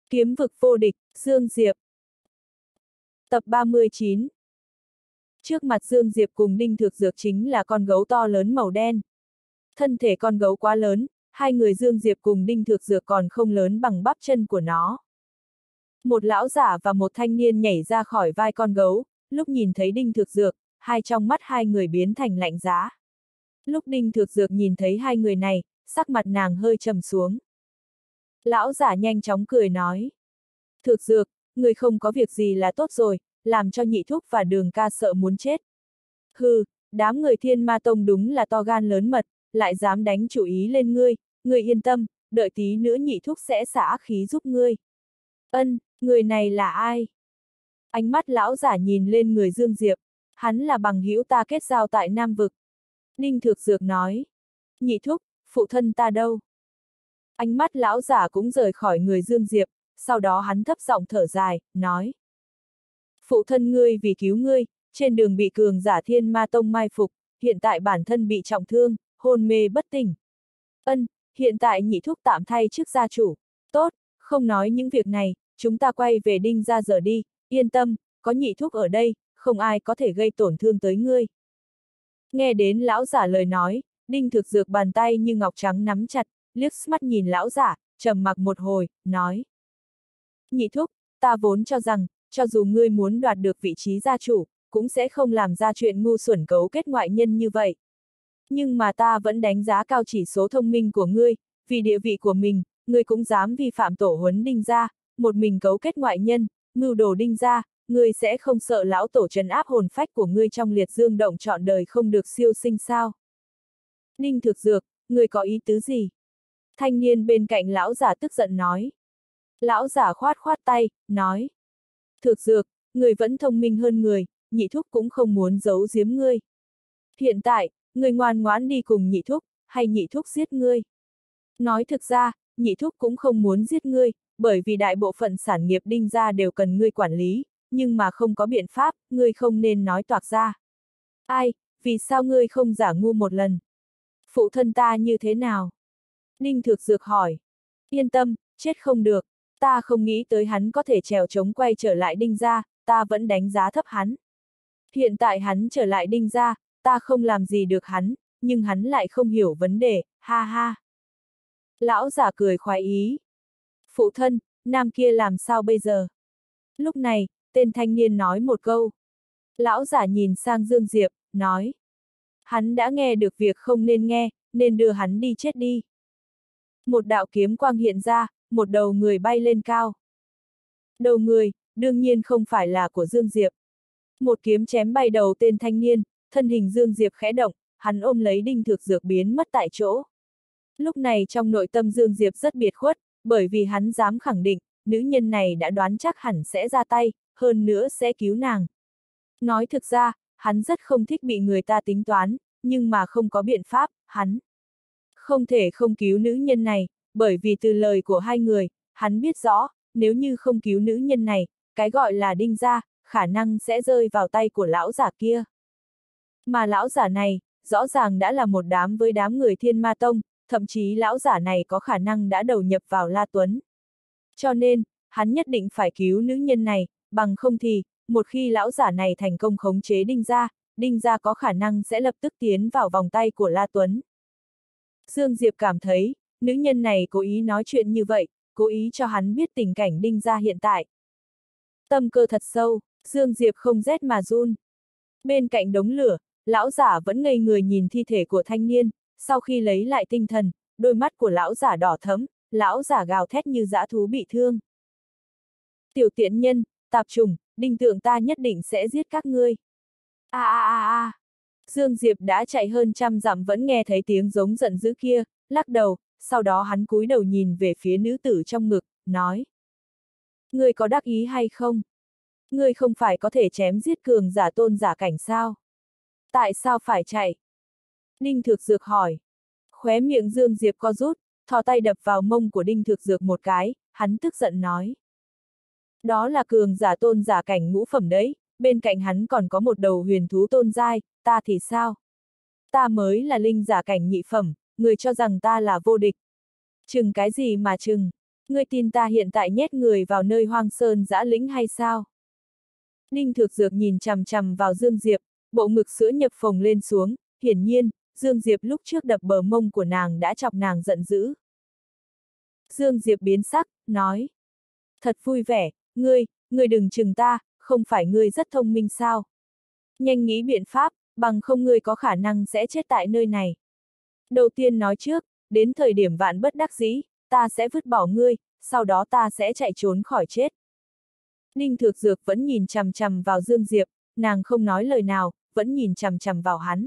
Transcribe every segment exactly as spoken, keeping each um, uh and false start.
Kiếm vực vô địch, Dương Diệp. Tập ba mươi chín. Trước mặt Dương Diệp cùng Đinh Thực Dược chính là con gấu to lớn màu đen. Thân thể con gấu quá lớn, hai người Dương Diệp cùng Đinh Thực Dược còn không lớn bằng bắp chân của nó. Một lão giả và một thanh niên nhảy ra khỏi vai con gấu, lúc nhìn thấy Đinh Thực Dược, hai trong mắt hai người biến thành lạnh giá. Lúc Đinh Thực Dược nhìn thấy hai người này, sắc mặt nàng hơi trầm xuống. Lão giả nhanh chóng cười nói. Thực Dược, người không có việc gì là tốt rồi, làm cho Nhị Thúc và Đường ca sợ muốn chết. Hừ, đám người Thiên Ma Tông đúng là to gan lớn mật, lại dám đánh chủ ý lên ngươi, ngươi yên tâm, đợi tí nữa Nhị Thúc sẽ xả ác khí giúp ngươi. Ân, người này là ai? Ánh mắt lão giả nhìn lên người Dương Diệp, hắn là bằng hữu ta kết giao tại Nam Vực. Đinh Thực Dược nói. Nhị Thúc, phụ thân ta đâu? Ánh mắt lão giả cũng rời khỏi người Dương Diệp, sau đó hắn thấp giọng thở dài, nói. Phụ thân ngươi vì cứu ngươi, trên đường bị cường giả Thiên Ma Tông mai phục, hiện tại bản thân bị trọng thương, hôn mê bất tỉnh. Ân, hiện tại Nhị Thúc tạm thay chức gia chủ. Tốt, không nói những việc này, chúng ta quay về Đinh gia giờ đi, yên tâm, có Nhị Thúc ở đây, không ai có thể gây tổn thương tới ngươi. Nghe đến lão giả lời nói, Đinh Thực Dược bàn tay như ngọc trắng nắm chặt, liếc mắt nhìn lão giả, trầm mặc một hồi, nói. Nhị Thúc, ta vốn cho rằng, cho dù ngươi muốn đoạt được vị trí gia chủ, cũng sẽ không làm ra chuyện ngu xuẩn cấu kết ngoại nhân như vậy. Nhưng mà ta vẫn đánh giá cao chỉ số thông minh của ngươi, vì địa vị của mình, ngươi cũng dám vi phạm tổ huấn Đinh gia, một mình cấu kết ngoại nhân, mưu đồ Đinh gia, ngươi sẽ không sợ lão tổ trấn áp hồn phách của ngươi trong liệt dương động trọn đời không được siêu sinh sao? Đinh Thực Dược, ngươi có ý tứ gì? Thanh niên bên cạnh lão giả tức giận nói. Lão giả khoát khoát tay, nói. Thực Dược, ngươi vẫn thông minh hơn người, Nhị Thúc cũng không muốn giấu giếm ngươi. Hiện tại, ngươi ngoan ngoãn đi cùng Nhị Thúc, hay Nhị Thúc giết ngươi? Nói thực ra, Nhị Thúc cũng không muốn giết ngươi, bởi vì đại bộ phận sản nghiệp Đinh gia đều cần ngươi quản lý, nhưng mà không có biện pháp, ngươi không nên nói toạc ra. Ai, vì sao ngươi không giả ngu một lần? Phụ thân ta như thế nào? Đinh Thực Dược hỏi. Yên tâm, chết không được, ta không nghĩ tới hắn có thể trèo trống quay trở lại Đinh gia, ta vẫn đánh giá thấp hắn. Hiện tại hắn trở lại Đinh gia, ta không làm gì được hắn, nhưng hắn lại không hiểu vấn đề, ha ha. Lão giả cười khoái ý. Phụ thân, nam kia làm sao bây giờ? Lúc này, tên thanh niên nói một câu. Lão giả nhìn sang Dương Diệp, nói. Hắn đã nghe được việc không nên nghe, nên đưa hắn đi chết đi. Một đạo kiếm quang hiện ra, một đầu người bay lên cao. Đầu người, đương nhiên không phải là của Dương Diệp. Một kiếm chém bay đầu tên thanh niên, thân hình Dương Diệp khẽ động, hắn ôm lấy Đinh Thực Dược biến mất tại chỗ. Lúc này trong nội tâm Dương Diệp rất biệt khuất, bởi vì hắn dám khẳng định, nữ nhân này đã đoán chắc hẳn sẽ ra tay, hơn nữa sẽ cứu nàng. Nói thực ra, hắn rất không thích bị người ta tính toán, nhưng mà không có biện pháp, hắn không thể không cứu nữ nhân này, bởi vì từ lời của hai người, hắn biết rõ, nếu như không cứu nữ nhân này, cái gọi là Đinh gia, khả năng sẽ rơi vào tay của lão giả kia. Mà lão giả này, rõ ràng đã là một đám với đám người Thiên Ma Tông, thậm chí lão giả này có khả năng đã đầu nhập vào La Tuấn. Cho nên, hắn nhất định phải cứu nữ nhân này, bằng không thì, một khi lão giả này thành công khống chế Đinh gia, Đinh gia có khả năng sẽ lập tức tiến vào vòng tay của La Tuấn. Dương Diệp cảm thấy, nữ nhân này cố ý nói chuyện như vậy, cố ý cho hắn biết tình cảnh Đinh gia hiện tại. Tâm cơ thật sâu, Dương Diệp không rét mà run. Bên cạnh đống lửa, lão giả vẫn ngây người nhìn thi thể của thanh niên, sau khi lấy lại tinh thần, đôi mắt của lão giả đỏ thẫm, lão giả gào thét như dã thú bị thương. Tiểu tiện nhân, tạp trùng, Đinh tượng ta nhất định sẽ giết các ngươi. A a a a. Dương Diệp đã chạy hơn trăm dặm vẫn nghe thấy tiếng giống giận dữ kia, lắc đầu, sau đó hắn cúi đầu nhìn về phía nữ tử trong ngực, nói. Ngươi có đắc ý hay không? Ngươi không phải có thể chém giết cường giả tôn giả cảnh sao? Tại sao phải chạy? Đinh Thực Dược hỏi. Khóe miệng Dương Diệp co rút, thò tay đập vào mông của Đinh Thực Dược một cái, hắn tức giận nói. Đó là cường giả tôn giả cảnh ngũ phẩm đấy, bên cạnh hắn còn có một đầu huyền thú tôn giai, ta thì sao? Ta mới là linh giả cảnh nhị phẩm, người cho rằng ta là vô địch. Chừng cái gì mà chừng? Ngươi tin ta hiện tại nhét người vào nơi hoang sơn dã lĩnh hay sao? Ninh Thực Dược nhìn chằm chằm vào Dương Diệp, bộ ngực sữa nhập phồng lên xuống, hiển nhiên, Dương Diệp lúc trước đập bờ mông của nàng đã chọc nàng giận dữ. Dương Diệp biến sắc, nói. Thật vui vẻ, ngươi, ngươi đừng chừng ta, không phải ngươi rất thông minh sao? Nhanh nghĩ biện pháp, bằng không ngươi có khả năng sẽ chết tại nơi này. Đầu tiên nói trước, đến thời điểm vạn bất đắc dĩ, ta sẽ vứt bỏ ngươi, sau đó ta sẽ chạy trốn khỏi chết. Ninh Thực Dược vẫn nhìn chằm chằm vào Dương Diệp, nàng không nói lời nào, vẫn nhìn chằm chằm vào hắn.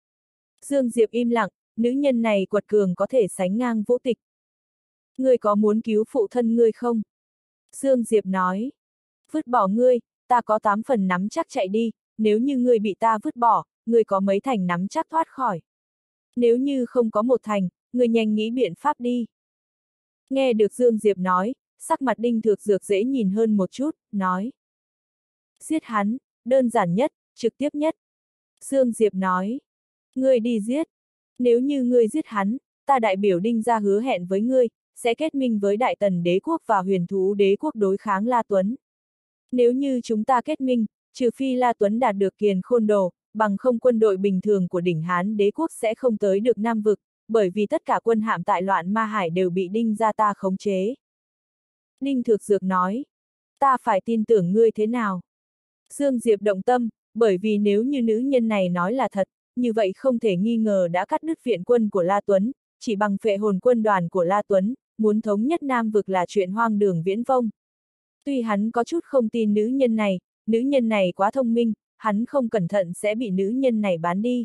Dương Diệp im lặng, nữ nhân này quật cường có thể sánh ngang Vũ Tịch. Ngươi có muốn cứu phụ thân ngươi không? Dương Diệp nói. Vứt bỏ ngươi, ta có tám phần nắm chắc chạy đi, nếu như ngươi bị ta vứt bỏ, ngươi có mấy thành nắm chắc thoát khỏi. Nếu như không có một thành, ngươi nhanh nghĩ biện pháp đi. Nghe được Dương Diệp nói, sắc mặt Đinh Thực Dược dễ nhìn hơn một chút, nói. Giết hắn, đơn giản nhất, trực tiếp nhất. Dương Diệp nói. Ngươi đi giết. Nếu như ngươi giết hắn, ta đại biểu Đinh gia hứa hẹn với ngươi, sẽ kết minh với Đại Tần đế quốc và Huyền Thú đế quốc đối kháng La Tuấn. Nếu như chúng ta kết minh, trừ phi La Tuấn đạt được Kiền Khôn Đồ, bằng không quân đội bình thường của đỉnh Hán đế quốc sẽ không tới được Nam Vực, bởi vì tất cả quân hạm tại loạn Ma Hải đều bị Đinh gia ta khống chế. Đinh Thực Dược nói, ta phải tin tưởng ngươi thế nào? Dương Diệp động tâm, bởi vì nếu như nữ nhân này nói là thật, như vậy không thể nghi ngờ đã cắt đứt viện quân của La Tuấn, chỉ bằng phệ hồn quân đoàn của La Tuấn, muốn thống nhất Nam Vực là chuyện hoang đường viễn vông. Tuy hắn có chút không tin nữ nhân này, nữ nhân này quá thông minh, hắn không cẩn thận sẽ bị nữ nhân này bán đi.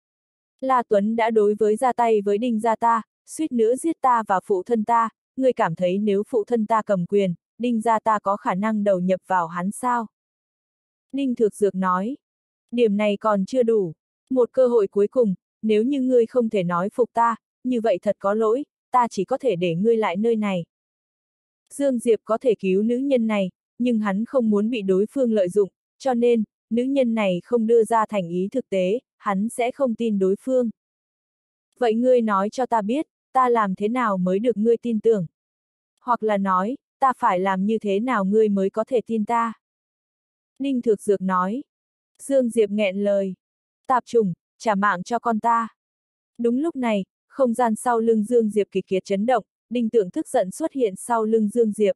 La Tuấn đã đối với ra tay với Đinh gia ta, suýt nữa giết ta và phụ thân ta, ngươi cảm thấy nếu phụ thân ta cầm quyền, Đinh gia ta có khả năng đầu nhập vào hắn sao? Đinh Thực Dược nói, điểm này còn chưa đủ, một cơ hội cuối cùng, nếu như ngươi không thể nói phục ta, như vậy thật có lỗi, ta chỉ có thể để ngươi lại nơi này. Dương Diệp có thể cứu nữ nhân này, nhưng hắn không muốn bị đối phương lợi dụng, cho nên, nữ nhân này không đưa ra thành ý thực tế, hắn sẽ không tin đối phương. Vậy ngươi nói cho ta biết, ta làm thế nào mới được ngươi tin tưởng? Hoặc là nói, ta phải làm như thế nào ngươi mới có thể tin ta? Ninh Thực Dược nói. Dương Diệp nghẹn lời. Tạp trùng, trả mạng cho con ta. Đúng lúc này, không gian sau lưng Dương Diệp kịch liệt chấn động, Đinh Tượng tức giận xuất hiện sau lưng Dương Diệp.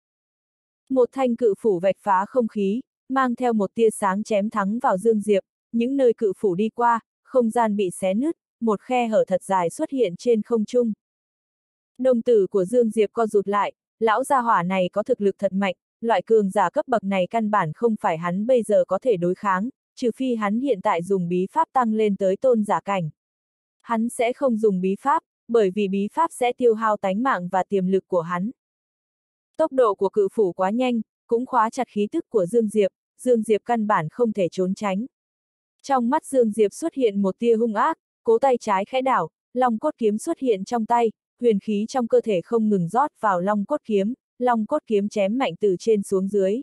Một thanh cự phủ vạch phá không khí, mang theo một tia sáng chém thẳng vào Dương Diệp, những nơi cự phủ đi qua, không gian bị xé nứt, một khe hở thật dài xuất hiện trên không trung. Đồng tử của Dương Diệp co rụt lại, lão gia hỏa này có thực lực thật mạnh, loại cường giả cấp bậc này căn bản không phải hắn bây giờ có thể đối kháng, trừ phi hắn hiện tại dùng bí pháp tăng lên tới tôn giả cảnh. Hắn sẽ không dùng bí pháp, bởi vì bí pháp sẽ tiêu hao tánh mạng và tiềm lực của hắn. Tốc độ của cự phủ quá nhanh, cũng khóa chặt khí tức của Dương Diệp, Dương Diệp căn bản không thể trốn tránh. Trong mắt Dương Diệp xuất hiện một tia hung ác, cố tay trái khẽ đảo, long cốt kiếm xuất hiện trong tay, huyền khí trong cơ thể không ngừng rót vào long cốt kiếm, long cốt kiếm chém mạnh từ trên xuống dưới.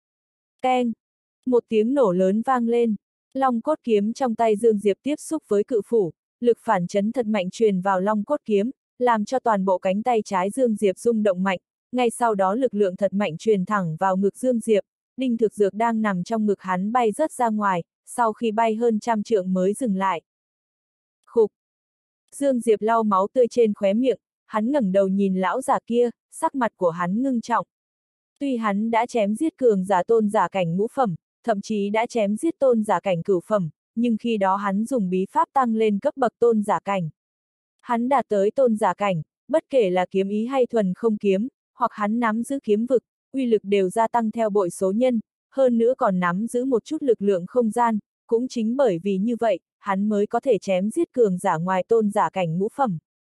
Keng! Một tiếng nổ lớn vang lên, long cốt kiếm trong tay Dương Diệp tiếp xúc với cự phủ, lực phản chấn thật mạnh truyền vào long cốt kiếm, làm cho toàn bộ cánh tay trái Dương Diệp rung động mạnh, ngay sau đó lực lượng thật mạnh truyền thẳng vào ngực Dương Diệp, Đinh Thực Dược đang nằm trong ngực hắn bay rớt ra ngoài, sau khi bay hơn trăm trượng mới dừng lại. Khục! Dương Diệp lau máu tươi trên khóe miệng, hắn ngẩng đầu nhìn lão già kia, sắc mặt của hắn ngưng trọng. Tuy hắn đã chém giết cường giả tôn giả cảnh ngũ phẩm, thậm chí đã chém giết tôn giả cảnh cửu phẩm, nhưng khi đó hắn dùng bí pháp tăng lên cấp bậc tôn giả cảnh. Hắn đạt tới tôn giả cảnh, bất kể là kiếm ý hay thuần không kiếm, hoặc hắn nắm giữ kiếm vực, uy lực đều gia tăng theo bội số nhân, hơn nữa còn nắm giữ một chút lực lượng không gian, cũng chính bởi vì như vậy, hắn mới có thể chém giết cường giả ngoài tôn giả cảnh ngũ phẩm.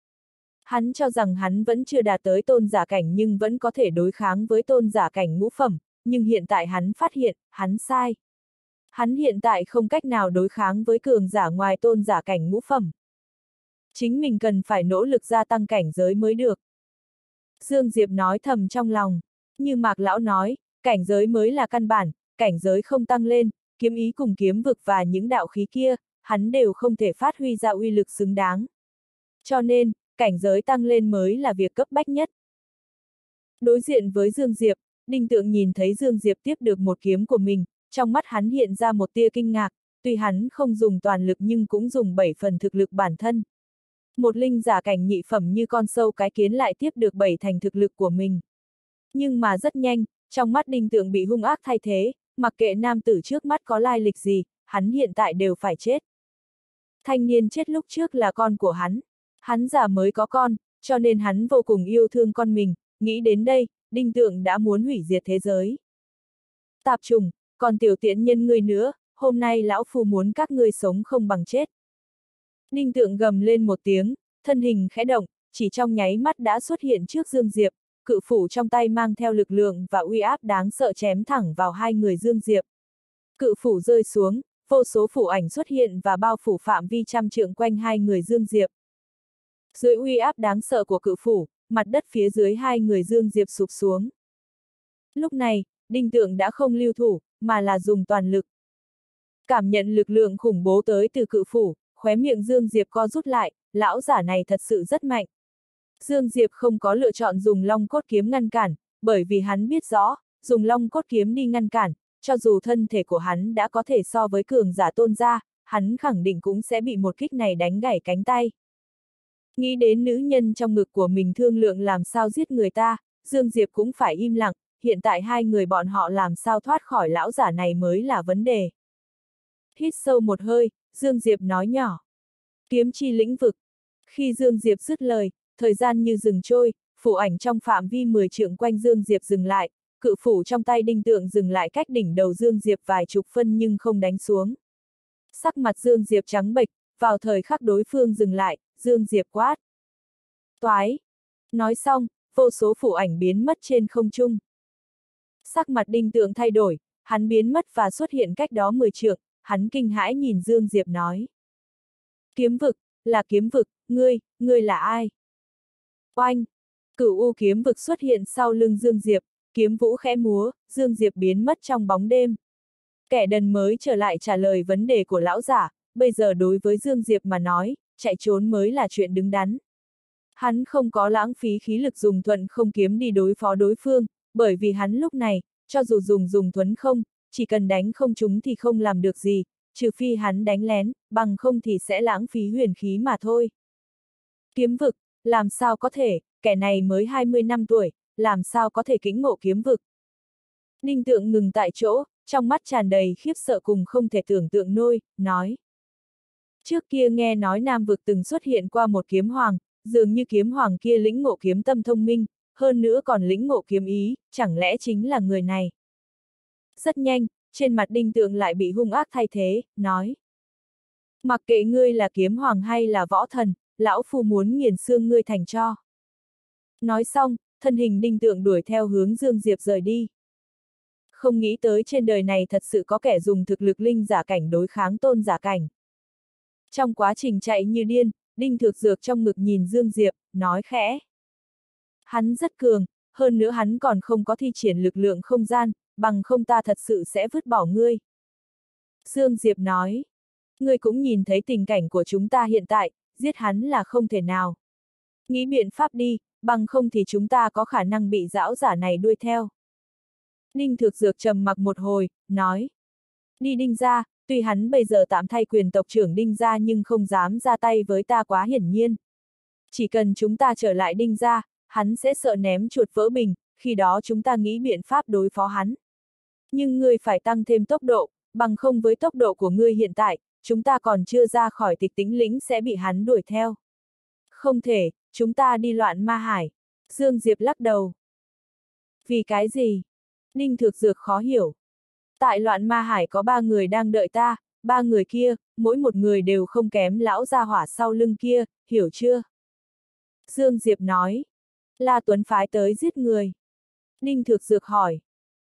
Hắn cho rằng hắn vẫn chưa đạt tới tôn giả cảnh nhưng vẫn có thể đối kháng với tôn giả cảnh ngũ phẩm, nhưng hiện tại hắn phát hiện, hắn sai. Hắn hiện tại không cách nào đối kháng với cường giả ngoài tôn giả cảnh ngũ phẩm. Chính mình cần phải nỗ lực gia tăng cảnh giới mới được. Dương Diệp nói thầm trong lòng, như Mạc Lão nói, cảnh giới mới là căn bản, cảnh giới không tăng lên, kiếm ý cùng kiếm vực và những đạo khí kia, hắn đều không thể phát huy ra uy lực xứng đáng. Cho nên, cảnh giới tăng lên mới là việc cấp bách nhất. Đối diện với Dương Diệp, Đinh Tượng nhìn thấy Dương Diệp tiếp được một kiếm của mình, trong mắt hắn hiện ra một tia kinh ngạc, tuy hắn không dùng toàn lực nhưng cũng dùng bảy phần thực lực bản thân. Một linh giả cảnh nhị phẩm như con sâu cái kiến lại tiếp được bảy thành thực lực của mình. Nhưng mà rất nhanh, trong mắt Đinh Tượng bị hung ác thay thế, mặc kệ nam tử trước mắt có lai lịch gì, hắn hiện tại đều phải chết. Thanh niên chết lúc trước là con của hắn. Hắn già mới có con, cho nên hắn vô cùng yêu thương con mình, nghĩ đến đây, Đinh Tượng đã muốn hủy diệt thế giới. Tạp trùng, còn tiểu tiện nhân ngươi nữa, hôm nay lão phu muốn các ngươi sống không bằng chết. Đinh Tượng gầm lên một tiếng, thân hình khẽ động, chỉ trong nháy mắt đã xuất hiện trước Dương Diệp, cự phủ trong tay mang theo lực lượng và uy áp đáng sợ chém thẳng vào hai người Dương Diệp. Cự phủ rơi xuống, vô số phủ ảnh xuất hiện và bao phủ phạm vi trăm trượng quanh hai người Dương Diệp. Dưới uy áp đáng sợ của cự phủ, mặt đất phía dưới hai người Dương Diệp sụp xuống. Lúc này, Đinh Tượng đã không lưu thủ, mà là dùng toàn lực. Cảm nhận lực lượng khủng bố tới từ cự phủ, khóe miệng Dương Diệp co rút lại, lão giả này thật sự rất mạnh. Dương Diệp không có lựa chọn dùng long cốt kiếm ngăn cản, bởi vì hắn biết rõ, dùng long cốt kiếm đi ngăn cản, cho dù thân thể của hắn đã có thể so với cường giả tôn gia, hắn khẳng định cũng sẽ bị một kích này đánh gãy cánh tay. Nghĩ đến nữ nhân trong ngực của mình thương lượng làm sao giết người ta, Dương Diệp cũng phải im lặng, hiện tại hai người bọn họ làm sao thoát khỏi lão giả này mới là vấn đề. Hít sâu một hơi, Dương Diệp nói nhỏ. Kiếm chi lĩnh vực. Khi Dương Diệp dứt lời, thời gian như dừng trôi, phủ ảnh trong phạm vi mười trượng quanh Dương Diệp dừng lại, cự phủ trong tay Đinh Tượng dừng lại cách đỉnh đầu Dương Diệp vài chục phân nhưng không đánh xuống. Sắc mặt Dương Diệp trắng bệch, vào thời khắc đối phương dừng lại, Dương Diệp quát. Toái! Nói xong, vô số phủ ảnh biến mất trên không trung. Sắc mặt Đinh Tượng thay đổi, hắn biến mất và xuất hiện cách đó mười trượng, hắn kinh hãi nhìn Dương Diệp nói. Kiếm vực, là kiếm vực, ngươi, ngươi là ai? Oanh! Cửu u kiếm vực xuất hiện sau lưng Dương Diệp, kiếm vũ khẽ múa, Dương Diệp biến mất trong bóng đêm. Kẻ đần mới trở lại trả lời vấn đề của lão giả, bây giờ đối với Dương Diệp mà nói, chạy trốn mới là chuyện đứng đắn. Hắn không có lãng phí khí lực dùng thuận không kiếm đi đối phó đối phương, bởi vì hắn lúc này, cho dù dùng dùng thuấn không, chỉ cần đánh không trúng thì không làm được gì, trừ phi hắn đánh lén, bằng không thì sẽ lãng phí huyền khí mà thôi. Kiếm vực, làm sao có thể, kẻ này mới hai mươi năm tuổi, làm sao có thể lĩnh ngộ kiếm vực. Đinh Tượng ngừng tại chỗ, trong mắt tràn đầy khiếp sợ cùng không thể tưởng tượng nổi, nói. Trước kia nghe nói Nam vực từng xuất hiện qua một kiếm hoàng, dường như kiếm hoàng kia lĩnh ngộ kiếm tâm thông minh, hơn nữa còn lĩnh ngộ kiếm ý, chẳng lẽ chính là người này. Rất nhanh, trên mặt Đinh Tượng lại bị hung ác thay thế, nói. Mặc kệ ngươi là kiếm hoàng hay là võ thần, lão phu muốn nghiền xương ngươi thành tro. Nói xong, thân hình Đinh Tượng đuổi theo hướng Dương Diệp rời đi. Không nghĩ tới trên đời này thật sự có kẻ dùng thực lực linh giả cảnh đối kháng tôn giả cảnh. Trong quá trình chạy như điên, Đinh Thược Dược trong ngực nhìn Dương Diệp, nói khẽ. Hắn rất cường, hơn nữa hắn còn không có thi triển lực lượng không gian, bằng không ta thật sự sẽ vứt bỏ ngươi. Dương Diệp nói. Ngươi cũng nhìn thấy tình cảnh của chúng ta hiện tại, giết hắn là không thể nào. Nghĩ biện pháp đi, bằng không thì chúng ta có khả năng bị dão giả này đuôi theo. Đinh Thược Dược trầm mặc một hồi, nói. Đi Đinh gia, tuy hắn bây giờ tạm thay quyền tộc trưởng Đinh gia nhưng không dám ra tay với ta quá hiển nhiên. Chỉ cần chúng ta trở lại Đinh gia, hắn sẽ sợ ném chuột vỡ bình, khi đó chúng ta nghĩ biện pháp đối phó hắn. Nhưng ngươi phải tăng thêm tốc độ, bằng không với tốc độ của ngươi hiện tại, chúng ta còn chưa ra khỏi Tịch Tĩnh lĩnh sẽ bị hắn đuổi theo. Không thể, chúng ta đi Loạn Ma Hải. Dương Diệp lắc đầu. Vì cái gì? Đinh Thược Dược khó hiểu. Tại Loạn Ma Hải có ba người đang đợi ta, ba người kia, mỗi một người đều không kém lão gia hỏa sau lưng kia, hiểu chưa? Dương Diệp nói. La Tuấn phái tới giết người. Đinh Thược Dược hỏi.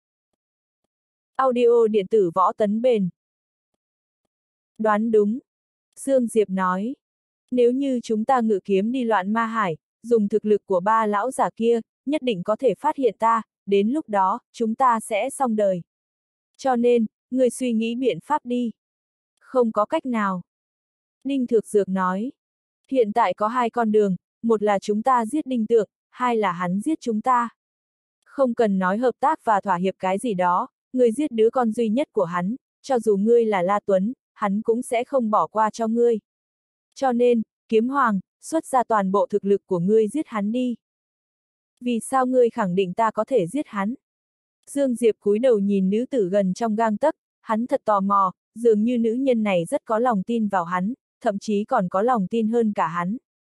Audio điện tử võ tấn bền. Đoán đúng. Dương Diệp nói. Nếu như chúng ta ngự kiếm đi Loạn Ma Hải, dùng thực lực của ba lão giả kia, nhất định có thể phát hiện ta, đến lúc đó, chúng ta sẽ xong đời. Cho nên, người suy nghĩ biện pháp đi. Không có cách nào. Đinh Thược Dược nói. Hiện tại có hai con đường, một là chúng ta giết Đinh Tượng, hai là hắn giết chúng ta. Không cần nói hợp tác và thỏa hiệp cái gì đó, ngươi giết đứa con duy nhất của hắn, cho dù ngươi là La Tuấn, hắn cũng sẽ không bỏ qua cho ngươi. Cho nên, Kiếm Hoàng, xuất ra toàn bộ thực lực của ngươi giết hắn đi. Vì sao ngươi khẳng định ta có thể giết hắn? Dương Diệp cúi đầu nhìn nữ tử gần trong gang tấc, hắn thật tò mò, dường như nữ nhân này rất có lòng tin vào hắn, thậm chí còn có lòng tin hơn cả hắn.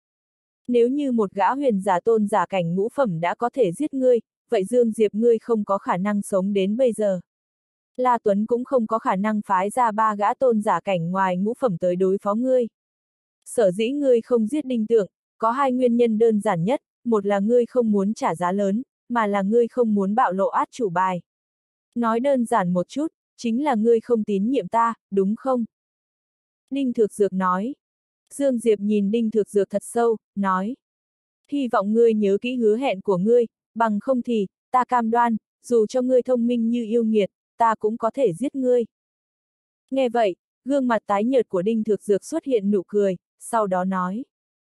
Nếu như một gã huyền giả tôn giả cảnh ngũ phẩm đã có thể giết ngươi, vậy Dương Diệp ngươi không có khả năng sống đến bây giờ. La Tuấn cũng không có khả năng phái ra ba gã tôn giả cảnh ngoài ngũ phẩm tới đối phó ngươi. Sở dĩ ngươi không giết Đinh Tượng, có hai nguyên nhân đơn giản nhất, một là ngươi không muốn trả giá lớn, mà là ngươi không muốn bạo lộ át chủ bài. Nói đơn giản một chút, chính là ngươi không tín nhiệm ta, đúng không? Đinh Thược Dược nói. Dương Diệp nhìn Đinh Thược Dược thật sâu, nói. Hy vọng ngươi nhớ kỹ hứa hẹn của ngươi, bằng không thì, ta cam đoan, dù cho ngươi thông minh như yêu nghiệt, ta cũng có thể giết ngươi. Nghe vậy, gương mặt tái nhợt của Đinh Thược Dược xuất hiện nụ cười, sau đó nói.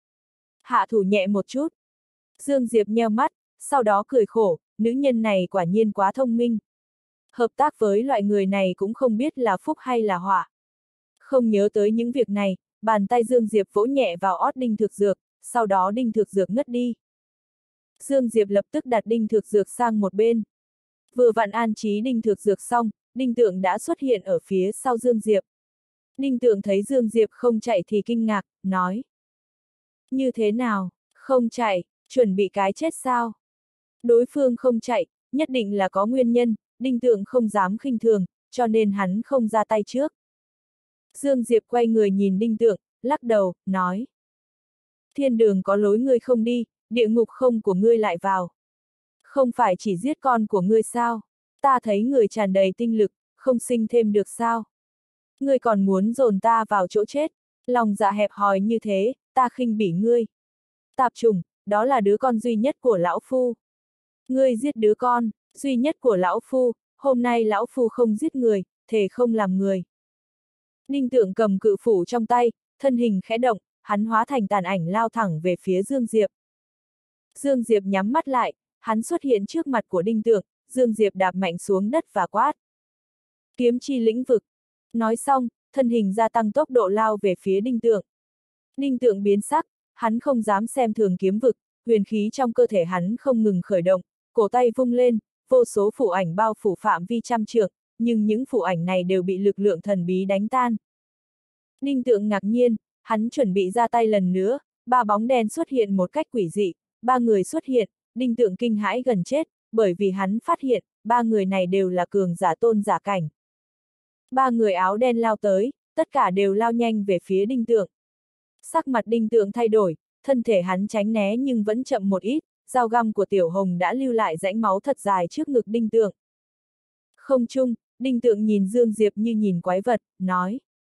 Hạ thủ nhẹ một chút. Dương Diệp nheo mắt, sau đó cười khổ, nữ nhân này quả nhiên quá thông minh. Hợp tác với loại người này cũng không biết là phúc hay là họa. Không nhớ tới những việc này, bàn tay Dương Diệp vỗ nhẹ vào ót Đinh Thược Dược, sau đó Đinh Thược Dược ngất đi. Dương Diệp lập tức đặt Đinh Thược Dược sang một bên. Vừa vặn an trí Đinh Thược Dược xong, Đinh Tượng đã xuất hiện ở phía sau Dương Diệp. Đinh Tượng thấy Dương Diệp không chạy thì kinh ngạc, nói. Như thế nào, không chạy, chuẩn bị cái chết sao? Đối phương không chạy, nhất định là có nguyên nhân, Đinh Tượng không dám khinh thường, cho nên hắn không ra tay trước. Dương Diệp quay người nhìn Đinh Tượng, lắc đầu, nói. Thiên đường có lối ngươi không đi, địa ngục không của ngươi lại vào. Không phải chỉ giết con của ngươi sao? Ta thấy người tràn đầy tinh lực, không sinh thêm được sao? Ngươi còn muốn dồn ta vào chỗ chết, lòng dạ hẹp hòi như thế, ta khinh bỉ ngươi. Tạp chủng, đó là đứa con duy nhất của lão phu. Ngươi giết đứa con duy nhất của lão phu, hôm nay lão phu không giết người, thề không làm người. Đinh Tượng cầm cự phủ trong tay, thân hình khẽ động, hắn hóa thành tàn ảnh lao thẳng về phía Dương Diệp. Dương Diệp nhắm mắt lại, hắn xuất hiện trước mặt của Đinh Tượng, Dương Diệp đạp mạnh xuống đất và quát. Kiếm chi lĩnh vực. Nói xong, thân hình gia tăng tốc độ lao về phía Đinh Tượng. Đinh Tượng biến sắc, hắn không dám xem thường kiếm vực, huyền khí trong cơ thể hắn không ngừng khởi động, cổ tay vung lên, vô số phù ảnh bao phủ phạm vi trăm trượng, nhưng những phù ảnh này đều bị lực lượng thần bí đánh tan. Đinh Tượng ngạc nhiên, hắn chuẩn bị ra tay lần nữa, ba bóng đen xuất hiện một cách quỷ dị, ba người xuất hiện, Đinh Tượng kinh hãi gần chết, bởi vì hắn phát hiện, ba người này đều là cường giả tôn giả cảnh. Ba người áo đen lao tới, tất cả đều lao nhanh về phía Đinh Tượng. Sắc mặt Đinh Tượng thay đổi, thân thể hắn tránh né nhưng vẫn chậm một ít, dao găm của Tiểu Hồng đã lưu lại rãnh máu thật dài trước ngực Đinh Tượng. Không chung, Đinh Tượng nhìn Dương Diệp như nhìn quái vật, nói.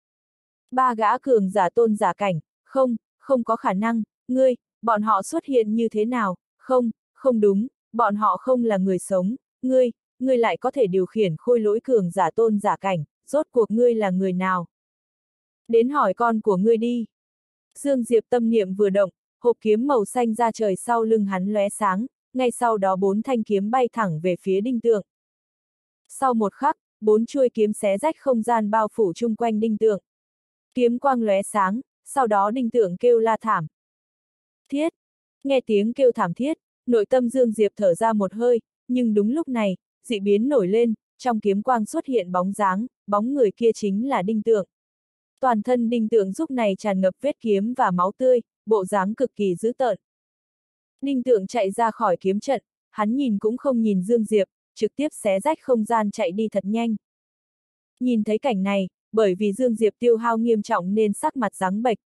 Ba gã cường giả tôn giả cảnh, không, không có khả năng, ngươi, bọn họ xuất hiện như thế nào, không, không đúng, bọn họ không là người sống, ngươi, ngươi lại có thể điều khiển khôi lỗi cường giả tôn giả cảnh, rốt cuộc ngươi là người nào? Đến hỏi con của ngươi đi. Dương Diệp tâm niệm vừa động, hộp kiếm màu xanh ra trời sau lưng hắn lóe sáng, ngay sau đó bốn thanh kiếm bay thẳng về phía Đinh Tượng. Sau một khắc, bốn chuôi kiếm xé rách không gian bao phủ chung quanh Đinh Tượng. Kiếm quang lóe sáng, sau đó Đinh Tượng kêu la thảm. Thiết! Nghe tiếng kêu thảm thiết, nội tâm Dương Diệp thở ra một hơi, nhưng đúng lúc này, dị biến nổi lên, trong kiếm quang xuất hiện bóng dáng, bóng người kia chính là Đinh Tượng. Toàn thân Đinh Tượng lúc này tràn ngập vết kiếm và máu tươi, bộ dáng cực kỳ dữ tợn. Đinh Tượng chạy ra khỏi kiếm trận, hắn nhìn cũng không nhìn Dương Diệp, trực tiếp xé rách không gian chạy đi thật nhanh. Nhìn thấy cảnh này, bởi vì Dương Diệp tiêu hao nghiêm trọng nên sắc mặt trắng bệch.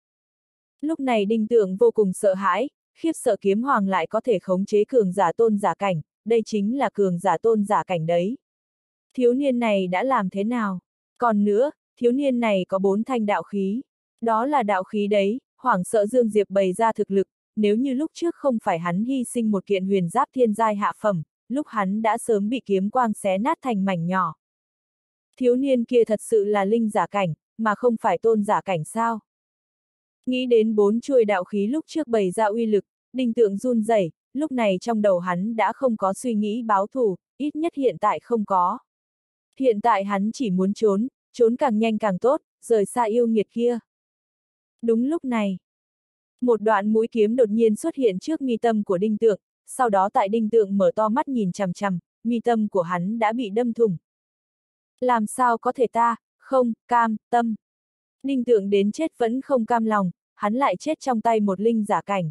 Lúc này Đinh Tượng vô cùng sợ hãi, khiếp sợ kiếm hoàng lại có thể khống chế cường giả tôn giả cảnh, đây chính là cường giả tôn giả cảnh đấy. Thiếu niên này đã làm thế nào? Còn nữa, thiếu niên này có bốn thanh đạo khí. Đó là đạo khí đấy, hoảng sợ Dương Diệp bày ra thực lực, nếu như lúc trước không phải hắn hy sinh một kiện huyền giáp thiên giai hạ phẩm, lúc hắn đã sớm bị kiếm quang xé nát thành mảnh nhỏ. Thiếu niên kia thật sự là linh giả cảnh, mà không phải tôn giả cảnh sao? Nghĩ đến bốn chuôi đạo khí lúc trước bày ra uy lực, Đinh Tượng run rẩy, lúc này trong đầu hắn đã không có suy nghĩ báo thù, ít nhất hiện tại không có. Hiện tại hắn chỉ muốn trốn, trốn càng nhanh càng tốt, rời xa yêu nghiệt kia. Đúng lúc này, một đoạn mũi kiếm đột nhiên xuất hiện trước mi tâm của Đinh Tượng, sau đó tại Đinh Tượng mở to mắt nhìn chằm chằm, mi tâm của hắn đã bị đâm thủng. Làm sao có thể ta, không, cam, tâm. Đinh Tượng đến chết vẫn không cam lòng, hắn lại chết trong tay một linh giả cảnh.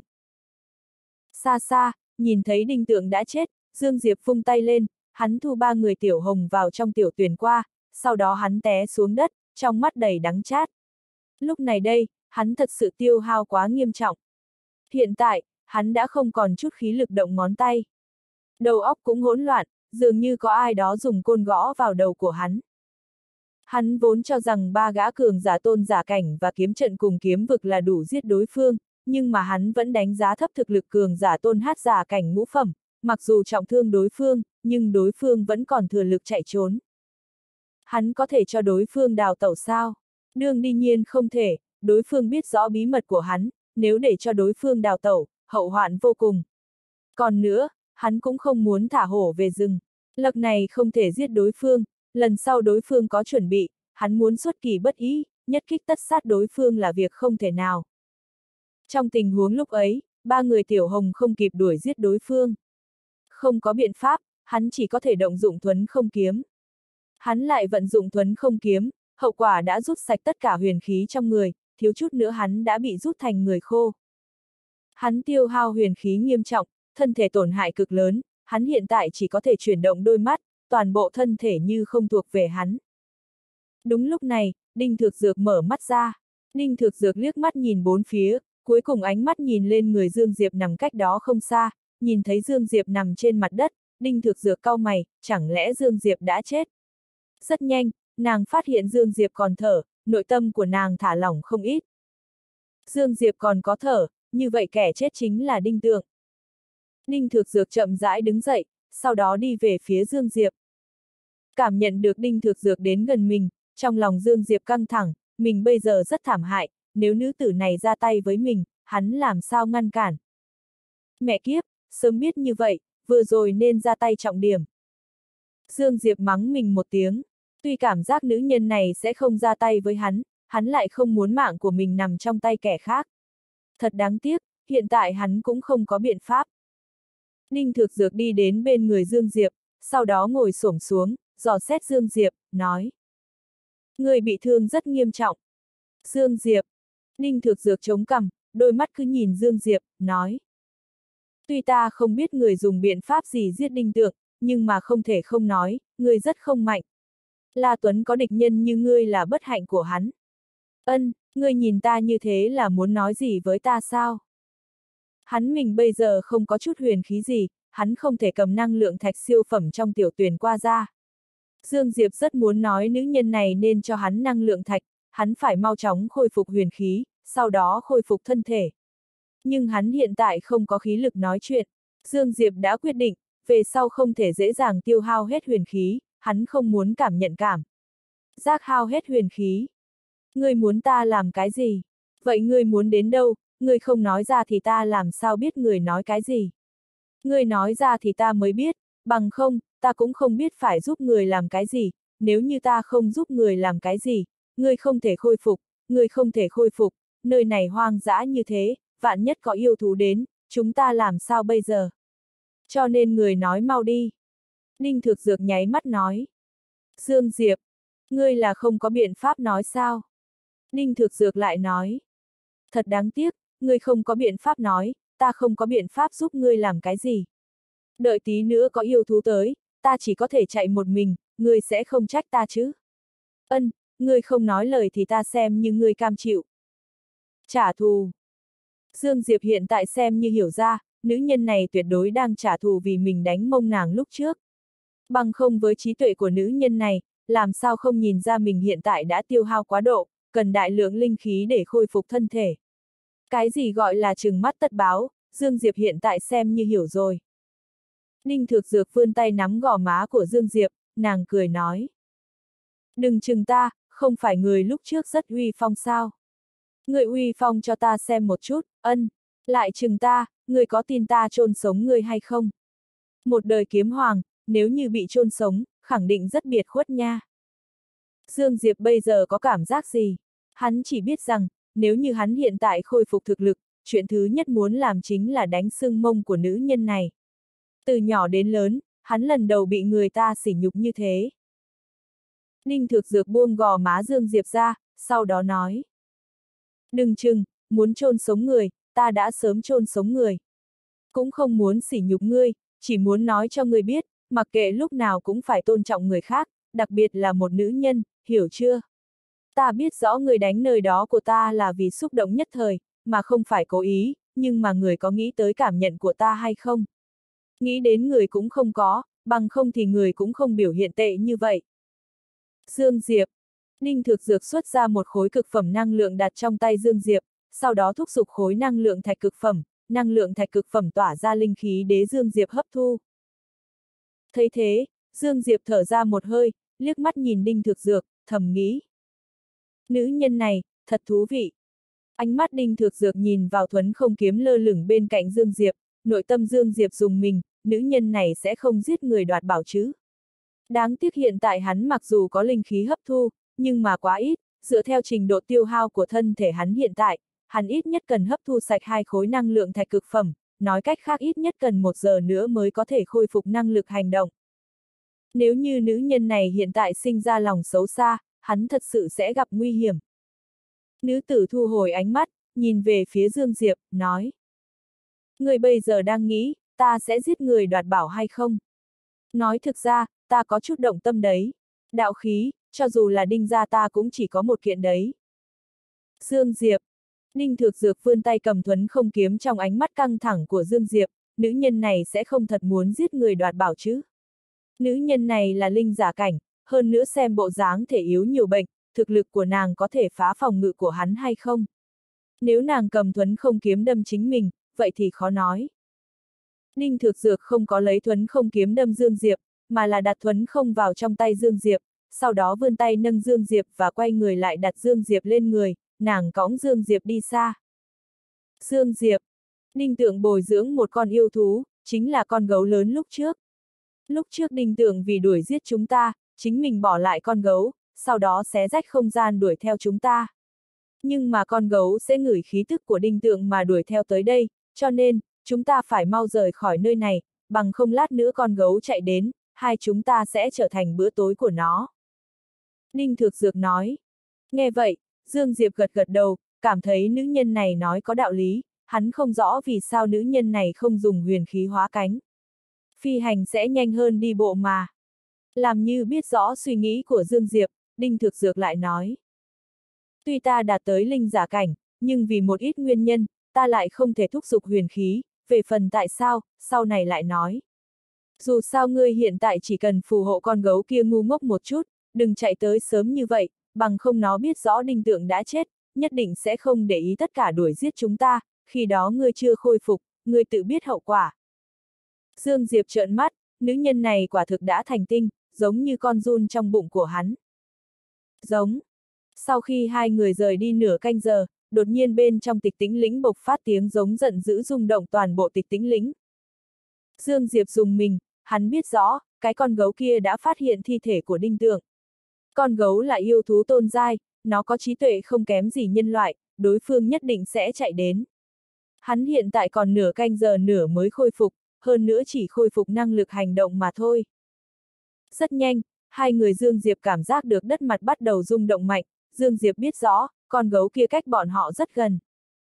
Xa xa, nhìn thấy Đinh Tượng đã chết, Dương Diệp vung tay lên, hắn thu ba người Tiểu Hồng vào trong tiểu tuyển qua, sau đó hắn té xuống đất, trong mắt đầy đắng chát. Lúc này đây, hắn thật sự tiêu hao quá nghiêm trọng. Hiện tại, hắn đã không còn chút khí lực động ngón tay. Đầu óc cũng hỗn loạn, dường như có ai đó dùng côn gõ vào đầu của hắn. Hắn vốn cho rằng ba gã cường giả tôn giả cảnh và kiếm trận cùng kiếm vực là đủ giết đối phương, nhưng mà hắn vẫn đánh giá thấp thực lực cường giả tôn hát giả cảnh ngũ phẩm, mặc dù trọng thương đối phương, nhưng đối phương vẫn còn thừa lực chạy trốn. Hắn có thể cho đối phương đào tẩu sao? Đương đương nhiên không thể, đối phương biết rõ bí mật của hắn, nếu để cho đối phương đào tẩu, hậu hoạn vô cùng. Còn nữa, hắn cũng không muốn thả hổ về rừng. Lần này không thể giết đối phương, lần sau đối phương có chuẩn bị, hắn muốn xuất kỳ bất ý, nhất kích tất sát đối phương là việc không thể nào. Trong tình huống lúc ấy, ba người Tiểu Hồng không kịp đuổi giết đối phương. Không có biện pháp, hắn chỉ có thể động dụng thuấn không kiếm. Hắn lại vận dụng thuấn không kiếm, hậu quả đã rút sạch tất cả huyền khí trong người, thiếu chút nữa hắn đã bị rút thành người khô. Hắn tiêu hao huyền khí nghiêm trọng, thân thể tổn hại cực lớn, hắn hiện tại chỉ có thể chuyển động đôi mắt, toàn bộ thân thể như không thuộc về hắn. Đúng lúc này, Đinh Thược Dược mở mắt ra. Đinh Thược Dược liếc mắt nhìn bốn phía, cuối cùng ánh mắt nhìn lên người Dương Diệp nằm cách đó không xa, nhìn thấy Dương Diệp nằm trên mặt đất, Đinh Thược Dược cau mày, chẳng lẽ Dương Diệp đã chết? Rất nhanh, nàng phát hiện Dương Diệp còn thở, nội tâm của nàng thả lỏng không ít. Dương Diệp còn có thở, như vậy kẻ chết chính là Đinh Tượng. Đinh Thược Dược chậm rãi đứng dậy, sau đó đi về phía Dương Diệp. Cảm nhận được Đinh Thược Dược đến gần mình, trong lòng Dương Diệp căng thẳng, mình bây giờ rất thảm hại, nếu nữ tử này ra tay với mình, hắn làm sao ngăn cản. Mẹ kiếp, sớm biết như vậy, vừa rồi nên ra tay trọng điểm. Dương Diệp mắng mình một tiếng, tuy cảm giác nữ nhân này sẽ không ra tay với hắn, hắn lại không muốn mạng của mình nằm trong tay kẻ khác. Thật đáng tiếc, hiện tại hắn cũng không có biện pháp. Đinh Thược Dược đi đến bên người Dương Diệp, sau đó ngồi xổm xuống, dò xét Dương Diệp, nói. Người bị thương rất nghiêm trọng. Dương Diệp. Đinh Thược Dược chống cằm, đôi mắt cứ nhìn Dương Diệp, nói. Tuy ta không biết người dùng biện pháp gì giết Đinh Tượng, nhưng mà không thể không nói, người rất không mạnh. La Tuấn có địch nhân như ngươi là bất hạnh của hắn. Ân, ngươi nhìn ta như thế là muốn nói gì với ta sao? Hắn mình bây giờ không có chút huyền khí gì, hắn không thể cầm năng lượng thạch siêu phẩm trong tiểu tuyển qua ra. Dương Diệp rất muốn nói nữ nhân này nên cho hắn năng lượng thạch, hắn phải mau chóng khôi phục huyền khí, sau đó khôi phục thân thể. Nhưng hắn hiện tại không có khí lực nói chuyện. Dương Diệp đã quyết định, về sau không thể dễ dàng tiêu hao hết huyền khí, hắn không muốn cảm nhận cảm giác hao hết huyền khí. Ngươi muốn ta làm cái gì? Vậy ngươi muốn đến đâu? Ngươi không nói ra thì ta làm sao biết người nói cái gì? Ngươi nói ra thì ta mới biết, bằng không, ta cũng không biết phải giúp người làm cái gì, nếu như ta không giúp người làm cái gì, ngươi không thể khôi phục, ngươi không thể khôi phục, nơi này hoang dã như thế, vạn nhất có yêu thú đến, chúng ta làm sao bây giờ? Cho nên người nói mau đi. Đinh Thược Dược nháy mắt nói. Dương Diệp, ngươi là không có biện pháp nói sao? Đinh Thược Dược lại nói. Thật đáng tiếc, ngươi không có biện pháp nói, ta không có biện pháp giúp ngươi làm cái gì. Đợi tí nữa có yêu thú tới, ta chỉ có thể chạy một mình, ngươi sẽ không trách ta chứ? Ân, ngươi không nói lời thì ta xem như ngươi cam chịu. Trả thù. Dương Diệp hiện tại xem như hiểu ra, nữ nhân này tuyệt đối đang trả thù vì mình đánh mông nàng lúc trước. Bằng không với trí tuệ của nữ nhân này, làm sao không nhìn ra mình hiện tại đã tiêu hao quá độ, cần đại lượng linh khí để khôi phục thân thể. Cái gì gọi là trừng mắt tất báo, Dương Diệp hiện tại xem như hiểu rồi. Đinh Thược Dược vươn tay nắm gò má của Dương Diệp, nàng cười nói. Đừng chừng ta, không phải người lúc trước rất uy phong sao? Người uy phong cho ta xem một chút, ân. Lại chừng ta, ngươi có tin ta chôn sống ngươi hay không? Một đời kiếm hoàng, nếu như bị chôn sống, khẳng định rất biệt khuất nha. Dương Diệp bây giờ có cảm giác gì? Hắn chỉ biết rằng, nếu như hắn hiện tại khôi phục thực lực, chuyện thứ nhất muốn làm chính là đánh sưng mông của nữ nhân này. Từ nhỏ đến lớn, hắn lần đầu bị người ta sỉ nhục như thế. Ninh Thực Dược buông gò má Dương Diệp ra, sau đó nói. Đừng chừng, muốn chôn sống người, ta đã sớm chôn sống người. Cũng không muốn sỉ nhục ngươi, chỉ muốn nói cho ngươi biết, mặc kệ lúc nào cũng phải tôn trọng người khác, đặc biệt là một nữ nhân, hiểu chưa? Ta biết rõ người đánh nơi đó của ta là vì xúc động nhất thời, mà không phải cố ý, nhưng mà người có nghĩ tới cảm nhận của ta hay không? Nghĩ đến người cũng không có, bằng không thì người cũng không biểu hiện tệ như vậy. Dương Diệp. Ninh Thực Dược xuất ra một khối cực phẩm năng lượng đặt trong tay Dương Diệp, sau đó thúc giục khối năng lượng thạch cực phẩm, năng lượng thạch cực phẩm tỏa ra linh khí để Dương Diệp hấp thu. Thấy thế, Dương Diệp thở ra một hơi, liếc mắt nhìn Ninh Thực Dược, thầm nghĩ. Nữ nhân này, thật thú vị. Ánh mắt Ninh Thực Dược nhìn vào thuấn không kiếm lơ lửng bên cạnh Dương Diệp, nội tâm Dương Diệp dùng mình, nữ nhân này sẽ không giết người đoạt bảo chứ. Đáng tiếc hiện tại hắn mặc dù có linh khí hấp thu, nhưng mà quá ít, dựa theo trình độ tiêu hao của thân thể hắn hiện tại, hắn ít nhất cần hấp thu sạch hai khối năng lượng thạch cực phẩm, nói cách khác ít nhất cần một giờ nữa mới có thể khôi phục năng lực hành động. Nếu như nữ nhân này hiện tại sinh ra lòng xấu xa, hắn thật sự sẽ gặp nguy hiểm. Nữ tử thu hồi ánh mắt, nhìn về phía Dương Diệp, nói. Người bây giờ đang nghĩ, ta sẽ giết người đoạt bảo hay không? Nói thực ra, ta có chút động tâm đấy. Đạo khí, cho dù là đinh gia ta cũng chỉ có một kiện đấy. Dương Diệp. Ninh Thực Dược vươn tay cầm thuấn không kiếm trong ánh mắt căng thẳng của Dương Diệp, nữ nhân này sẽ không thật muốn giết người đoạt bảo chứ. Nữ nhân này là linh giả cảnh, hơn nữa xem bộ dáng thể yếu nhiều bệnh, thực lực của nàng có thể phá phòng ngự của hắn hay không? Nếu nàng cầm thuấn không kiếm đâm chính mình, vậy thì khó nói. Ninh Thực Dược không có lấy thuấn không kiếm đâm Dương Diệp, mà là đặt thuấn không vào trong tay Dương Diệp, sau đó vươn tay nâng Dương Diệp và quay người lại đặt Dương Diệp lên người, nàng cõng Dương Diệp đi xa. Dương Diệp. Ninh Tượng bồi dưỡng một con yêu thú, chính là con gấu lớn lúc trước. Lúc trước Ninh Tượng vì đuổi giết chúng ta, chính mình bỏ lại con gấu, sau đó xé rách không gian đuổi theo chúng ta. Nhưng mà con gấu sẽ ngửi khí tức của Ninh Tượng mà đuổi theo tới đây, cho nên, chúng ta phải mau rời khỏi nơi này, bằng không lát nữa con gấu chạy đến, hai chúng ta sẽ trở thành bữa tối của nó. Ninh Thực Dược nói. Nghe vậy, Dương Diệp gật gật đầu, cảm thấy nữ nhân này nói có đạo lý, hắn không rõ vì sao nữ nhân này không dùng huyền khí hóa cánh. Phi hành sẽ nhanh hơn đi bộ mà. Làm như biết rõ suy nghĩ của Dương Diệp, Ninh Thực Dược lại nói. Tuy ta đạt tới linh giả cảnh, nhưng vì một ít nguyên nhân, ta lại không thể thúc giục huyền khí, về phần tại sao, sau này lại nói. Dù sao ngươi hiện tại chỉ cần phù hộ con gấu kia ngu ngốc một chút, đừng chạy tới sớm như vậy, bằng không nó biết rõ Đinh Tượng đã chết, nhất định sẽ không để ý tất cả đuổi giết chúng ta, khi đó ngươi chưa khôi phục, ngươi tự biết hậu quả. Dương Diệp trợn mắt, nữ nhân này quả thực đã thành tinh, giống như con giun trong bụng của hắn. Giống. Sau khi hai người rời đi nửa canh giờ, đột nhiên bên trong Tịch Tĩnh Lĩnh bộc phát tiếng giống giận dữ rung động toàn bộ Tịch Tĩnh Lĩnh. Dương Diệp dùng mình, hắn biết rõ, cái con gấu kia đã phát hiện thi thể của Đinh Tượng. Con gấu là yêu thú tôn giai, nó có trí tuệ không kém gì nhân loại, đối phương nhất định sẽ chạy đến. Hắn hiện tại còn nửa canh giờ nửa mới khôi phục, hơn nữa chỉ khôi phục năng lực hành động mà thôi. Rất nhanh, hai người Dương Diệp cảm giác được đất mặt bắt đầu rung động mạnh, Dương Diệp biết rõ, con gấu kia cách bọn họ rất gần.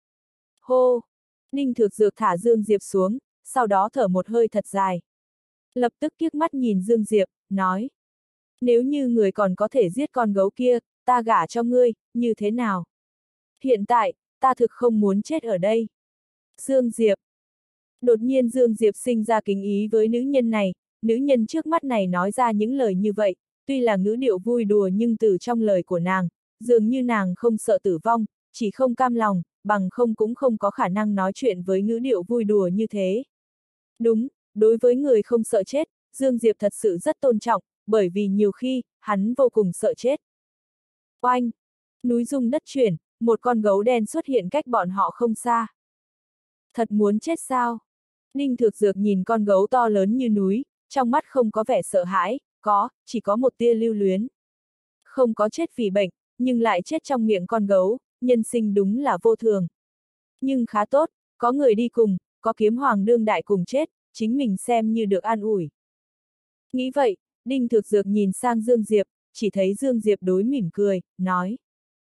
Hô! Ninh Thực Dược thả Dương Diệp xuống, sau đó thở một hơi thật dài. Lập tức kiếc mắt nhìn Dương Diệp, nói. Nếu như người còn có thể giết con gấu kia, ta gả cho ngươi, như thế nào? Hiện tại, ta thực không muốn chết ở đây. Dương Diệp. Đột nhiên Dương Diệp sinh ra kính ý với nữ nhân này, nữ nhân trước mắt này nói ra những lời như vậy, tuy là ngữ điệu vui đùa nhưng từ trong lời của nàng, dường như nàng không sợ tử vong, chỉ không cam lòng, bằng không cũng không có khả năng nói chuyện với ngữ điệu vui đùa như thế. Đúng, đối với người không sợ chết, Dương Diệp thật sự rất tôn trọng, bởi vì nhiều khi, hắn vô cùng sợ chết. Oanh! Núi rung đất chuyển, một con gấu đen xuất hiện cách bọn họ không xa. Thật muốn chết sao? Đinh Thực Dược nhìn con gấu to lớn như núi, trong mắt không có vẻ sợ hãi, có, chỉ có một tia lưu luyến. Không có chết vì bệnh, nhưng lại chết trong miệng con gấu, nhân sinh đúng là vô thường. Nhưng khá tốt, có người đi cùng, có kiếm hoàng đương đại cùng chết, chính mình xem như được an ủi. Nghĩ vậy, Đinh Thực Dược nhìn sang Dương Diệp, chỉ thấy Dương Diệp đối mỉm cười, nói.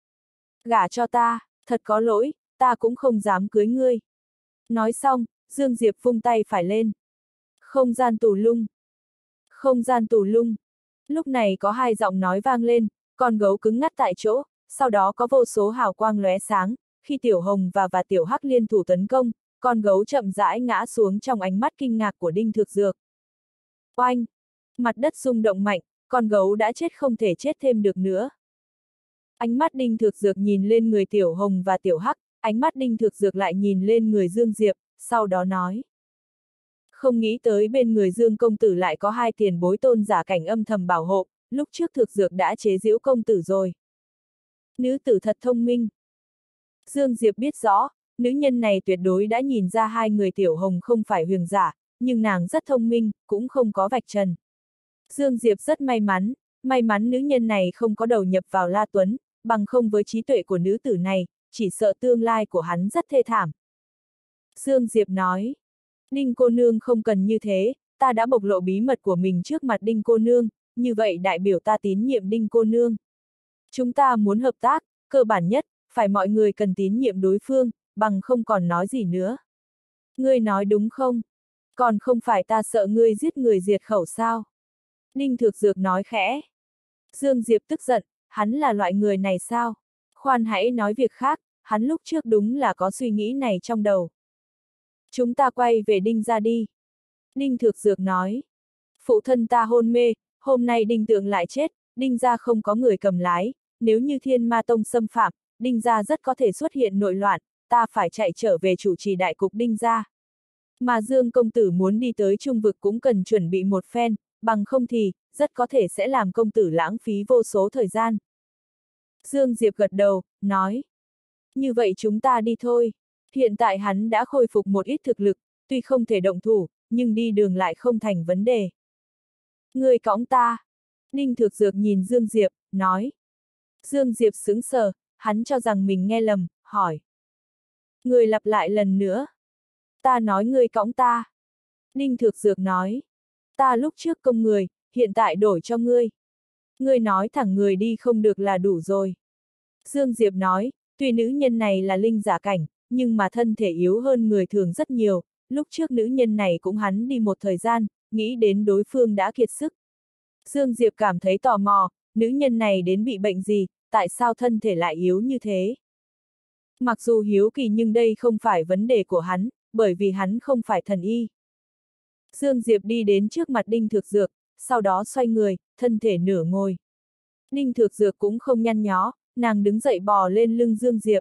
Gả cho ta, thật có lỗi, ta cũng không dám cưới ngươi. Nói xong, Dương Diệp vung tay phải lên. Không gian tù lung. Không gian tù lung. Lúc này có hai giọng nói vang lên, con gấu cứng ngắt tại chỗ, sau đó có vô số hào quang lóe sáng, khi Tiểu Hồng và và Tiểu Hắc liên thủ tấn công, con gấu chậm rãi ngã xuống trong ánh mắt kinh ngạc của Đinh Thực Dược. Oanh! Mặt đất rung động mạnh, con gấu đã chết không thể chết thêm được nữa. Ánh mắt Đinh Thực Dược nhìn lên người Tiểu Hồng và Tiểu Hắc, ánh mắt Đinh Thực Dược lại nhìn lên người Dương Diệp, sau đó nói. Không nghĩ tới bên người Dương công tử lại có hai tiền bối tôn giả cảnh âm thầm bảo hộ, lúc trước Thực Dược đã chế giễu công tử rồi. Nữ tử thật thông minh. Dương Diệp biết rõ, nữ nhân này tuyệt đối đã nhìn ra hai người Tiểu Hồng không phải huyền giả, nhưng nàng rất thông minh, cũng không có vạch trần. Dương Diệp rất may mắn, may mắn nữ nhân này không có đầu nhập vào La Tuấn, bằng không với trí tuệ của nữ tử này, chỉ sợ tương lai của hắn rất thê thảm. Dương Diệp nói, Đinh cô nương không cần như thế, ta đã bộc lộ bí mật của mình trước mặt Đinh cô nương, như vậy đại biểu ta tín nhiệm Đinh cô nương. Chúng ta muốn hợp tác, cơ bản nhất, phải mọi người cần tín nhiệm đối phương, bằng không còn nói gì nữa. Ngươi nói đúng không? Còn không phải ta sợ ngươi giết người diệt khẩu sao? Đinh Thực Dược nói khẽ. Dương Diệp tức giận, hắn là loại người này sao? Khoan hãy nói việc khác, hắn lúc trước đúng là có suy nghĩ này trong đầu. Chúng ta quay về Đinh gia đi. Đinh Thực Dược nói. Phụ thân ta hôn mê, hôm nay Đinh Tượng lại chết, Đinh gia không có người cầm lái, nếu như Thiên Ma Tông xâm phạm, Đinh gia rất có thể xuất hiện nội loạn, ta phải chạy trở về chủ trì đại cục Đinh gia. Mà Dương công tử muốn đi tới Trung vực cũng cần chuẩn bị một phen, bằng không thì, rất có thể sẽ làm công tử lãng phí vô số thời gian. Dương Diệp gật đầu, nói. Như vậy chúng ta đi thôi. Hiện tại hắn đã khôi phục một ít thực lực, tuy không thể động thủ, nhưng đi đường lại không thành vấn đề. Người cõng ta. Đinh Thực Dược nhìn Dương Diệp, nói. Dương Diệp sững sờ, hắn cho rằng mình nghe lầm, hỏi. Người lặp lại lần nữa. Ta nói ngươi cõng ta. Đinh Thực Dược nói. Ta lúc trước công người, hiện tại đổi cho ngươi. Ngươi nói thẳng người đi không được là đủ rồi. Dương Diệp nói, tuy nữ nhân này là linh giả cảnh, nhưng mà thân thể yếu hơn người thường rất nhiều, lúc trước nữ nhân này cũng hắn đi một thời gian, nghĩ đến đối phương đã kiệt sức. Dương Diệp cảm thấy tò mò, nữ nhân này đến bị bệnh gì, tại sao thân thể lại yếu như thế? Mặc dù hiếu kỳ nhưng đây không phải vấn đề của hắn, bởi vì hắn không phải thần y. Dương Diệp đi đến trước mặt Đinh Thực Dược, sau đó xoay người, thân thể nửa ngồi. Đinh Thực Dược cũng không nhăn nhó, nàng đứng dậy bò lên lưng Dương Diệp.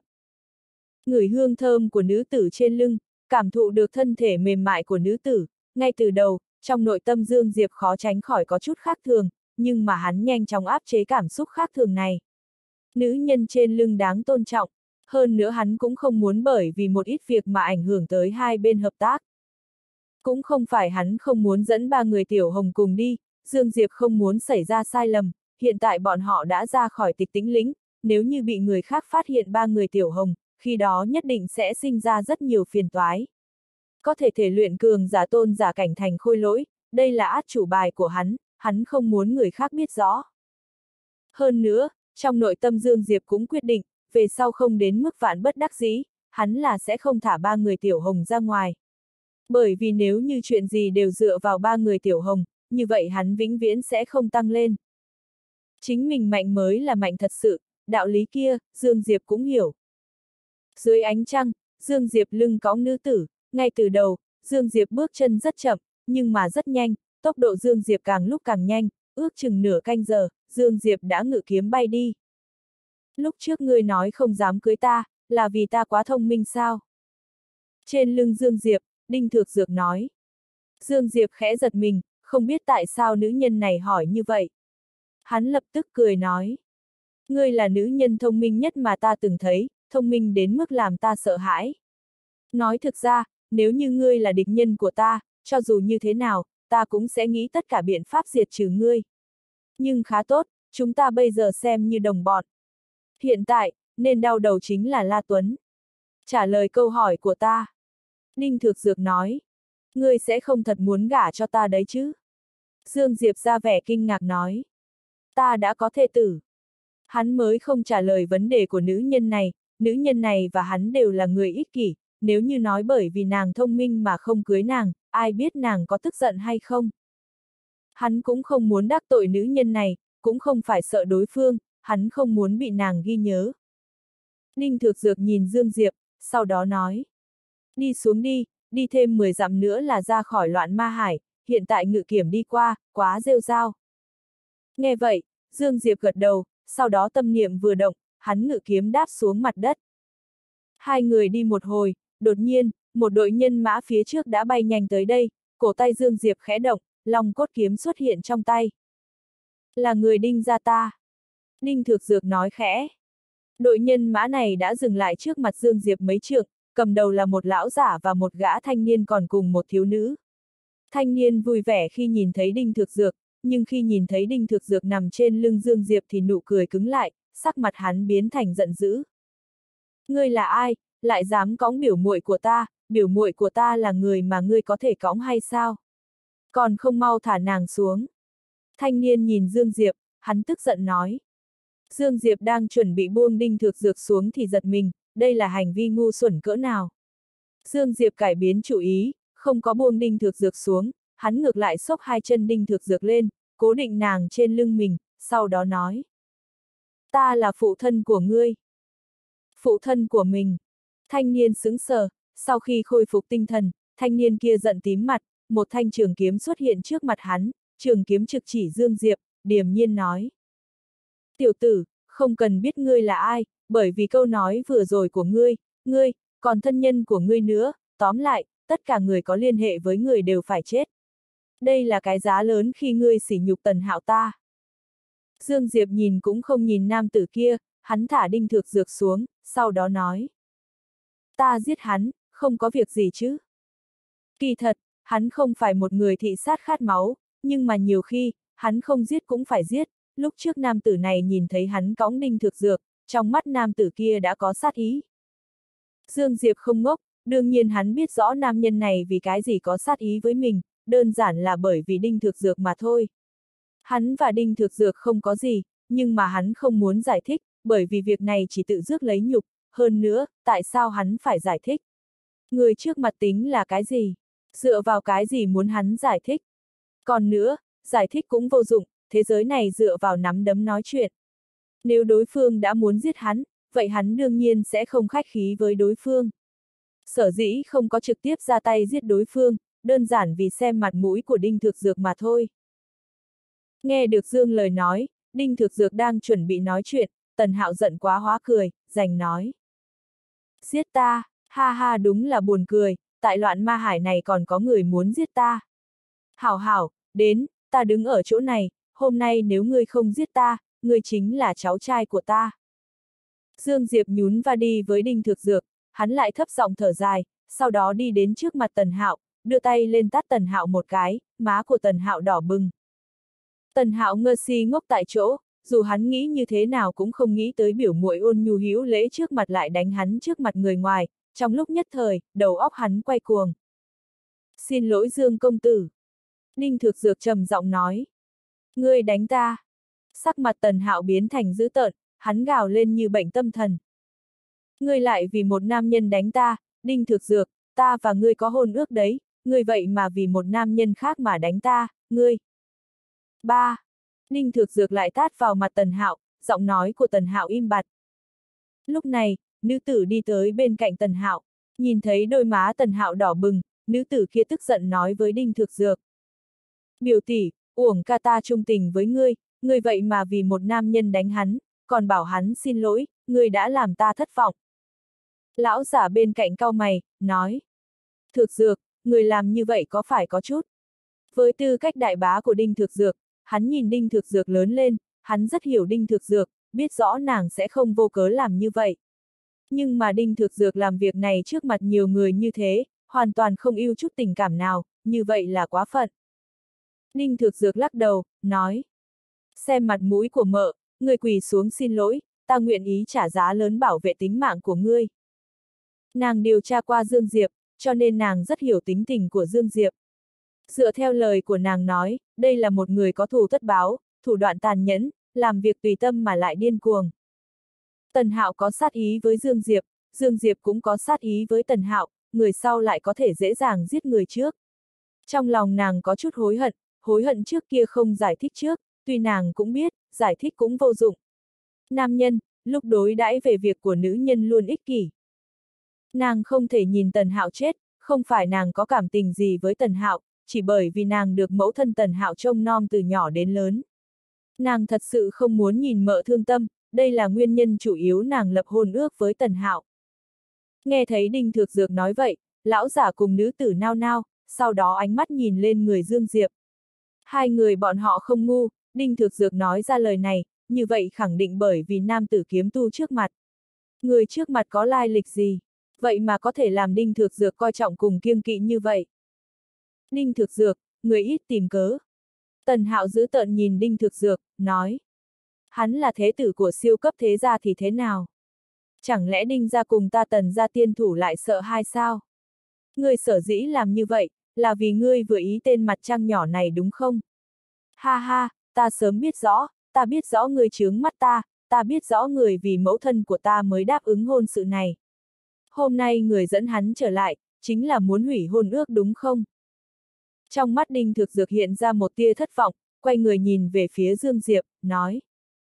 Ngửi hương thơm của nữ tử trên lưng, cảm thụ được thân thể mềm mại của nữ tử, ngay từ đầu, trong nội tâm Dương Diệp khó tránh khỏi có chút khác thường, nhưng mà hắn nhanh chóng áp chế cảm xúc khác thường này. Nữ nhân trên lưng đáng tôn trọng, hơn nữa hắn cũng không muốn bởi vì một ít việc mà ảnh hưởng tới hai bên hợp tác. Cũng không phải hắn không muốn dẫn ba người Tiểu Hồng cùng đi, Dương Diệp không muốn xảy ra sai lầm, hiện tại bọn họ đã ra khỏi Tịch Tĩnh lĩnh, nếu như bị người khác phát hiện ba người Tiểu Hồng, khi đó nhất định sẽ sinh ra rất nhiều phiền toái. Có thể thể luyện cường giả tôn giả cảnh thành khôi lỗi, đây là át chủ bài của hắn, hắn không muốn người khác biết rõ. Hơn nữa, trong nội tâm Dương Diệp cũng quyết định, về sau không đến mức vạn bất đắc dĩ, hắn là sẽ không thả ba người Tiểu Hồng ra ngoài. Bởi vì nếu như chuyện gì đều dựa vào ba người Tiểu Hồng, như vậy hắn vĩnh viễn sẽ không tăng lên. Chính mình mạnh mới là mạnh thật sự, đạo lý kia, Dương Diệp cũng hiểu. Dưới ánh trăng, Dương Diệp lưng cõng nữ tử, ngay từ đầu, Dương Diệp bước chân rất chậm, nhưng mà rất nhanh, tốc độ Dương Diệp càng lúc càng nhanh, ước chừng nửa canh giờ, Dương Diệp đã ngự kiếm bay đi. Lúc trước ngươi nói không dám cưới ta, là vì ta quá thông minh sao? Trên lưng Dương Diệp, Đinh Thực Dược nói. Dương Diệp khẽ giật mình, không biết tại sao nữ nhân này hỏi như vậy. Hắn lập tức cười nói. Ngươi là nữ nhân thông minh nhất mà ta từng thấy, thông minh đến mức làm ta sợ hãi. Nói thực ra, nếu như ngươi là địch nhân của ta, cho dù như thế nào, ta cũng sẽ nghĩ tất cả biện pháp diệt trừ ngươi. Nhưng khá tốt, chúng ta bây giờ xem như đồng bọn. Hiện tại, nên đau đầu chính là La Tuấn. Trả lời câu hỏi của ta. Đinh Thực Dược nói. Ngươi sẽ không thật muốn gả cho ta đấy chứ? Dương Diệp ra vẻ kinh ngạc nói. Ta đã có thê tử. Hắn mới không trả lời vấn đề của nữ nhân này, nữ nhân này và hắn đều là người ích kỷ, nếu như nói bởi vì nàng thông minh mà không cưới nàng, ai biết nàng có tức giận hay không? Hắn cũng không muốn đắc tội nữ nhân này, cũng không phải sợ đối phương, hắn không muốn bị nàng ghi nhớ. Đinh Thực Dược nhìn Dương Diệp, sau đó nói. Đi xuống đi, đi thêm mười dặm nữa là ra khỏi loạn ma hải, hiện tại ngự kiểm đi qua, quá rêu rao. Nghe vậy, Dương Diệp gật đầu, sau đó tâm niệm vừa động, hắn ngự kiếm đáp xuống mặt đất. Hai người đi một hồi, đột nhiên, một đội nhân mã phía trước đã bay nhanh tới đây, cổ tay Dương Diệp khẽ động, long cốt kiếm xuất hiện trong tay. Là người Đinh gia ta. Đinh Thực Dược nói khẽ. Đội nhân mã này đã dừng lại trước mặt Dương Diệp mấy trượng, cầm đầu là một lão giả và một gã thanh niên còn cùng một thiếu nữ. Thanh niên vui vẻ khi nhìn thấy Đinh Thực Dược, nhưng khi nhìn thấy Đinh Thực Dược nằm trên lưng Dương Diệp thì nụ cười cứng lại, sắc mặt hắn biến thành giận dữ. Ngươi là ai, lại dám cõng biểu muội của ta, biểu muội của ta là người mà ngươi có thể cõng hay sao? Còn không mau thả nàng xuống. Thanh niên nhìn Dương Diệp, hắn tức giận nói. Dương Diệp đang chuẩn bị buông Đinh Thực Dược xuống thì giật mình, đây là hành vi ngu xuẩn cỡ nào. Dương Diệp cải biến chủ ý, không có buông Đinh Thực Dược xuống, hắn ngược lại xốc hai chân Đinh Thực Dược lên, cố định nàng trên lưng mình, sau đó nói. Ta là phụ thân của ngươi. Phụ thân của mình. Thanh niên sững sờ, sau khi khôi phục tinh thần, thanh niên kia giận tím mặt, một thanh trường kiếm xuất hiện trước mặt hắn, trường kiếm trực chỉ Dương Diệp, điềm nhiên nói. Tiểu tử, không cần biết ngươi là ai, bởi vì câu nói vừa rồi của ngươi, ngươi, còn thân nhân của ngươi nữa, tóm lại, tất cả người có liên hệ với người đều phải chết. Đây là cái giá lớn khi ngươi sỉ nhục Tần Hạo ta. Dương Diệp nhìn cũng không nhìn nam tử kia, hắn thả Đinh Thực Dược xuống, sau đó nói. Ta giết hắn, không có việc gì chứ. Kỳ thật, hắn không phải một người thị sát khát máu, nhưng mà nhiều khi, hắn không giết cũng phải giết. Lúc trước nam tử này nhìn thấy hắn cõng Đinh Thực Dược, trong mắt nam tử kia đã có sát ý. Dương Diệp không ngốc, đương nhiên hắn biết rõ nam nhân này vì cái gì có sát ý với mình, đơn giản là bởi vì Đinh Thực Dược mà thôi. Hắn và Đinh Thực Dược không có gì, nhưng mà hắn không muốn giải thích, bởi vì việc này chỉ tự rước lấy nhục, hơn nữa, tại sao hắn phải giải thích? Người trước mặt tính là cái gì? Dựa vào cái gì muốn hắn giải thích? Còn nữa, giải thích cũng vô dụng, thế giới này dựa vào nắm đấm nói chuyện. Nếu đối phương đã muốn giết hắn, vậy hắn đương nhiên sẽ không khách khí với đối phương. Sở dĩ không có trực tiếp ra tay giết đối phương, đơn giản vì xem mặt mũi của Đinh Thực Dược mà thôi. Nghe được Dương lời nói, Đinh Thực Dược đang chuẩn bị nói chuyện, Tần Hạo giận quá hóa cười, giành nói. Giết ta, ha ha đúng là buồn cười, tại loạn ma hải này còn có người muốn giết ta. Hảo hảo, đến, ta đứng ở chỗ này, hôm nay nếu ngươi không giết ta, ngươi chính là cháu trai của ta. Dương Diệp nhún va đi với Đinh Thực Dược, hắn lại thấp giọng thở dài, sau đó đi đến trước mặt Tần Hạo, đưa tay lên tát Tần Hạo một cái, má của Tần Hạo đỏ bừng. Tần Hạo ngơ si ngốc tại chỗ, dù hắn nghĩ như thế nào cũng không nghĩ tới biểu muội ôn nhu hữu lễ trước mặt lại đánh hắn trước mặt người ngoài, trong lúc nhất thời, đầu óc hắn quay cuồng. Xin lỗi Dương công tử. Đinh Thực Dược trầm giọng nói. Ngươi đánh ta. Sắc mặt Tần Hạo biến thành dữ tợn, hắn gào lên như bệnh tâm thần. Ngươi lại vì một nam nhân đánh ta, Đinh Thực Dược, ta và ngươi có hôn ước đấy, ngươi vậy mà vì một nam nhân khác mà đánh ta, ngươi. Ba. Đinh Thực Dược lại tát vào mặt Tần Hạo, giọng nói của Tần Hạo im bặt. Lúc này, nữ tử đi tới bên cạnh Tần Hạo, nhìn thấy đôi má Tần Hạo đỏ bừng, nữ tử kia tức giận nói với Đinh Thực Dược. Biểu tỷ, uổng ca ta trung tình với ngươi, ngươi vậy mà vì một nam nhân đánh hắn, còn bảo hắn xin lỗi, ngươi đã làm ta thất vọng. Lão giả bên cạnh cau mày, nói. Thực Dược, người làm như vậy có phải có chút? Với tư cách đại bá của Đinh Thực Dược, hắn nhìn Đinh Thực Dược lớn lên, hắn rất hiểu Đinh Thực Dược, biết rõ nàng sẽ không vô cớ làm như vậy. Nhưng mà Đinh Thực Dược làm việc này trước mặt nhiều người như thế, hoàn toàn không yêu chút tình cảm nào, như vậy là quá phận. Ninh Thực Dược lắc đầu, nói. Xem mặt mũi của mợ, người quỳ xuống xin lỗi, ta nguyện ý trả giá lớn bảo vệ tính mạng của ngươi. Nàng điều tra qua Dương Diệp, cho nên nàng rất hiểu tính tình của Dương Diệp. Dựa theo lời của nàng nói, đây là một người có thù tất báo, thủ đoạn tàn nhẫn, làm việc tùy tâm mà lại điên cuồng. Tần Hạo có sát ý với Dương Diệp, Dương Diệp cũng có sát ý với Tần Hạo, người sau lại có thể dễ dàng giết người trước. Trong lòng nàng có chút hối hận, hối hận trước kia không giải thích trước, tuy nàng cũng biết, giải thích cũng vô dụng. Nam nhân, lúc đối đãi về việc của nữ nhân luôn ích kỷ. Nàng không thể nhìn Tần Hạo chết, không phải nàng có cảm tình gì với Tần Hạo, chỉ bởi vì nàng được mẫu thân Tần Hạo trông nom từ nhỏ đến lớn. Nàng thật sự không muốn nhìn mợ thương tâm, đây là nguyên nhân chủ yếu nàng lập hôn ước với Tần Hạo. Nghe thấy Đinh Thực Dược nói vậy, lão giả cùng nữ tử nao nao, sau đó ánh mắt nhìn lên người Dương Diệp. Hai người bọn họ không ngu, Đinh Thực Dược nói ra lời này, như vậy khẳng định bởi vì nam tử kiếm tu trước mặt. Người trước mặt có lai lịch gì? Vậy mà có thể làm Đinh Thực Dược coi trọng cùng kiêng kỵ như vậy. Đinh Thực Dược, người ít tìm cớ. Tần Hạo giữ tợn nhìn Đinh Thực Dược, nói. Hắn là thế tử của siêu cấp thế gia thì thế nào? Chẳng lẽ Đinh gia cùng ta Tần gia tiên thủ lại sợ hai sao? Ngươi sở dĩ làm như vậy, là vì ngươi vừa ý tên mặt trăng nhỏ này đúng không? Ha ha, ta sớm biết rõ, ta biết rõ ngươi chướng mắt ta, ta biết rõ người vì mẫu thân của ta mới đáp ứng hôn sự này. Hôm nay người dẫn hắn trở lại, chính là muốn hủy hôn ước đúng không? Trong mắt Đinh Thực Dược hiện ra một tia thất vọng, quay người nhìn về phía Dương Diệp, nói.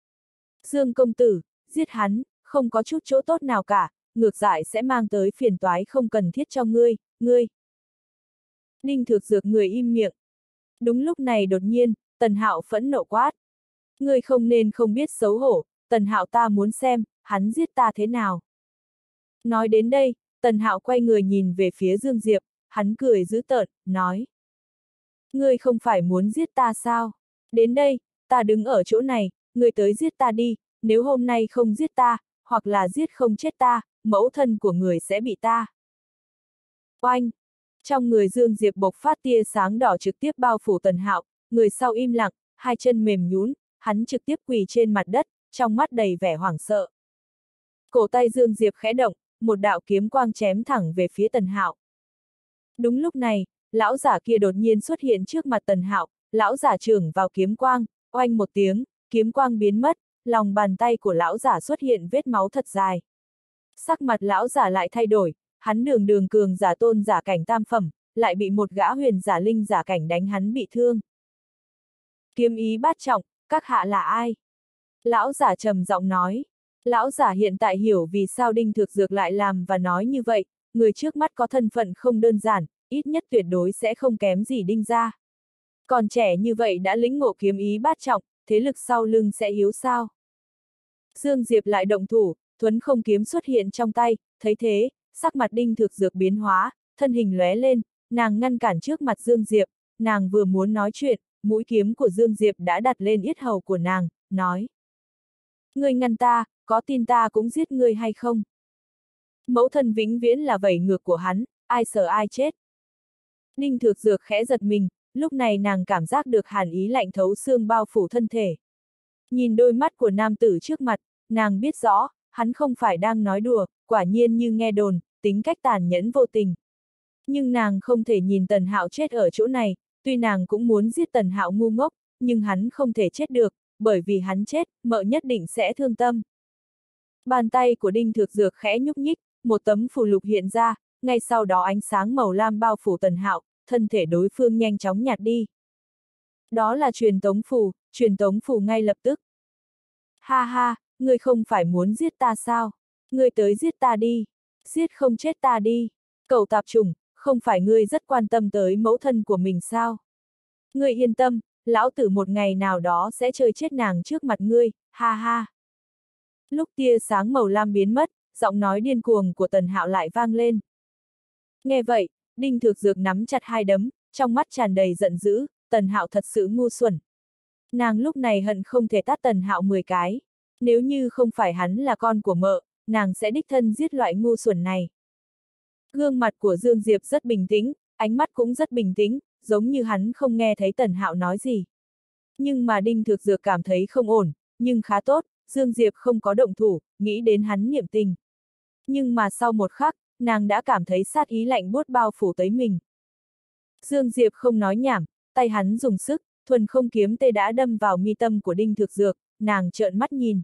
Dương công tử, giết hắn, không có chút chỗ tốt nào cả, ngược lại sẽ mang tới phiền toái không cần thiết cho ngươi, ngươi. Đinh Thực Dược người im miệng. Đúng lúc này đột nhiên, Tần Hạo phẫn nộ quát. Ngươi không nên không biết xấu hổ, Tần Hạo ta muốn xem, hắn giết ta thế nào. Nói đến đây, Tần Hạo quay người nhìn về phía Dương Diệp, hắn cười dữ tợn, nói. Ngươi không phải muốn giết ta sao? Đến đây, ta đứng ở chỗ này, ngươi tới giết ta đi, nếu hôm nay không giết ta, hoặc là giết không chết ta, mẫu thân của người sẽ bị ta. Oanh! Trong người Dương Diệp bộc phát tia sáng đỏ trực tiếp bao phủ Tần Hạo, người sau im lặng, hai chân mềm nhũn, hắn trực tiếp quỳ trên mặt đất, trong mắt đầy vẻ hoảng sợ. Cổ tay Dương Diệp khẽ động, một đạo kiếm quang chém thẳng về phía Tần Hạo. Đúng lúc này, lão giả kia đột nhiên xuất hiện trước mặt Tần Hạo, lão giả chưởng vào kiếm quang, oanh một tiếng, kiếm quang biến mất, lòng bàn tay của lão giả xuất hiện vết máu thật dài. Sắc mặt lão giả lại thay đổi, hắn đường đường cường giả tôn giả cảnh tam phẩm, lại bị một gã huyền giả linh giả cảnh đánh hắn bị thương. Kiếm ý bát trọng, các hạ là ai? Lão giả trầm giọng nói. Lão giả hiện tại hiểu vì sao Đinh Thực Dược lại làm và nói như vậy, người trước mắt có thân phận không đơn giản, ít nhất tuyệt đối sẽ không kém gì Đinh gia. Còn trẻ như vậy đã lĩnh ngộ kiếm ý bát trọng, thế lực sau lưng sẽ yếu sao? Dương Diệp lại động thủ, thuấn không kiếm xuất hiện trong tay, thấy thế, sắc mặt Đinh Thực Dược biến hóa, thân hình lóe lên, nàng ngăn cản trước mặt Dương Diệp, nàng vừa muốn nói chuyện, mũi kiếm của Dương Diệp đã đặt lên yết hầu của nàng, nói. Ngươi ngăn ta, có tin ta cũng giết ngươi hay không? Mẫu thân vĩnh viễn là vẩy ngược của hắn, ai sợ ai chết. Đinh Thực Dược khẽ giật mình, lúc này nàng cảm giác được hàn ý lạnh thấu xương bao phủ thân thể. Nhìn đôi mắt của nam tử trước mặt, nàng biết rõ, hắn không phải đang nói đùa, quả nhiên như nghe đồn, tính cách tàn nhẫn vô tình. Nhưng nàng không thể nhìn Tần Hạo chết ở chỗ này, tuy nàng cũng muốn giết Tần Hạo ngu ngốc, nhưng hắn không thể chết được, bởi vì hắn chết, mợ nhất định sẽ thương tâm. Bàn tay của Đinh Thực Dược khẽ nhúc nhích, một tấm phù lục hiện ra, ngay sau đó ánh sáng màu lam bao phủ Tần Hạo, thân thể đối phương nhanh chóng nhạt đi. Đó là truyền tống phù, truyền tống phù ngay lập tức. Ha ha, ngươi không phải muốn giết ta sao? Ngươi tới giết ta đi, giết không chết ta đi. Cẩu tạp chủng, không phải ngươi rất quan tâm tới mẫu thân của mình sao? Ngươi yên tâm, lão tử một ngày nào đó sẽ chơi chết nàng trước mặt ngươi, ha ha. Lúc tia sáng màu lam biến mất, giọng nói điên cuồng của Tần Hạo lại vang lên. Nghe vậy, Đinh Thực Dược nắm chặt hai đấm, trong mắt tràn đầy giận dữ, Tần Hạo thật sự ngu xuẩn. Nàng lúc này hận không thể tát Tần Hạo mười cái. Nếu như không phải hắn là con của mợ, nàng sẽ đích thân giết loại ngu xuẩn này. Gương mặt của Dương Diệp rất bình tĩnh, ánh mắt cũng rất bình tĩnh, giống như hắn không nghe thấy Tần Hạo nói gì. Nhưng mà Đinh Thực Dược cảm thấy không ổn, nhưng khá tốt, Dương Diệp không có động thủ, nghĩ đến hắn niệm tình. Nhưng mà sau một khắc, nàng đã cảm thấy sát ý lạnh buốt bao phủ tới mình. Dương Diệp không nói nhảm, tay hắn dùng sức, thuần không kiếm tê đã đâm vào mi tâm của Đinh Thực Dược, nàng trợn mắt nhìn.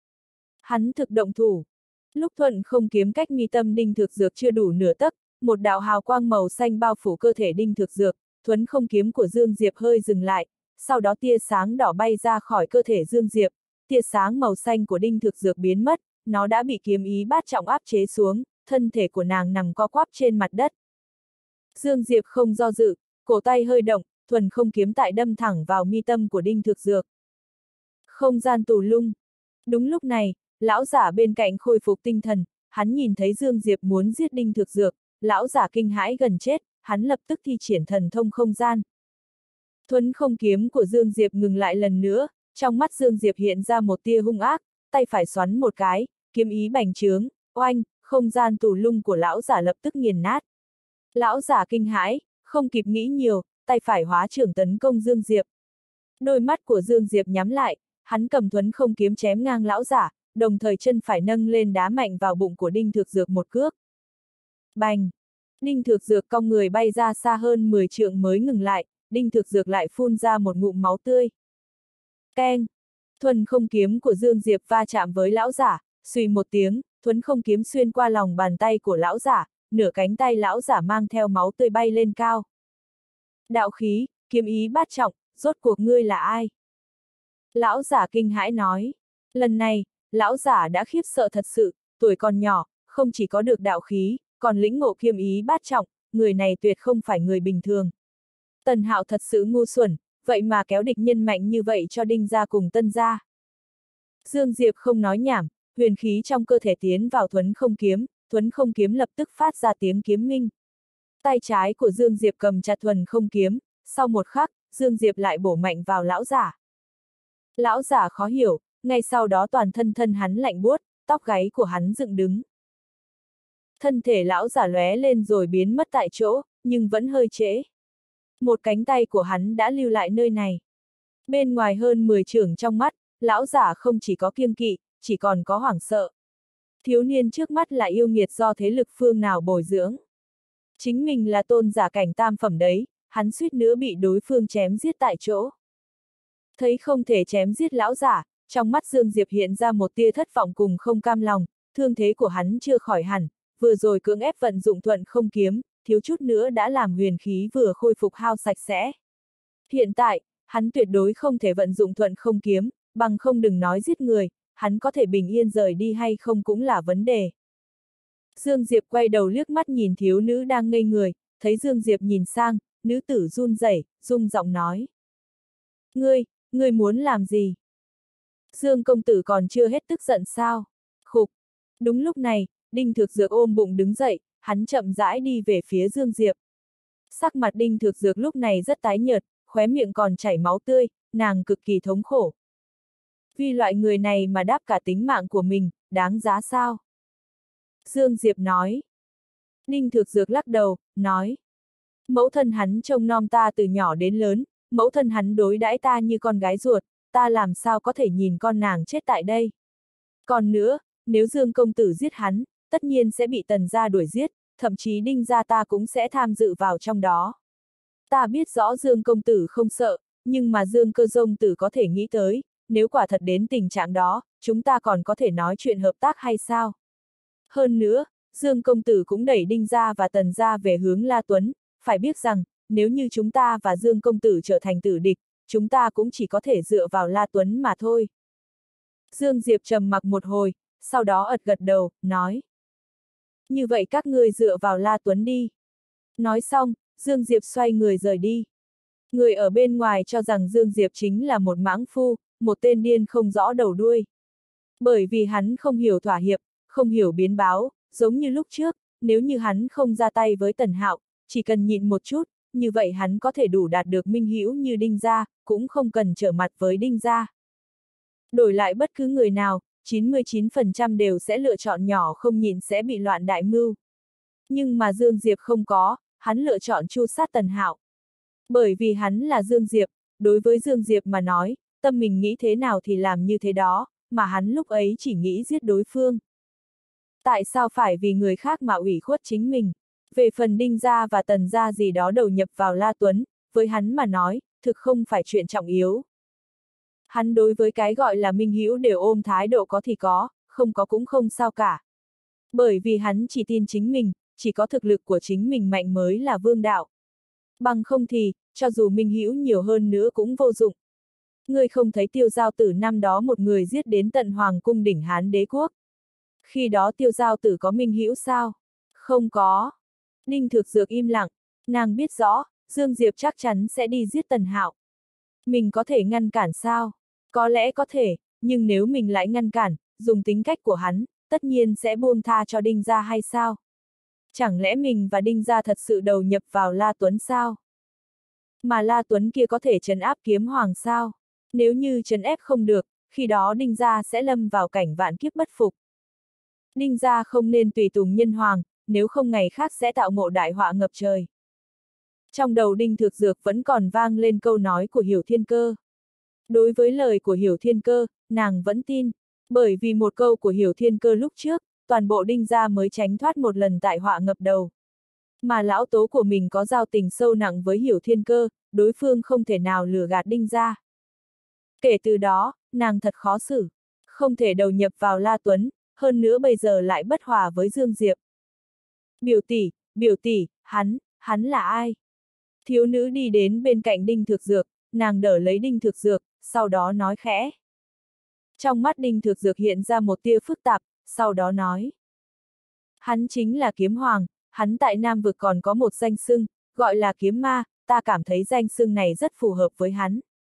Hắn thực động thủ. Lúc thuần không kiếm cách mi tâm Đinh Thực Dược chưa đủ nửa tấc, một đạo hào quang màu xanh bao phủ cơ thể Đinh Thực Dược, thuần không kiếm của Dương Diệp hơi dừng lại, sau đó tia sáng đỏ bay ra khỏi cơ thể Dương Diệp, tia sáng màu xanh của Đinh Thực Dược biến mất, nó đã bị kiếm ý bát trọng áp chế xuống, thân thể của nàng nằm co quắp trên mặt đất. Dương Diệp không do dự, cổ tay hơi động, thuần không kiếm tại đâm thẳng vào mi tâm của Đinh Thực Dược. Không gian tù lung. Đúng lúc này, lão giả bên cạnh khôi phục tinh thần, hắn nhìn thấy Dương Diệp muốn giết Đinh Thực Dược, lão giả kinh hãi gần chết, hắn lập tức thi triển thần thông không gian. Thuấn không kiếm của Dương Diệp ngừng lại lần nữa, trong mắt Dương Diệp hiện ra một tia hung ác, tay phải xoắn một cái, kiếm ý bành trướng, oanh, không gian tù lung của lão giả lập tức nghiền nát. Lão giả kinh hãi, không kịp nghĩ nhiều, tay phải hóa trưởng tấn công Dương Diệp. Đôi mắt của Dương Diệp nhắm lại, hắn cầm thuấn không kiếm chém ngang lão giả, đồng thời chân phải nâng lên đá mạnh vào bụng của Đinh Thực Dược một cước. Bành! Đinh Thực Dược cong người bay ra xa hơn mười trượng mới ngừng lại, Đinh Thực Dược lại phun ra một ngụm máu tươi. Keng! Thuần không kiếm của Dương Diệp va chạm với lão giả, suy một tiếng, thuần không kiếm xuyên qua lòng bàn tay của lão giả, nửa cánh tay lão giả mang theo máu tươi bay lên cao. Đạo khí, kiếm ý bát trọng, rốt cuộc ngươi là ai? Lão giả kinh hãi nói. Lần này, lão giả đã khiếp sợ thật sự, tuổi còn nhỏ, không chỉ có được đạo khí, còn lĩnh ngộ kiếm ý bát trọng, người này tuyệt không phải người bình thường. Tần Hạo thật sự ngu xuẩn, vậy mà kéo địch nhân mạnh như vậy cho Đinh gia cùng Tân gia. Dương Diệp không nói nhảm, huyền khí trong cơ thể tiến vào thuấn không kiếm, thuấn không kiếm lập tức phát ra tiếng kiếm minh. Tay trái của Dương Diệp cầm chặt thuần không kiếm, sau một khắc, Dương Diệp lại bổ mạnh vào lão giả. Lão giả khó hiểu, ngay sau đó toàn thân thân hắn lạnh buốt, tóc gáy của hắn dựng đứng. Thân thể lão giả lóe lên rồi biến mất tại chỗ, nhưng vẫn hơi trễ. Một cánh tay của hắn đã lưu lại nơi này. Bên ngoài hơn mười trượng trong mắt, lão giả không chỉ có kiêng kỵ, chỉ còn có hoảng sợ. Thiếu niên trước mắt là yêu nghiệt do thế lực phương nào bồi dưỡng. Chính mình là tôn giả cảnh tam phẩm đấy, hắn suýt nữa bị đối phương chém giết tại chỗ. Thấy không thể chém giết lão giả, trong mắt Dương Diệp hiện ra một tia thất vọng cùng không cam lòng, thương thế của hắn chưa khỏi hẳn, vừa rồi cưỡng ép vận dụng thuận không kiếm, thiếu chút nữa đã làm huyền khí vừa khôi phục hao sạch sẽ. Hiện tại, hắn tuyệt đối không thể vận dụng thuận không kiếm, bằng không đừng nói giết người, hắn có thể bình yên rời đi hay không cũng là vấn đề. Dương Diệp quay đầu liếc mắt nhìn thiếu nữ đang ngây người, thấy Dương Diệp nhìn sang, nữ tử run rẩy, rung giọng nói. Ngươi, ngươi muốn làm gì? Dương công tử còn chưa hết tức giận sao? Khục! Đúng lúc này, Đinh Thực Dược ôm bụng đứng dậy, hắn chậm rãi đi về phía Dương Diệp. Sắc mặt Đinh Thực Dược lúc này rất tái nhợt, khóe miệng còn chảy máu tươi, nàng cực kỳ thống khổ. Vì loại người này mà đáp cả tính mạng của mình, đáng giá sao? Dương Diệp nói. Đinh Thực Dược lắc đầu, nói. Mẫu thân hắn trông nom ta từ nhỏ đến lớn, mẫu thân hắn đối đãi ta như con gái ruột, ta làm sao có thể nhìn con nàng chết tại đây. Còn nữa, nếu Dương công tử giết hắn, tất nhiên sẽ bị Tần gia đuổi giết, thậm chí Đinh gia ta cũng sẽ tham dự vào trong đó. Ta biết rõ Dương công tử không sợ, nhưng mà Dương cơ dông tử có thể nghĩ tới, nếu quả thật đến tình trạng đó, chúng ta còn có thể nói chuyện hợp tác hay sao? Hơn nữa, Dương công tử cũng đẩy Đinh gia và Tần gia về hướng La Tuấn, phải biết rằng, nếu như chúng ta và Dương công tử trở thành tử địch, chúng ta cũng chỉ có thể dựa vào La Tuấn mà thôi. Dương Diệp trầm mặc một hồi, sau đó ật gật đầu, nói. Như vậy các ngươi dựa vào La Tuấn đi. Nói xong, Dương Diệp xoay người rời đi. Người ở bên ngoài cho rằng Dương Diệp chính là một mãng phu, một tên điên không rõ đầu đuôi. Bởi vì hắn không hiểu thỏa hiệp, không hiểu biến báo, giống như lúc trước, nếu như hắn không ra tay với Tần Hạo, chỉ cần nhịn một chút, như vậy hắn có thể đủ đạt được minh hữu như Đinh gia, cũng không cần trở mặt với Đinh gia. Đổi lại bất cứ người nào, chín mươi chín phần trăm đều sẽ lựa chọn nhỏ không nhịn sẽ bị loạn đại mưu. Nhưng mà Dương Diệp không có, hắn lựa chọn tru sát Tần Hạo. Bởi vì hắn là Dương Diệp, đối với Dương Diệp mà nói, tâm mình nghĩ thế nào thì làm như thế đó, mà hắn lúc ấy chỉ nghĩ giết đối phương. Tại sao phải vì người khác mà ủy khuất chính mình? Về phần Đinh gia và Tần gia gì đó đầu nhập vào La Tuấn, với hắn mà nói, thực không phải chuyện trọng yếu. Hắn đối với cái gọi là minh hữu đều ôm thái độ có thì có, không có cũng không sao cả. Bởi vì hắn chỉ tin chính mình, chỉ có thực lực của chính mình mạnh mới là vương đạo. Bằng không thì, cho dù minh hữu nhiều hơn nữa cũng vô dụng. Ngươi không thấy Tiêu Giao Tử năm đó một người giết đến tận Hoàng cung đỉnh Hán đế quốc. Khi đó Tiêu Giao Tử có minh hữu sao? Không có. Ninh Thực Dược im lặng, nàng biết rõ, Dương Diệp chắc chắn sẽ đi giết Tần Hạo. Mình có thể ngăn cản sao? Có lẽ có thể, nhưng nếu mình lại ngăn cản, dùng tính cách của hắn, tất nhiên sẽ buông tha cho Đinh gia hay sao? Chẳng lẽ mình và Đinh gia thật sự đầu nhập vào La Tuấn sao? Mà La Tuấn kia có thể trấn áp Kiếm Hoàng sao? Nếu như trấn ép không được, khi đó Đinh gia sẽ lâm vào cảnh vạn kiếp bất phục. Đinh gia không nên tùy tùng nhân hoàng, nếu không ngày khác sẽ tạo ngộ đại họa ngập trời. Trong đầu Đinh Thực Dược vẫn còn vang lên câu nói của Hiểu Thiên Cơ. Đối với lời của Hiểu Thiên Cơ, nàng vẫn tin, bởi vì một câu của Hiểu Thiên Cơ lúc trước, toàn bộ Đinh gia mới tránh thoát một lần tại họa ngập đầu. Mà lão tố của mình có giao tình sâu nặng với Hiểu Thiên Cơ, đối phương không thể nào lừa gạt Đinh gia. Kể từ đó, nàng thật khó xử, không thể đầu nhập vào La Tuấn, hơn nữa bây giờ lại bất hòa với Dương Diệp. Biểu tỷ, biểu tỷ, hắn, hắn là ai? Thiếu nữ đi đến bên cạnh Đinh Thực Dược, nàng đỡ lấy Đinh Thực Dược, sau đó nói khẽ. Trong mắt Đinh Thực Dược hiện ra một tia phức tạp, sau đó nói. Hắn chính là Kiếm Hoàng, hắn tại Nam Vực còn có một danh xưng, gọi là Kiếm Ma, ta cảm thấy danh xưng này rất phù hợp với hắn.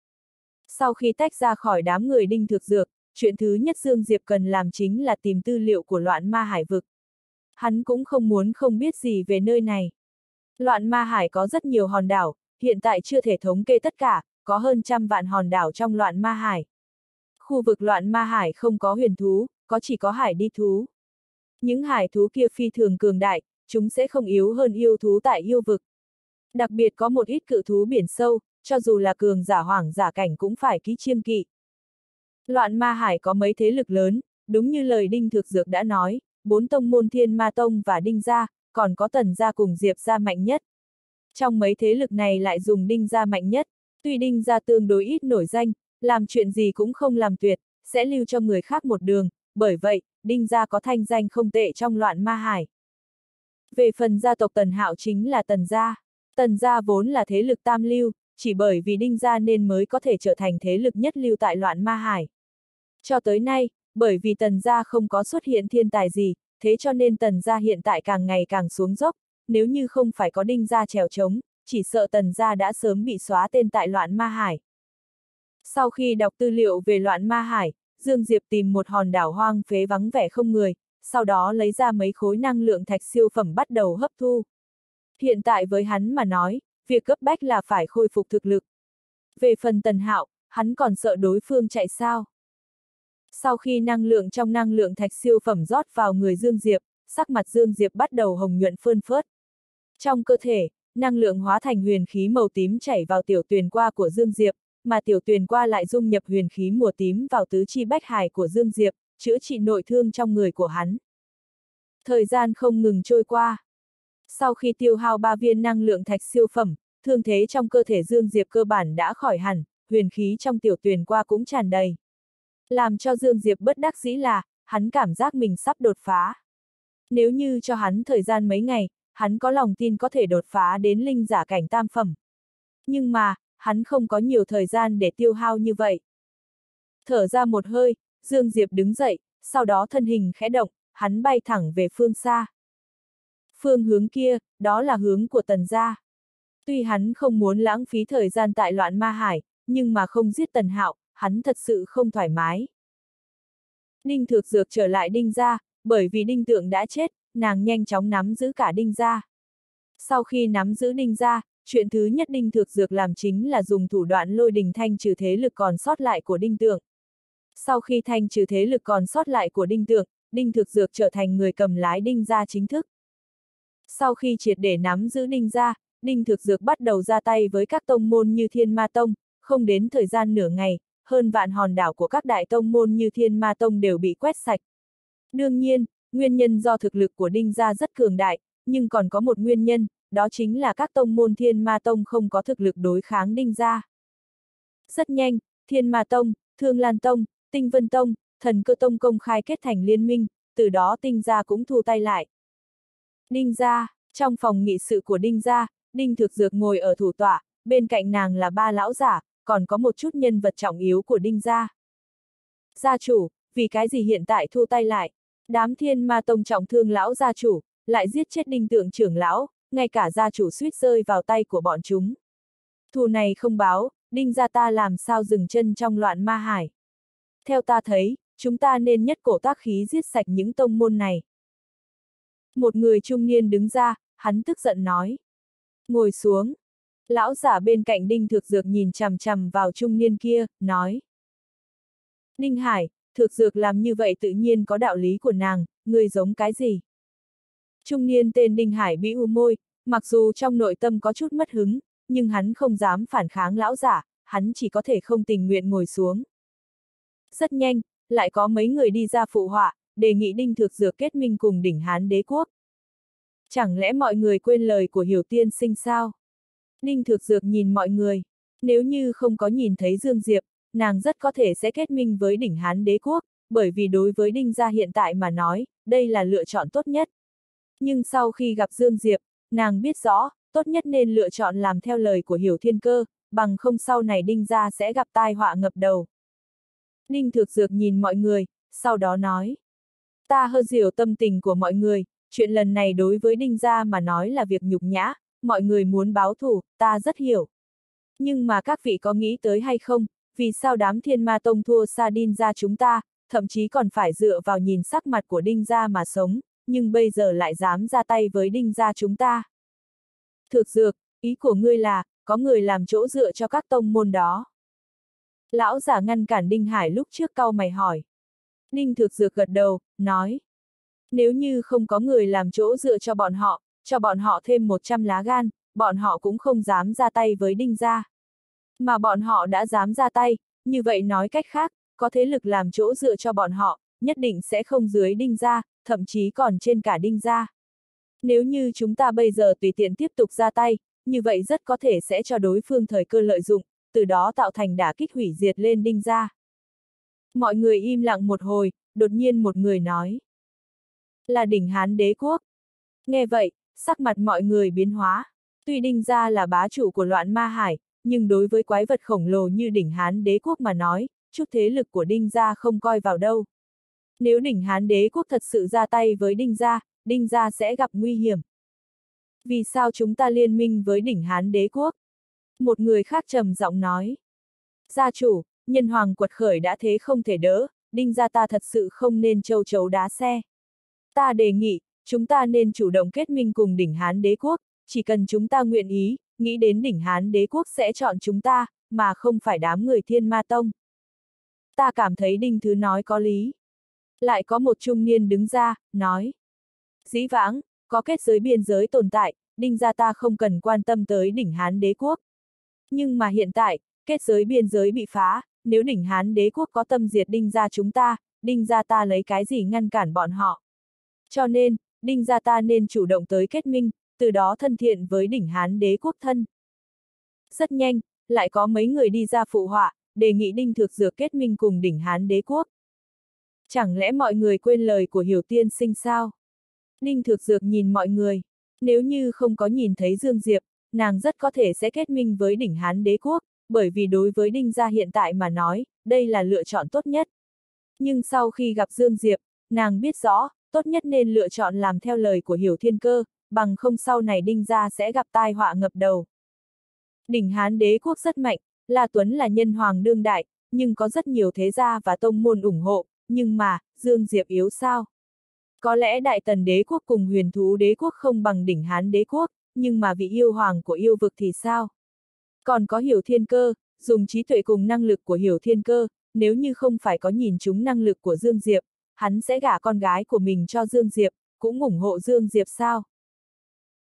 Sau khi tách ra khỏi đám người Đinh Thực Dược, chuyện thứ nhất Dương Diệp cần làm chính là tìm tư liệu của Loạn Ma Hải Vực. Hắn cũng không muốn không biết gì về nơi này. Loạn Ma Hải có rất nhiều hòn đảo, hiện tại chưa thể thống kê tất cả, có hơn trăm vạn hòn đảo trong Loạn Ma Hải. Khu vực Loạn Ma Hải không có huyền thú, có chỉ có hải đi thú. Những hải thú kia phi thường cường đại, chúng sẽ không yếu hơn yêu thú tại yêu vực. Đặc biệt có một ít cự thú biển sâu, cho dù là cường giả hoảng giả cảnh cũng phải ký chiêm kỵ. Loạn Ma Hải có mấy thế lực lớn, đúng như lời Đinh Thực Dược đã nói, bốn tông môn Thiên Ma Tông và Đinh gia, còn có Tần gia cùng Diệp gia mạnh nhất. Trong mấy thế lực này lại dùng Đinh gia mạnh nhất, tuy Đinh gia tương đối ít nổi danh, làm chuyện gì cũng không làm tuyệt, sẽ lưu cho người khác một đường, bởi vậy, Đinh gia có thanh danh không tệ trong Loạn Ma Hải. Về phần gia tộc Tần Hạo chính là Tần gia. Tần gia vốn là thế lực tam lưu, chỉ bởi vì Đinh gia nên mới có thể trở thành thế lực nhất lưu tại Loạn Ma Hải. Cho tới nay, bởi vì Tần gia không có xuất hiện thiên tài gì, thế cho nên Tần gia hiện tại càng ngày càng xuống dốc, nếu như không phải có Đinh gia trèo trống, chỉ sợ Tần gia đã sớm bị xóa tên tại Loạn Ma Hải. Sau khi đọc tư liệu về Loạn Ma Hải, Dương Diệp tìm một hòn đảo hoang phế vắng vẻ không người, sau đó lấy ra mấy khối năng lượng thạch siêu phẩm bắt đầu hấp thu. Hiện tại với hắn mà nói, việc cấp bách là phải khôi phục thực lực. Về phần Tần Hạo, hắn còn sợ đối phương chạy sao. Sau khi năng lượng trong năng lượng thạch siêu phẩm rót vào người Dương Diệp, sắc mặt Dương Diệp bắt đầu hồng nhuận phơn phớt. Trong cơ thể, năng lượng hóa thành huyền khí màu tím chảy vào tiểu tuyền qua của Dương Diệp, mà tiểu tuyền qua lại dung nhập huyền khí mùa tím vào tứ chi bách hải của Dương Diệp, chữa trị nội thương trong người của hắn. Thời gian không ngừng trôi qua. Sau khi tiêu hao ba viên năng lượng thạch siêu phẩm, thương thế trong cơ thể Dương Diệp cơ bản đã khỏi hẳn, huyền khí trong tiểu tuyền qua cũng tràn đầy. Làm cho Dương Diệp bất đắc dĩ là, hắn cảm giác mình sắp đột phá. Nếu như cho hắn thời gian mấy ngày, hắn có lòng tin có thể đột phá đến linh giả cảnh tam phẩm. Nhưng mà, hắn không có nhiều thời gian để tiêu hao như vậy. Thở ra một hơi, Dương Diệp đứng dậy, sau đó thân hình khẽ động, hắn bay thẳng về phương xa. Phương hướng kia, đó là hướng của Tần gia. Tuy hắn không muốn lãng phí thời gian tại Loạn Ma Hải, nhưng mà không giết Tần Hạo, hắn thật sự không thoải mái. Đinh Thực Dược trở lại Đinh gia, bởi vì Đinh Tượng đã chết, nàng nhanh chóng nắm giữ cả Đinh gia. Sau khi nắm giữ Đinh gia, chuyện thứ nhất Đinh Thực Dược làm chính là dùng thủ đoạn lôi đình thanh trừ thế lực còn sót lại của Đinh Tượng. Sau khi thanh trừ thế lực còn sót lại của Đinh Tượng, Đinh Thực Dược trở thành người cầm lái Đinh gia chính thức. Sau khi triệt để nắm giữ Đinh gia, Đinh Thực Dược bắt đầu ra tay với các tông môn như Thiên Ma Tông, không đến thời gian nửa ngày, hơn vạn hòn đảo của các đại tông môn như Thiên Ma Tông đều bị quét sạch. Đương nhiên, nguyên nhân do thực lực của Đinh gia rất cường đại, nhưng còn có một nguyên nhân, đó chính là các tông môn Thiên Ma Tông không có thực lực đối kháng Đinh gia. Rất nhanh, Thiên Ma Tông, Thương Lan Tông, Tinh Vân Tông, Thần Cơ Tông công khai kết thành liên minh, từ đó Đinh gia cũng thu tay lại. Đinh gia, trong phòng nghị sự của Đinh gia, Đinh Thực Dược ngồi ở thủ tọa, bên cạnh nàng là ba lão giả, còn có một chút nhân vật trọng yếu của Đinh gia. Gia chủ, vì cái gì hiện tại thu tay lại? Đám Thiên Ma Tông trọng thương lão gia chủ, lại giết chết Đinh Tượng trưởng lão, ngay cả gia chủ suýt rơi vào tay của bọn chúng. Thù này không báo, Đinh gia ta làm sao dừng chân trong loạn ma hải. Theo ta thấy, chúng ta nên nhất cổ tác khí giết sạch những tông môn này. Một người trung niên đứng ra, hắn tức giận nói. Ngồi xuống. Lão giả bên cạnh Đinh Thực Dược nhìn chằm chằm vào trung niên kia, nói. Đinh Hải, Thực Dược làm như vậy tự nhiên có đạo lý của nàng, ngươi giống cái gì? Trung niên tên Đinh Hải bĩu môi, mặc dù trong nội tâm có chút mất hứng, nhưng hắn không dám phản kháng lão giả, hắn chỉ có thể không tình nguyện ngồi xuống. Rất nhanh, lại có mấy người đi ra phụ họa, đề nghị Đinh Thực Dược kết minh cùng đỉnh Hán đế quốc. Chẳng lẽ mọi người quên lời của Hiểu tiên sinh sao? Đinh Thực Dược nhìn mọi người, nếu như không có nhìn thấy Dương Diệp, nàng rất có thể sẽ kết minh với đỉnh Hán đế quốc, bởi vì đối với Đinh gia hiện tại mà nói, đây là lựa chọn tốt nhất. Nhưng sau khi gặp Dương Diệp, nàng biết rõ, tốt nhất nên lựa chọn làm theo lời của Hiểu Thiên Cơ, bằng không sau này Đinh gia sẽ gặp tai họa ngập đầu. Đinh Thực Dược nhìn mọi người, sau đó nói. Ta hơi hiểu tâm tình của mọi người, chuyện lần này đối với Đinh gia mà nói là việc nhục nhã, mọi người muốn báo thù, ta rất hiểu. Nhưng mà các vị có nghĩ tới hay không, vì sao đám Thiên Ma Tông thua xa Đinh gia chúng ta, thậm chí còn phải dựa vào nhìn sắc mặt của Đinh gia mà sống, nhưng bây giờ lại dám ra tay với Đinh gia chúng ta. Thực Dược, ý của ngươi là, có người làm chỗ dựa cho các tông môn đó. Lão giả ngăn cản Đinh Hải lúc trước cau mày hỏi. Đinh Thực Dược gật đầu, nói. Nếu như không có người làm chỗ dựa cho bọn họ, cho bọn họ thêm một trăm lá gan, bọn họ cũng không dám ra tay với Đinh gia. Mà bọn họ đã dám ra tay, như vậy nói cách khác, có thế lực làm chỗ dựa cho bọn họ, nhất định sẽ không dưới Đinh gia, thậm chí còn trên cả Đinh gia. Nếu như chúng ta bây giờ tùy tiện tiếp tục ra tay, như vậy rất có thể sẽ cho đối phương thời cơ lợi dụng, từ đó tạo thành đả kích hủy diệt lên Đinh gia. Mọi người im lặng một hồi, đột nhiên một người nói. Là đỉnh Hán đế quốc. Nghe vậy, sắc mặt mọi người biến hóa. Tuy Đinh gia là bá chủ của loạn ma hải, nhưng đối với quái vật khổng lồ như đỉnh Hán đế quốc mà nói, chút thế lực của Đinh gia không coi vào đâu. Nếu đỉnh Hán đế quốc thật sự ra tay với Đinh gia, Đinh gia sẽ gặp nguy hiểm. Vì sao chúng ta liên minh với đỉnh Hán đế quốc? Một người khác trầm giọng nói. Gia chủ, nhân hoàng quật khởi đã thế không thể đỡ, Đinh gia ta thật sự không nên châu chấu đá xe. Ta đề nghị, chúng ta nên chủ động kết minh cùng đỉnh Hán đế quốc, chỉ cần chúng ta nguyện ý, nghĩ đến đỉnh Hán đế quốc sẽ chọn chúng ta, mà không phải đám người Thiên Ma Tông. Ta cảm thấy Đinh Thứ nói có lý. Lại có một trung niên đứng ra, nói. Dĩ vãng, có kết giới biên giới tồn tại, Đinh gia ta không cần quan tâm tới đỉnh Hán đế quốc. Nhưng mà hiện tại, kết giới biên giới bị phá, nếu đỉnh Hán đế quốc có tâm diệt Đinh gia chúng ta, Đinh gia ta lấy cái gì ngăn cản bọn họ. Cho nên, Đinh gia ta nên chủ động tới kết minh, từ đó thân thiện với đỉnh Hán đế quốc thân. Rất nhanh, lại có mấy người đi ra phụ họa, đề nghị Đinh Thực Dược kết minh cùng đỉnh Hán đế quốc. Chẳng lẽ mọi người quên lời của Hiểu tiên sinh sao? Đinh Thực Dược nhìn mọi người, nếu như không có nhìn thấy Dương Diệp, nàng rất có thể sẽ kết minh với đỉnh Hán đế quốc, bởi vì đối với Đinh gia hiện tại mà nói, đây là lựa chọn tốt nhất. Nhưng sau khi gặp Dương Diệp, nàng biết rõ, tốt nhất nên lựa chọn làm theo lời của Hiểu Thiên Cơ, bằng không sau này Đinh gia sẽ gặp tai họa ngập đầu. Đỉnh Hán đế quốc rất mạnh, La Tuấn là nhân hoàng đương đại, nhưng có rất nhiều thế gia và tông môn ủng hộ, nhưng mà, Dương Diệp yếu sao? Có lẽ Đại Tần đế quốc cùng Huyền Thú đế quốc không bằng đỉnh Hán đế quốc, nhưng mà vị yêu hoàng của yêu vực thì sao? Còn có Hiểu Thiên Cơ, dùng trí tuệ cùng năng lực của Hiểu Thiên Cơ, nếu như không phải có nhìn trúng năng lực của Dương Diệp, hắn sẽ gả con gái của mình cho Dương Diệp, cũng ủng hộ Dương Diệp sao?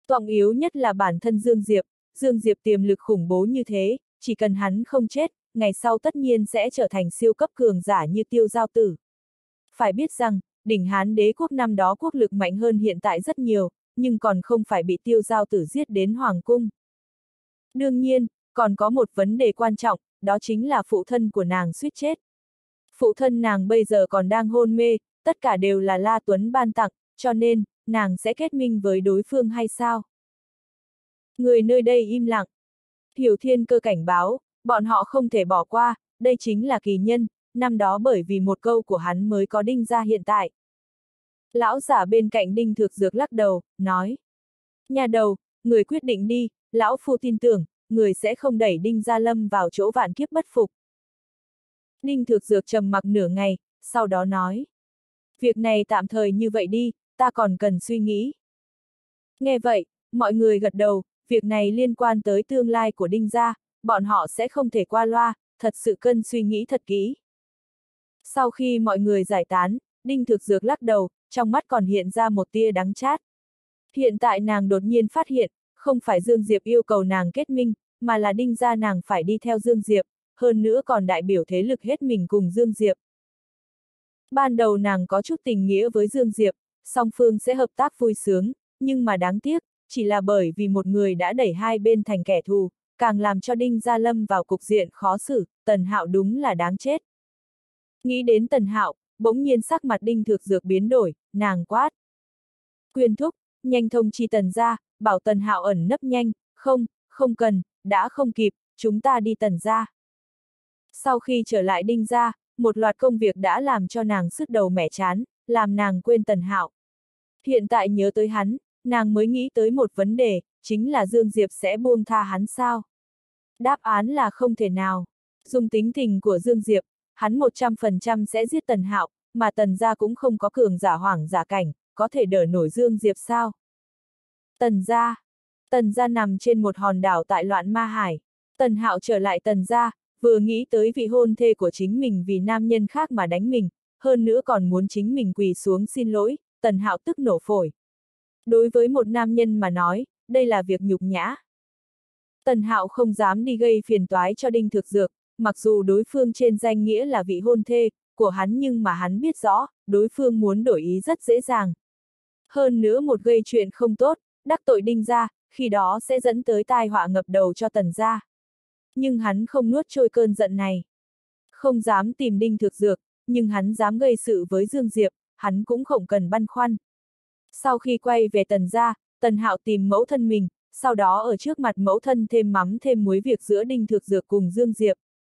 Trọng yếu nhất là bản thân Dương Diệp, Dương Diệp tiềm lực khủng bố như thế, chỉ cần hắn không chết, ngày sau tất nhiên sẽ trở thành siêu cấp cường giả như Tiêu Giao Tử. Phải biết rằng, đỉnh Hán đế quốc năm đó quốc lực mạnh hơn hiện tại rất nhiều, nhưng còn không phải bị Tiêu Giao Tử giết đến Hoàng cung. Đương nhiên, còn có một vấn đề quan trọng, đó chính là phụ thân của nàng suýt chết. Phụ thân nàng bây giờ còn đang hôn mê, tất cả đều là La Tuấn ban tặng, cho nên, nàng sẽ kết minh với đối phương hay sao? Người nơi đây im lặng. Hiểu Thiên Cơ cảnh báo, bọn họ không thể bỏ qua, đây chính là kỳ nhân, năm đó bởi vì một câu của hắn mới có Đinh gia hiện tại. Lão giả bên cạnh Đinh Thực Dược lắc đầu, nói. Nhà đầu, người quyết định đi, lão phu tin tưởng, người sẽ không đẩy Đinh Gia Lâm vào chỗ vạn kiếp bất phục. Đinh Thực Dược trầm mặc nửa ngày, sau đó nói. Việc này tạm thời như vậy đi, ta còn cần suy nghĩ. Nghe vậy, mọi người gật đầu, việc này liên quan tới tương lai của Đinh Gia, bọn họ sẽ không thể qua loa, thật sự cần suy nghĩ thật kỹ. Sau khi mọi người giải tán, Đinh Thực Dược lắc đầu, trong mắt còn hiện ra một tia đắng chát. Hiện tại nàng đột nhiên phát hiện, không phải Dương Diệp yêu cầu nàng kết minh, mà là Đinh Gia nàng phải đi theo Dương Diệp, hơn nữa còn đại biểu thế lực hết mình cùng Dương Diệp. Ban đầu nàng có chút tình nghĩa với Dương Diệp, song phương sẽ hợp tác vui sướng, nhưng mà đáng tiếc, chỉ là bởi vì một người đã đẩy hai bên thành kẻ thù, càng làm cho Đinh Gia lâm vào cục diện khó xử, Tần Hạo đúng là đáng chết. Nghĩ đến Tần Hạo, bỗng nhiên sắc mặt Đinh Thực Dược biến đổi, nàng quát. Quyền thúc, nhanh thông chi Tần gia, bảo Tần Hạo ẩn nấp nhanh, không, không cần, đã không kịp, chúng ta đi Tần gia. Sau khi trở lại Đinh gia, một loạt công việc đã làm cho nàng sứt đầu mẻ chán, làm nàng quên Tần Hạo. Hiện tại nhớ tới hắn, nàng mới nghĩ tới một vấn đề, chính là Dương Diệp sẽ buông tha hắn sao? Đáp án là không thể nào. Dùng tính tình của Dương Diệp, hắn một trăm phần trăm sẽ giết Tần Hạo, mà Tần gia cũng không có cường giả hoàng giả cảnh, có thể đỡ nổi Dương Diệp sao? Tần gia. Tần gia nằm trên một hòn đảo tại Loạn Ma Hải. Tần Hạo trở lại Tần gia, vừa nghĩ tới vị hôn thê của chính mình vì nam nhân khác mà đánh mình, hơn nữa còn muốn chính mình quỳ xuống xin lỗi, Tần Hạo tức nổ phổi. Đối với một nam nhân mà nói, đây là việc nhục nhã. Tần Hạo không dám đi gây phiền toái cho Đinh Thực Dược, mặc dù đối phương trên danh nghĩa là vị hôn thê của hắn, nhưng mà hắn biết rõ, đối phương muốn đổi ý rất dễ dàng. Hơn nữa một gây chuyện không tốt, đắc tội Đinh gia, khi đó sẽ dẫn tới tai họa ngập đầu cho Tần gia. Nhưng hắn không nuốt trôi cơn giận này. Không dám tìm Đinh Thực Dược, nhưng hắn dám gây sự với Dương Diệp, hắn cũng không cần băn khoăn. Sau khi quay về Tần gia, Tần Hạo tìm mẫu thân mình, sau đó ở trước mặt mẫu thân thêm mắm thêm muối việc giữa Đinh Thực Dược cùng Dương Diệp.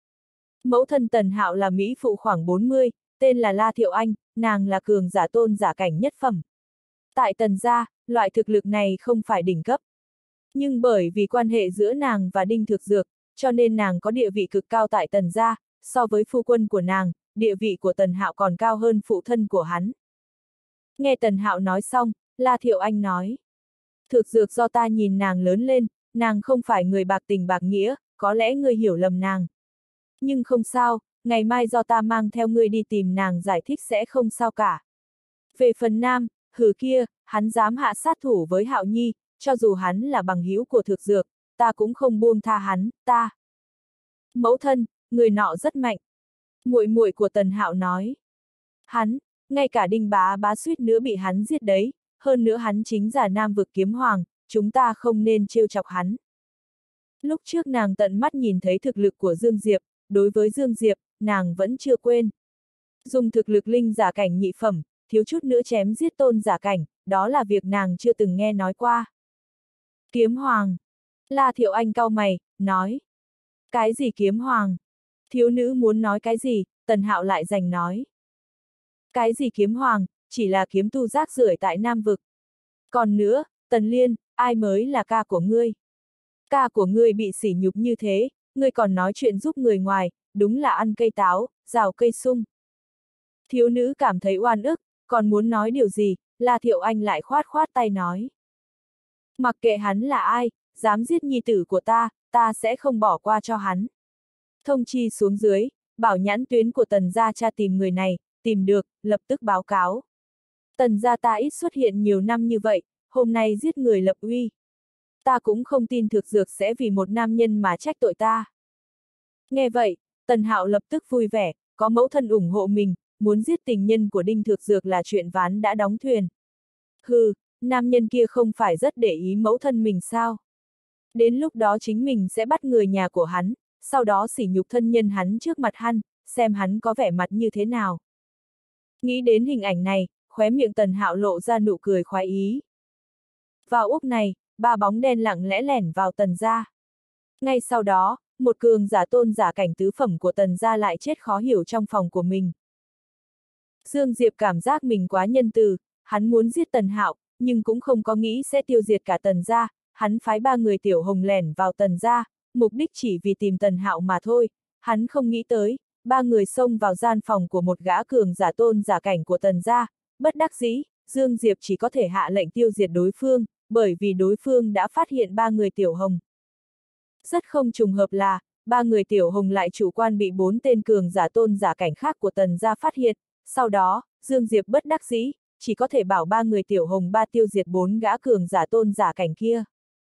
Mẫu thân Tần Hạo là mỹ phụ khoảng bốn mươi, tên là La Thiệu Anh, nàng là cường giả tôn giả cảnh nhất phẩm. Tại Tần gia, loại thực lực này không phải đỉnh cấp. Nhưng bởi vì quan hệ giữa nàng và Đinh Thực Dược, cho nên nàng có địa vị cực cao tại Tần gia, so với phu quân của nàng, địa vị của Tần Hạo còn cao hơn phụ thân của hắn. Nghe Tần Hạo nói xong, La Thiệu Anh nói. Thực Dược do ta nhìn nàng lớn lên, nàng không phải người bạc tình bạc nghĩa, có lẽ ngươi hiểu lầm nàng. Nhưng không sao, ngày mai do ta mang theo ngươi đi tìm nàng giải thích sẽ không sao cả. Về phần Nam, hừ kia, hắn dám hạ sát thủ với Hạo Nhi, cho dù hắn là bằng hữu của Thực Dược, ta cũng không buông tha hắn, ta. Mẫu thân, người nọ rất mạnh. Muội muội của Tần Hạo nói. Hắn, ngay cả Đinh bá bá suýt nữa bị hắn giết đấy, hơn nữa hắn chính là Nam vực kiếm hoàng, chúng ta không nên trêu chọc hắn. Lúc trước nàng tận mắt nhìn thấy thực lực của Dương Diệp, đối với Dương Diệp, nàng vẫn chưa quên. Dùng thực lực linh giả cảnh nhị phẩm, thiếu chút nữa chém giết tôn giả cảnh, đó là việc nàng chưa từng nghe nói qua. Kiếm hoàng. La Thiệu Anh cau mày, nói. Cái gì kiếm hoàng? Thiếu nữ muốn nói cái gì, Tần Hạo lại giành nói. Cái gì kiếm hoàng, chỉ là kiếm tu rác rưởi tại Nam vực. Còn nữa, Tần Liên, ai mới là ca của ngươi? Ca của ngươi bị sỉ nhục như thế, ngươi còn nói chuyện giúp người ngoài, đúng là ăn cây táo, rào cây sung. Thiếu nữ cảm thấy oan ức, còn muốn nói điều gì, La Thiệu Anh lại khoát khoát tay nói. Mặc kệ hắn là ai, dám giết nhi tử của ta, ta sẽ không bỏ qua cho hắn. Thông chi xuống dưới, bảo nhãn tuyến của Tần gia tra tìm người này, tìm được, lập tức báo cáo. Tần gia ta ít xuất hiện nhiều năm như vậy, hôm nay giết người lập uy. Ta cũng không tin thực dược sẽ vì một nam nhân mà trách tội ta. Nghe vậy, Tần Hạo lập tức vui vẻ, có mẫu thân ủng hộ mình, muốn giết tình nhân của Đinh Thực Dược là chuyện ván đã đóng thuyền. Hừ, nam nhân kia không phải rất để ý mẫu thân mình sao? Đến lúc đó chính mình sẽ bắt người nhà của hắn, sau đó sỉ nhục thân nhân hắn trước mặt hắn, xem hắn có vẻ mặt như thế nào. Nghĩ đến hình ảnh này, khóe miệng Tần Hạo lộ ra nụ cười khoái ý. Vào úp này, ba bóng đen lặng lẽ lẻn vào Tần gia. Ngay sau đó, một cường giả tôn giả cảnh tứ phẩm của Tần gia lại chết khó hiểu trong phòng của mình. Dương Diệp cảm giác mình quá nhân từ, hắn muốn giết Tần Hạo, nhưng cũng không có nghĩ sẽ tiêu diệt cả Tần gia, hắn phái ba người tiểu hồng lẻn vào Tần gia, mục đích chỉ vì tìm Tần Hạo mà thôi, hắn không nghĩ tới, ba người xông vào gian phòng của một gã cường giả tôn giả cảnh của Tần gia, bất đắc dĩ, Dương Diệp chỉ có thể hạ lệnh tiêu diệt đối phương, bởi vì đối phương đã phát hiện ba người tiểu hồng. Rất không trùng hợp là, ba người tiểu hồng lại chủ quan bị bốn tên cường giả tôn giả cảnh khác của Tần gia phát hiện, sau đó, Dương Diệp bất đắc dĩ, chỉ có thể bảo ba người tiểu hồng ba tiêu diệt bốn gã cường giả tôn giả cảnh kia.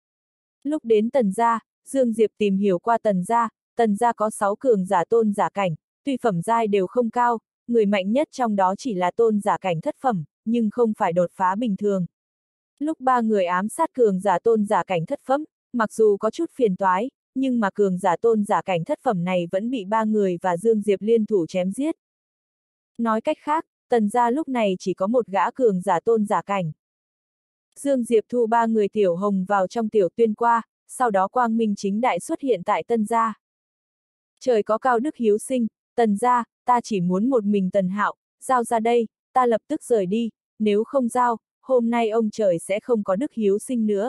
Lúc đến Tần gia, Dương Diệp tìm hiểu qua Tần gia, Tần gia có sáu cường giả tôn giả cảnh, tuy phẩm giai đều không cao, người mạnh nhất trong đó chỉ là tôn giả cảnh thất phẩm, nhưng không phải đột phá bình thường. Lúc ba người ám sát cường giả tôn giả cảnh thất phẩm, mặc dù có chút phiền toái, nhưng mà cường giả tôn giả cảnh thất phẩm này vẫn bị ba người và Dương Diệp liên thủ chém giết. Nói cách khác, Tần gia lúc này chỉ có một gã cường giả tôn giả cảnh. Dương Diệp thu ba người tiểu hồng vào trong tiểu tuyên qua, sau đó quang minh chính đại xuất hiện tại Tần gia. Trời có cao đức hiếu sinh, Tần gia, ta chỉ muốn một mình Tần Hạo, giao ra đây, ta lập tức rời đi, nếu không giao, hôm nay ông trời sẽ không có đức hiếu sinh nữa.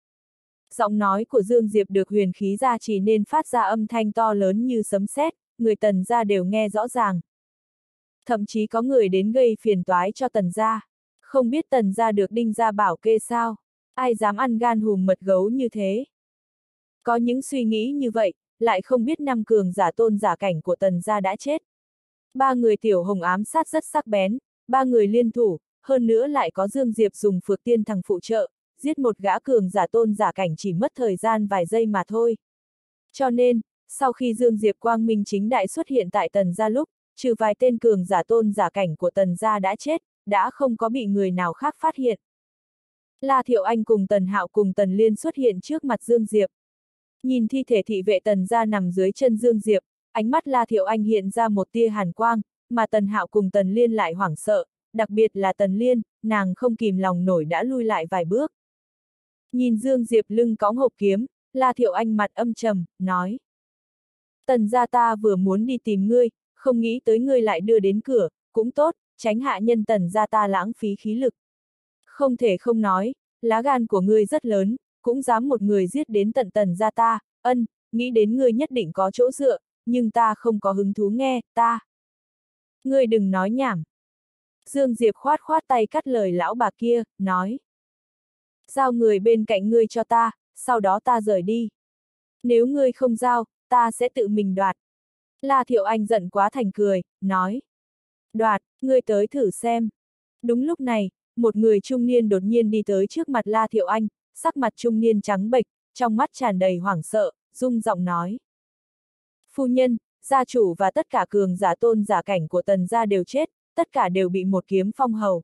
Giọng nói của Dương Diệp được huyền khí gia trì nên phát ra âm thanh to lớn như sấm sét, người Tần gia đều nghe rõ ràng. Thậm chí có người đến gây phiền toái cho Tần gia. Không biết Tần gia được Đinh gia bảo kê sao? Ai dám ăn gan hùm mật gấu như thế? Có những suy nghĩ như vậy, lại không biết năm cường giả tôn giả cảnh của Tần gia đã chết. Ba người tiểu hồng ám sát rất sắc bén, ba người liên thủ, hơn nữa lại có Dương Diệp dùng phược tiên thằng phụ trợ, giết một gã cường giả tôn giả cảnh chỉ mất thời gian vài giây mà thôi. Cho nên, sau khi Dương Diệp quang minh chính đại xuất hiện tại Tần gia lúc, trừ vài tên cường giả tôn giả cảnh của Tần gia đã chết, đã không có bị người nào khác phát hiện. La Thiệu Anh cùng Tần Hạo cùng Tần Liên xuất hiện trước mặt Dương Diệp. Nhìn thi thể thị vệ Tần gia nằm dưới chân Dương Diệp, ánh mắt La Thiệu Anh hiện ra một tia hàn quang, mà Tần Hạo cùng Tần Liên lại hoảng sợ, đặc biệt là Tần Liên, nàng không kìm lòng nổi đã lui lại vài bước. Nhìn Dương Diệp lưng cõng hộp kiếm, La Thiệu Anh mặt âm trầm, nói. Tần gia ta vừa muốn đi tìm ngươi, không nghĩ tới ngươi lại đưa đến cửa, cũng tốt, tránh hạ nhân Tần gia ta lãng phí khí lực. Không thể không nói, lá gan của ngươi rất lớn, cũng dám một người giết đến tận Tần gia ta, ân, nghĩ đến ngươi nhất định có chỗ dựa, nhưng ta không có hứng thú nghe, ta. Ngươi đừng nói nhảm. Dương Diệp khoát khoát tay cắt lời lão bà kia, nói. Giao người bên cạnh ngươi cho ta, sau đó ta rời đi. Nếu ngươi không giao, ta sẽ tự mình đoạt. La Thiệu Anh giận quá thành cười, nói. Đoạt, ngươi tới thử xem. Đúng lúc này, một người trung niên đột nhiên đi tới trước mặt La Thiệu Anh, sắc mặt trung niên trắng bệch, trong mắt tràn đầy hoảng sợ, rung giọng nói. Phu nhân, gia chủ và tất cả cường giả tôn giả cảnh của Tần gia đều chết, tất cả đều bị một kiếm phong hầu.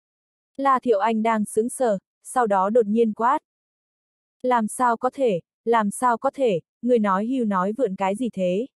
La Thiệu Anh đang sững sờ, sau đó đột nhiên quát. Làm sao có thể, làm sao có thể, người nói hưu nói vượn cái gì thế?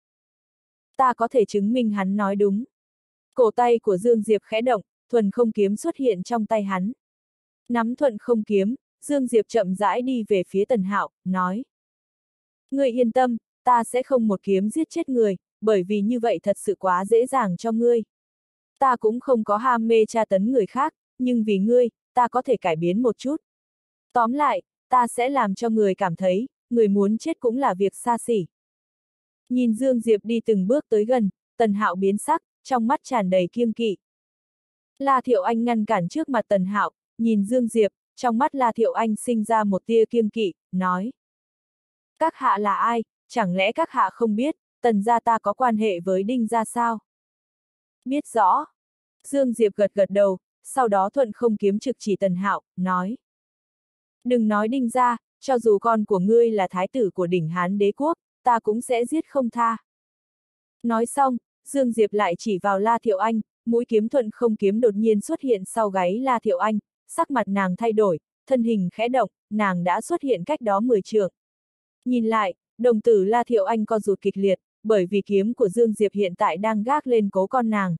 Ta có thể chứng minh hắn nói đúng. Cổ tay của Dương Diệp khẽ động, thuần không kiếm xuất hiện trong tay hắn. Nắm thuần không kiếm, Dương Diệp chậm rãi đi về phía Tần Hạo, nói. Ngươi yên tâm, ta sẽ không một kiếm giết chết người, bởi vì như vậy thật sự quá dễ dàng cho ngươi. Ta cũng không có ham mê tra tấn người khác, nhưng vì ngươi, ta có thể cải biến một chút. Tóm lại, ta sẽ làm cho người cảm thấy, người muốn chết cũng là việc xa xỉ. Nhìn Dương Diệp đi từng bước tới gần, Tần Hạo biến sắc, trong mắt tràn đầy kiêng kỵ. La Thiệu Anh ngăn cản trước mặt Tần Hạo, nhìn Dương Diệp, trong mắt La Thiệu Anh sinh ra một tia kiêng kỵ, nói. Các hạ là ai, chẳng lẽ các hạ không biết, Tần gia ta có quan hệ với Đinh gia sao? Biết rõ. Dương Diệp gật gật đầu, sau đó thuận không kiếm trực chỉ Tần Hạo, nói. Đừng nói Đinh gia, cho dù con của ngươi là thái tử của đỉnh Hán đế quốc, ta cũng sẽ giết không tha. Nói xong, Dương Diệp lại chỉ vào La Thiệu Anh, mũi kiếm thuận không kiếm đột nhiên xuất hiện sau gáy La Thiệu Anh, sắc mặt nàng thay đổi, thân hình khẽ động, nàng đã xuất hiện cách đó mười trượng. Nhìn lại, đồng tử La Thiệu Anh co rụt kịch liệt, bởi vì kiếm của Dương Diệp hiện tại đang gác lên cố con nàng.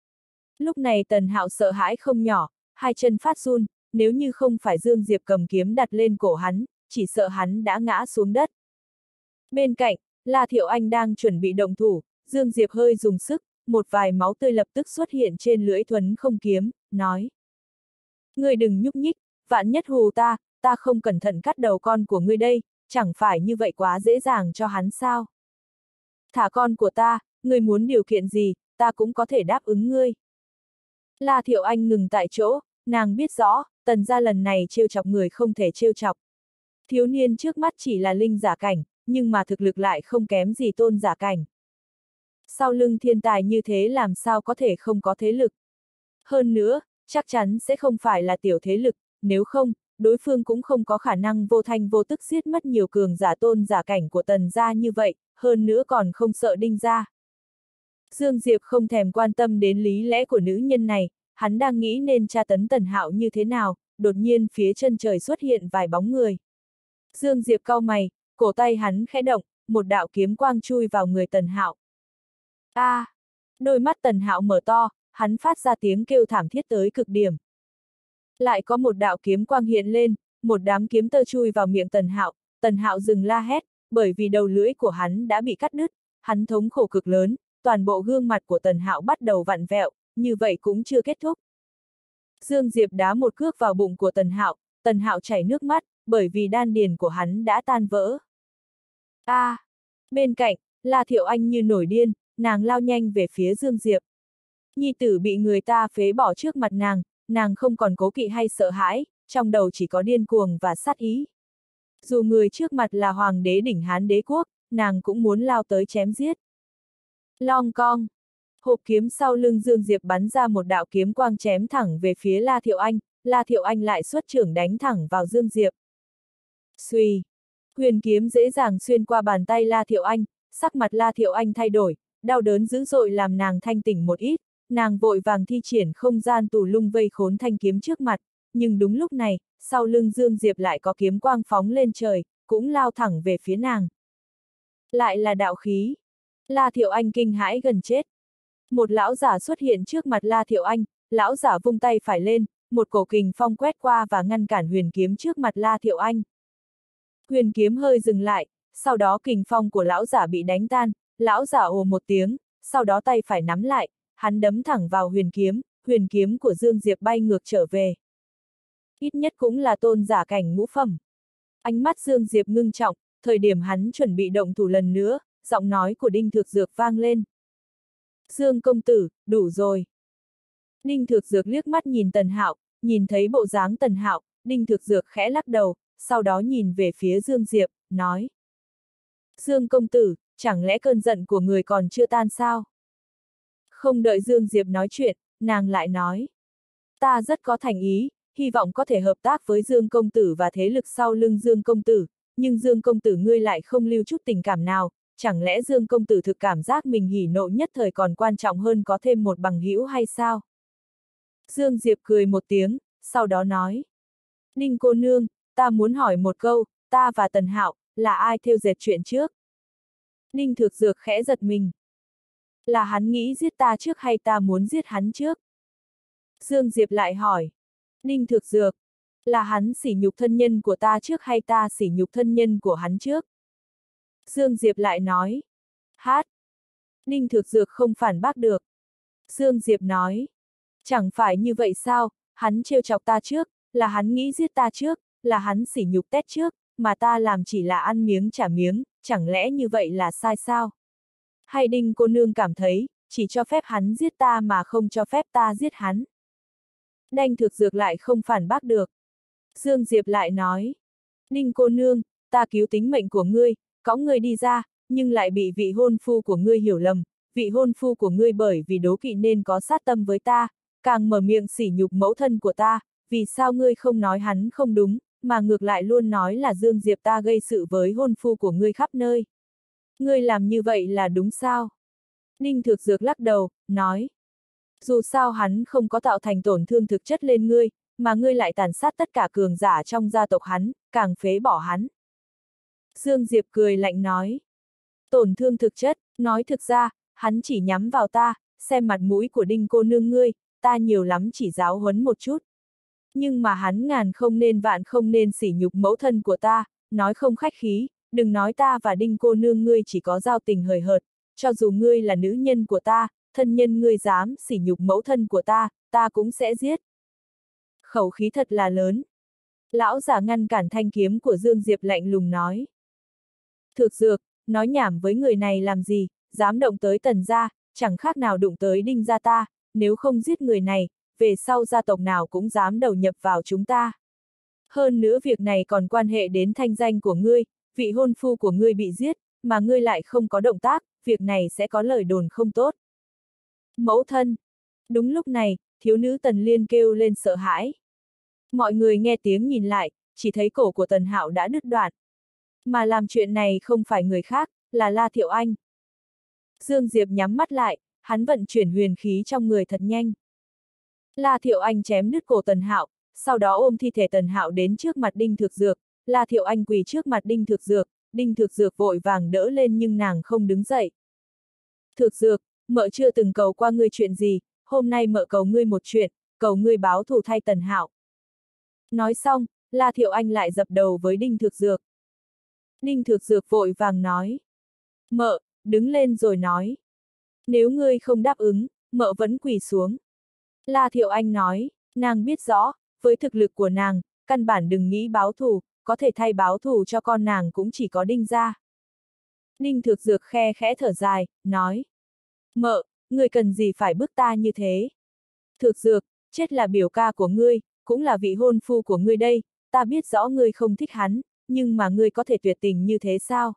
Lúc này Tần Hạo sợ hãi không nhỏ, hai chân phát run, nếu như không phải Dương Diệp cầm kiếm đặt lên cổ hắn, chỉ sợ hắn đã ngã xuống đất. Bên cạnh, La Thiệu Anh đang chuẩn bị động thủ, Dương Diệp hơi dùng sức, một vài máu tươi lập tức xuất hiện trên lưỡi thuấn không kiếm, nói. Ngươi đừng nhúc nhích, vạn nhất hù ta, ta không cẩn thận cắt đầu con của ngươi đây, chẳng phải như vậy quá dễ dàng cho hắn sao? Thả con của ta, ngươi muốn điều kiện gì, ta cũng có thể đáp ứng ngươi. La Thiệu Anh ngừng tại chỗ, nàng biết rõ, Tần gia lần này trêu chọc người không thể trêu chọc. Thiếu niên trước mắt chỉ là linh giả cảnh, nhưng mà thực lực lại không kém gì tôn giả cảnh. Sau lưng thiên tài như thế làm sao có thể không có thế lực. Hơn nữa, chắc chắn sẽ không phải là tiểu thế lực, nếu không, đối phương cũng không có khả năng vô thanh vô tức giết mất nhiều cường giả tôn giả cảnh của Tần gia như vậy, hơn nữa còn không sợ Đinh gia. Dương Diệp không thèm quan tâm đến lý lẽ của nữ nhân này, hắn đang nghĩ nên tra tấn Tần Hạo như thế nào, đột nhiên phía chân trời xuất hiện vài bóng người. Dương Diệp cau mày, cổ tay hắn khẽ động, một đạo kiếm quang chui vào người Tần Hạo. A! À, đôi mắt Tần Hạo mở to, hắn phát ra tiếng kêu thảm thiết tới cực điểm. Lại có một đạo kiếm quang hiện lên, một đám kiếm tơ chui vào miệng Tần Hạo, Tần Hạo dừng la hét, bởi vì đầu lưỡi của hắn đã bị cắt đứt, hắn thống khổ cực lớn, toàn bộ gương mặt của Tần Hạo bắt đầu vặn vẹo, như vậy cũng chưa kết thúc. Dương Diệp đá một cước vào bụng của Tần Hạo, Tần Hạo chảy nước mắt, bởi vì đan điền của hắn đã tan vỡ. A! À, bên cạnh, La Thiệu Anh như nổi điên, nàng lao nhanh về phía Dương Diệp. Nhi tử bị người ta phế bỏ trước mặt nàng, nàng không còn cố kỵ hay sợ hãi, trong đầu chỉ có điên cuồng và sát ý. Dù người trước mặt là hoàng đế đỉnh Hán đế quốc, nàng cũng muốn lao tới chém giết. Long cong! Hộp kiếm sau lưng Dương Diệp bắn ra một đạo kiếm quang chém thẳng về phía La Thiệu Anh, La Thiệu Anh lại xuất trưởng đánh thẳng vào Dương Diệp. Xuy! Huyền kiếm dễ dàng xuyên qua bàn tay La Thiệu Anh, sắc mặt La Thiệu Anh thay đổi, đau đớn dữ dội làm nàng thanh tỉnh một ít, nàng vội vàng thi triển không gian tù lung vây khốn thanh kiếm trước mặt, nhưng đúng lúc này, sau lưng Dương Diệp lại có kiếm quang phóng lên trời, cũng lao thẳng về phía nàng. Lại là đạo khí. La Thiệu Anh kinh hãi gần chết. Một lão giả xuất hiện trước mặt La Thiệu Anh, lão giả vung tay phải lên, một cổ kình phong quét qua và ngăn cản huyền kiếm trước mặt La Thiệu Anh. Huyền kiếm hơi dừng lại, sau đó kình phong của lão giả bị đánh tan, lão giả ồ một tiếng, sau đó tay phải nắm lại, hắn đấm thẳng vào huyền kiếm, huyền kiếm của Dương Diệp bay ngược trở về. Ít nhất cũng là tôn giả cảnh ngũ phẩm. Ánh mắt Dương Diệp ngưng trọng, thời điểm hắn chuẩn bị động thủ lần nữa, giọng nói của Đinh Thược Dược vang lên. Dương công tử, đủ rồi. Đinh Thược Dược liếc mắt nhìn Tần Hạo, nhìn thấy bộ dáng Tần Hạo, Đinh Thược Dược khẽ lắc đầu, sau đó nhìn về phía Dương Diệp, nói. Dương công tử, chẳng lẽ cơn giận của người còn chưa tan sao? Không đợi Dương Diệp nói chuyện, nàng lại nói. Ta rất có thành ý, hy vọng có thể hợp tác với Dương công tử và thế lực sau lưng Dương công tử, nhưng Dương công tử ngươi lại không lưu chút tình cảm nào, chẳng lẽ Dương công tử thực cảm giác mình hỉ nộ nhất thời còn quan trọng hơn có thêm một bằng hữu hay sao? Dương Diệp cười một tiếng, sau đó nói. Đinh cô nương, ta muốn hỏi một câu, ta và Tần Hạo, là ai thêu dệt chuyện trước? Đinh Thược Dược khẽ giật mình. Là hắn nghĩ giết ta trước hay ta muốn giết hắn trước? Dương Diệp lại hỏi. Đinh Thược Dược, là hắn sỉ nhục thân nhân của ta trước hay ta sỉ nhục thân nhân của hắn trước? Dương Diệp lại nói. Hát. Đinh Thược Dược không phản bác được. Dương Diệp nói. Chẳng phải như vậy sao, hắn trêu chọc ta trước, là hắn nghĩ giết ta trước, là hắn sỉ nhục tét trước, mà ta làm chỉ là ăn miếng trả miếng, chẳng lẽ như vậy là sai sao? Hay Đinh cô nương cảm thấy, chỉ cho phép hắn giết ta mà không cho phép ta giết hắn? Đinh Thược Dược lại không phản bác được. Dương Diệp lại nói. Đinh cô nương, ta cứu tính mệnh của ngươi, có ngươi đi ra, nhưng lại bị vị hôn phu của ngươi hiểu lầm, vị hôn phu của ngươi bởi vì đố kỵ nên có sát tâm với ta, càng mở miệng sỉ nhục mẫu thân của ta, vì sao ngươi không nói hắn không đúng, mà ngược lại luôn nói là Dương Diệp ta gây sự với hôn phu của ngươi khắp nơi. Ngươi làm như vậy là đúng sao? Ninh Thực Dược lắc đầu, nói. Dù sao hắn không có tạo thành tổn thương thực chất lên ngươi, mà ngươi lại tàn sát tất cả cường giả trong gia tộc hắn, càng phế bỏ hắn. Dương Diệp cười lạnh nói. Tổn thương thực chất, nói thực ra, hắn chỉ nhắm vào ta, xem mặt mũi của Đinh cô nương ngươi, ta nhiều lắm chỉ giáo huấn một chút. Nhưng mà hắn ngàn không nên vạn không nên sỉ nhục mẫu thân của ta, nói không khách khí, đừng nói ta và Đinh cô nương ngươi chỉ có giao tình hời hợt, cho dù ngươi là nữ nhân của ta, thân nhân ngươi dám sỉ nhục mẫu thân của ta, ta cũng sẽ giết. Khẩu khí thật là lớn. Lão giả ngăn cản thanh kiếm của Dương Diệp lạnh lùng nói. Thực Dược, nói nhảm với người này làm gì, dám động tới Tần gia, chẳng khác nào đụng tới Đinh gia ta, nếu không giết người này, về sau gia tộc nào cũng dám đầu nhập vào chúng ta. Hơn nữa việc này còn quan hệ đến thanh danh của ngươi, vị hôn phu của ngươi bị giết, mà ngươi lại không có động tác, việc này sẽ có lời đồn không tốt. Mẫu thân. Đúng lúc này, thiếu nữ Tần Liên kêu lên sợ hãi. Mọi người nghe tiếng nhìn lại, chỉ thấy cổ của Tần Hạo đã đứt đoạn. Mà làm chuyện này không phải người khác, là La Thiệu Anh. Dương Diệp nhắm mắt lại, hắn vận chuyển huyền khí trong người thật nhanh. La Thiệu Anh chém đứt cổ Tần Hạo, sau đó ôm thi thể Tần Hạo đến trước mặt Đinh Thực Dược. La Thiệu Anh quỳ trước mặt Đinh Thực Dược, Đinh Thực Dược vội vàng đỡ lên nhưng nàng không đứng dậy. Thực Dược, mợ chưa từng cầu qua ngươi chuyện gì, hôm nay mợ cầu ngươi một chuyện, cầu ngươi báo thù thay Tần Hạo. Nói xong, La Thiệu Anh lại dập đầu với Đinh Thực Dược. Đinh Thực Dược vội vàng nói. Mợ, đứng lên rồi nói. Nếu ngươi không đáp ứng, mợ vẫn quỳ xuống. La Thiệu Anh nói, nàng biết rõ, với thực lực của nàng, căn bản đừng nghĩ báo thù, có thể thay báo thù cho con nàng cũng chỉ có Đinh gia. Đinh Thực Dược khe khẽ thở dài, nói. Mợ, ngươi cần gì phải bức ta như thế? Thực Dược, chết là biểu ca của ngươi, cũng là vị hôn phu của ngươi đây, ta biết rõ ngươi không thích hắn, nhưng mà ngươi có thể tuyệt tình như thế sao?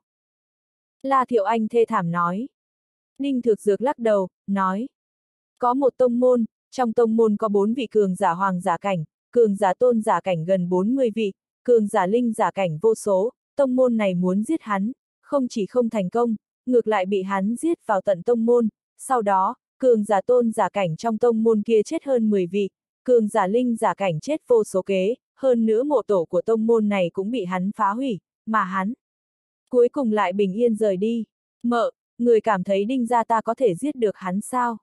La Thiệu Anh thê thảm nói. Ninh Thực Dược lắc đầu, nói. Có một tông môn, trong tông môn có bốn vị cường giả hoàng giả cảnh, cường giả tôn giả cảnh gần bốn mươi vị, cường giả linh giả cảnh vô số, tông môn này muốn giết hắn, không chỉ không thành công, ngược lại bị hắn giết vào tận tông môn, sau đó, cường giả tôn giả cảnh trong tông môn kia chết hơn mười vị, cường giả linh giả cảnh chết vô số kế, hơn nữa mộ tổ của tông môn này cũng bị hắn phá hủy, mà hắn cuối cùng lại bình yên rời đi. Mợ, người cảm thấy Đinh gia ta có thể giết được hắn sao?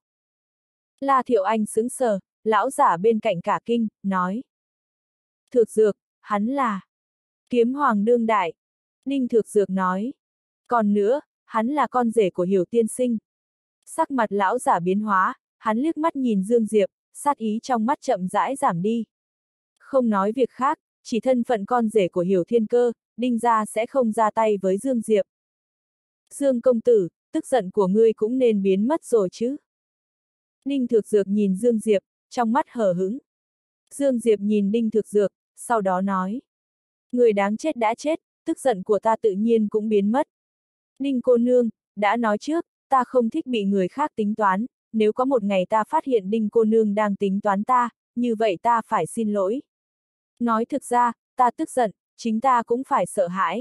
La Thiệu Anh sững sờ, lão giả bên cạnh cả kinh, nói. Thực Dược, hắn là Kiếm Hoàng đương đại. Ninh Thực Dược nói. Còn nữa, hắn là con rể của Hiểu tiên sinh. Sắc mặt lão giả biến hóa, hắn liếc mắt nhìn Dương Diệp, sát ý trong mắt chậm rãi giảm đi. Không nói việc khác, chỉ thân phận con rể của Hiểu Thiên Cơ, Đinh gia sẽ không ra tay với Dương Diệp. Dương công tử, tức giận của ngươi cũng nên biến mất rồi chứ. Ninh Thực Dược nhìn Dương Diệp, trong mắt hờ hững. Dương Diệp nhìn Ninh Thực Dược, sau đó nói. Người đáng chết đã chết, tức giận của ta tự nhiên cũng biến mất. Ninh cô nương, đã nói trước, ta không thích bị người khác tính toán, nếu có một ngày ta phát hiện Đinh cô nương đang tính toán ta, như vậy ta phải xin lỗi. Nói thực ra, ta tức giận, chính ta cũng phải sợ hãi.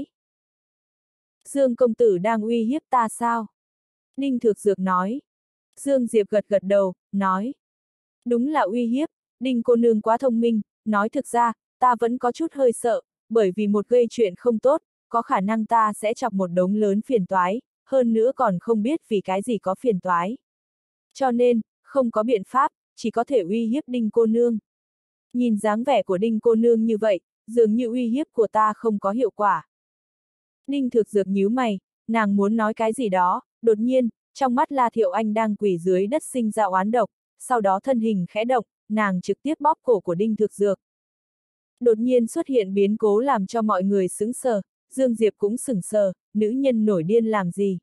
Dương công tử đang uy hiếp ta sao? Ninh Thực Dược nói. Dương Diệp gật gật đầu, nói. Đúng là uy hiếp, Đinh cô nương quá thông minh, nói thực ra, ta vẫn có chút hơi sợ, bởi vì một gây chuyện không tốt, có khả năng ta sẽ chọc một đống lớn phiền toái, hơn nữa còn không biết vì cái gì có phiền toái. Cho nên, không có biện pháp, chỉ có thể uy hiếp Đinh cô nương. Nhìn dáng vẻ của Đinh cô nương như vậy, dường như uy hiếp của ta không có hiệu quả. Ninh Thực Dược nhíu mày, nàng muốn nói cái gì đó, đột nhiên, trong mắt La Thiệu Anh đang quỳ dưới đất sinh ra oán độc, sau đó thân hình khẽ động, nàng trực tiếp bóp cổ của Đinh Thực Dược. Đột nhiên xuất hiện biến cố làm cho mọi người sững sờ, Dương Diệp cũng sững sờ, nữ nhân nổi điên làm gì?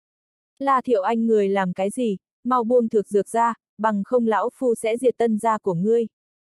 La Thiệu Anh người làm cái gì, mau buông Thực Dược ra, bằng không lão phu sẽ diệt Tân gia của ngươi.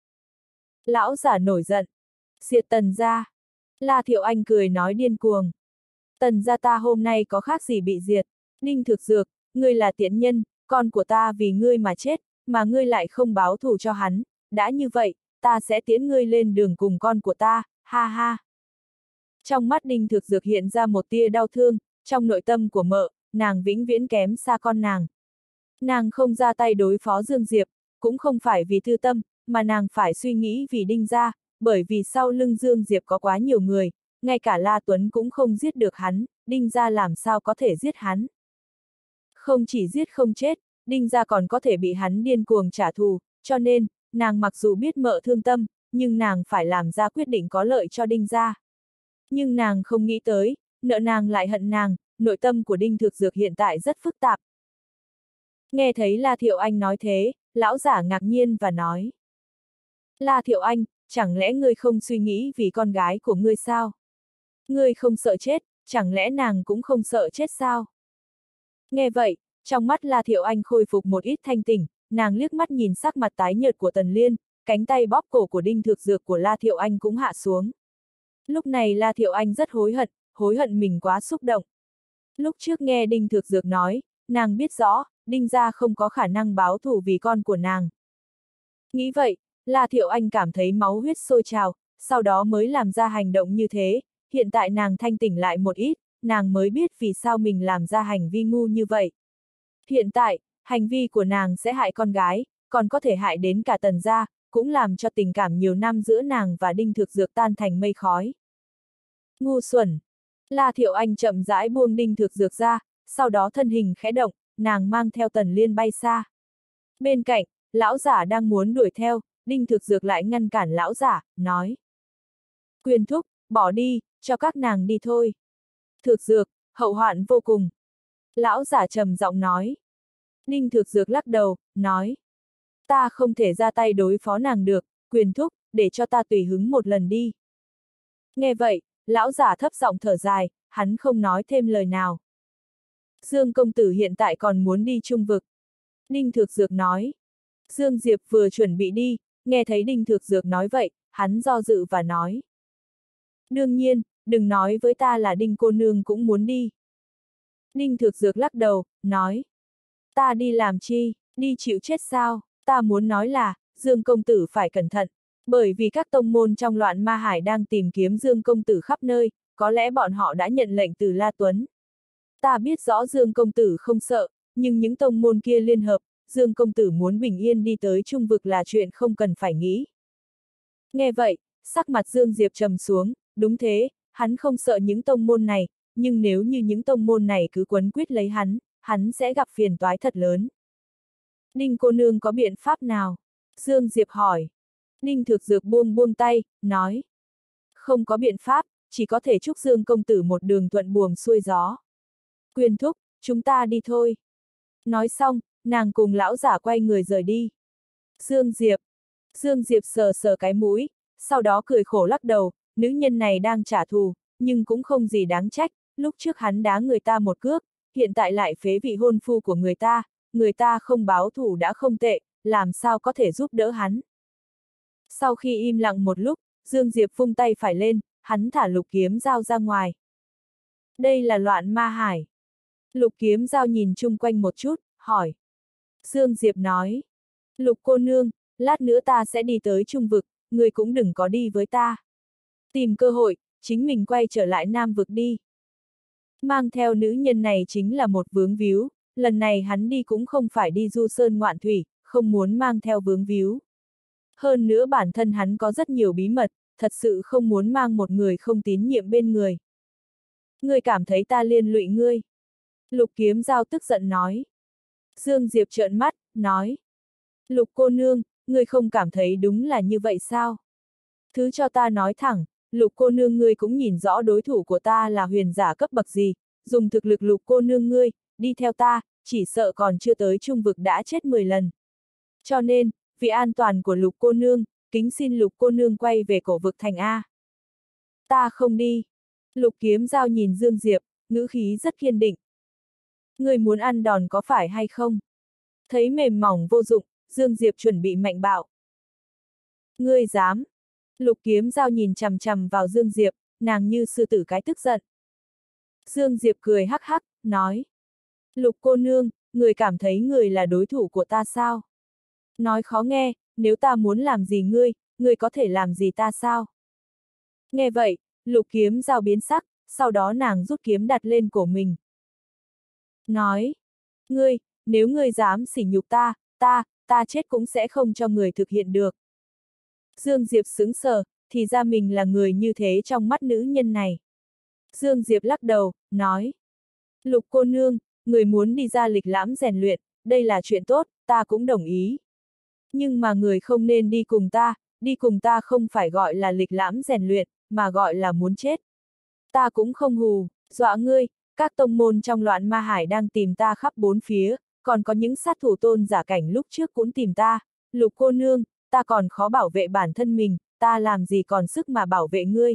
Lão giả nổi giận. Diệt Tần gia. La Thiệu Anh cười nói điên cuồng. Tần gia ta hôm nay có khác gì bị diệt? Ninh Thực Dược, ngươi là tiện nhân, con của ta vì ngươi mà chết, mà ngươi lại không báo thù cho hắn, đã như vậy, ta sẽ tiễn ngươi lên đường cùng con của ta, ha ha. Trong mắt Đinh Thực Dược hiện ra một tia đau thương, trong nội tâm của mợ, nàng vĩnh viễn kém xa con nàng. Nàng không ra tay đối phó Dương Diệp, cũng không phải vì tư tâm, mà nàng phải suy nghĩ vì Đinh gia, bởi vì sau lưng Dương Diệp có quá nhiều người, ngay cả La Tuấn cũng không giết được hắn, Đinh gia làm sao có thể giết hắn. Không chỉ giết không chết, Đinh gia còn có thể bị hắn điên cuồng trả thù, cho nên, nàng mặc dù biết mợ thương tâm, nhưng nàng phải làm ra quyết định có lợi cho Đinh gia. Nhưng nàng không nghĩ tới, nợ nàng lại hận nàng, nội tâm của Đinh Thực Dược hiện tại rất phức tạp. Nghe thấy La Thiệu Anh nói thế, lão giả ngạc nhiên và nói. La Thiệu Anh, chẳng lẽ ngươi không suy nghĩ vì con gái của ngươi sao? Ngươi không sợ chết, chẳng lẽ nàng cũng không sợ chết sao? Nghe vậy, trong mắt La Thiệu Anh khôi phục một ít thanh tỉnh, nàng liếc mắt nhìn sắc mặt tái nhợt của Tần Liên, cánh tay bóp cổ của Đinh Thực Dược của La Thiệu Anh cũng hạ xuống. Lúc này La Thiệu Anh rất hối hận, hối hận mình quá xúc động. Lúc trước nghe Đinh Thực Dược nói, nàng biết rõ, Đinh gia không có khả năng báo thù vì con của nàng. Nghĩ vậy, La Thiệu Anh cảm thấy máu huyết sôi trào, sau đó mới làm ra hành động như thế, hiện tại nàng thanh tỉnh lại một ít, nàng mới biết vì sao mình làm ra hành vi ngu như vậy. Hiện tại, hành vi của nàng sẽ hại con gái, còn có thể hại đến cả Tần gia, cũng làm cho tình cảm nhiều năm giữa nàng và Đinh Thực Dược tan thành mây khói. Ngu xuẩn! La Thiệu Anh chậm rãi buông Đinh Thực Dược ra, sau đó thân hình khẽ động, nàng mang theo Tần Liên bay xa. Bên cạnh, lão giả đang muốn đuổi theo, Đinh Thực Dược lại ngăn cản lão giả, nói. Quyền thúc, bỏ đi, cho các nàng đi thôi. Thực Dược, hậu hoạn vô cùng. Lão giả trầm giọng nói. Đinh Thực Dược lắc đầu, nói. Ta không thể ra tay đối phó nàng được, Quyền thúc, để cho ta tùy hứng một lần đi. Nghe vậy, lão giả thấp giọng thở dài, hắn không nói thêm lời nào. Dương công tử hiện tại còn muốn đi Trung Vực. Đinh Thực Dược nói. Dương Diệp vừa chuẩn bị đi, nghe thấy Đinh Thực Dược nói vậy, hắn do dự và nói. Đương nhiên, đừng nói với ta là Đinh cô nương cũng muốn đi. Đinh Thực Dược lắc đầu, nói. Ta đi làm chi, đi chịu chết sao, ta muốn nói là, Dương công tử phải cẩn thận, bởi vì các tông môn trong loạn ma hải đang tìm kiếm Dương công tử khắp nơi, có lẽ bọn họ đã nhận lệnh từ La Tuấn. Ta biết rõ Dương công tử không sợ, nhưng những tông môn kia liên hợp, Dương công tử muốn bình yên đi tới Trung Vực là chuyện không cần phải nghĩ. Nghe vậy, sắc mặt Dương Diệp trầm xuống, đúng thế, hắn không sợ những tông môn này, nhưng nếu như những tông môn này cứ quấn quýt lấy hắn, hắn sẽ gặp phiền toái thật lớn. Đinh cô nương có biện pháp nào? Dương Diệp hỏi. Đinh Thực Dược buông buông tay, nói. Không có biện pháp, chỉ có thể chúc Dương công tử một đường thuận buồm xuôi gió. Quyền thúc, chúng ta đi thôi. Nói xong, nàng cùng lão giả quay người rời đi. Dương Diệp. Dương Diệp sờ sờ cái mũi, sau đó cười khổ lắc đầu, nữ nhân này đang trả thù, nhưng cũng không gì đáng trách, lúc trước hắn đá người ta một cước, hiện tại lại phế vị hôn phu của người ta, người ta không báo thù đã không tệ, làm sao có thể giúp đỡ hắn. Sau khi im lặng một lúc, Dương Diệp vung tay phải lên, hắn thả lục kiếm dao ra ngoài. Đây là loạn ma hải. Lục kiếm dao nhìn chung quanh một chút, hỏi. Dương Diệp nói. Lục cô nương, lát nữa ta sẽ đi tới Trung Vực, người cũng đừng có đi với ta. Tìm cơ hội, chính mình quay trở lại Nam Vực đi. Mang theo nữ nhân này chính là một vướng víu, lần này hắn đi cũng không phải đi du sơn ngoạn thủy, không muốn mang theo vướng víu. Hơn nữa bản thân hắn có rất nhiều bí mật, thật sự không muốn mang một người không tín nhiệm bên người. Ngươi cảm thấy ta liên lụy ngươi. Lục kiếm dao tức giận nói. Dương Diệp trợn mắt, nói. Lục cô nương, ngươi không cảm thấy đúng là như vậy sao? Thứ cho ta nói thẳng, lục cô nương ngươi cũng nhìn rõ đối thủ của ta là huyền giả cấp bậc gì, dùng thực lực lục cô nương ngươi, đi theo ta, chỉ sợ còn chưa tới Trung Vực đã chết mười lần. Cho nên, vì an toàn của lục cô nương, kính xin lục cô nương quay về cổ vực thành A. Ta không đi. Lục kiếm dao nhìn Dương Diệp, ngữ khí rất kiên định. Ngươi muốn ăn đòn có phải hay không? Thấy mềm mỏng vô dụng, Dương Diệp chuẩn bị mạnh bạo. Ngươi dám? Lục kiếm dao nhìn chằm chằm vào Dương Diệp, nàng như sư tử cái tức giận. Dương Diệp cười hắc hắc, nói. Lục cô nương, người cảm thấy người là đối thủ của ta sao? Nói khó nghe, nếu ta muốn làm gì ngươi, ngươi có thể làm gì ta sao? Nghe vậy, Lục Kiếm Dao biến sắc, sau đó nàng rút kiếm đặt lên cổ mình. Nói, ngươi, nếu ngươi dám sỉ nhục ta, ta, ta chết cũng sẽ không cho người thực hiện được. Dương Diệp sững sờ, thì ra mình là người như thế trong mắt nữ nhân này. Dương Diệp lắc đầu, nói, Lục cô nương, người muốn đi ra lịch lãm rèn luyện, đây là chuyện tốt, ta cũng đồng ý. Nhưng mà người không nên đi cùng ta, đi cùng ta không phải gọi là lịch lãm rèn luyện, mà gọi là muốn chết. Ta cũng không hù, dọa ngươi, các tông môn trong loạn ma hải đang tìm ta khắp bốn phía, còn có những sát thủ tôn giả cảnh lúc trước cũng tìm ta. Lục cô nương, ta còn khó bảo vệ bản thân mình, ta làm gì còn sức mà bảo vệ ngươi.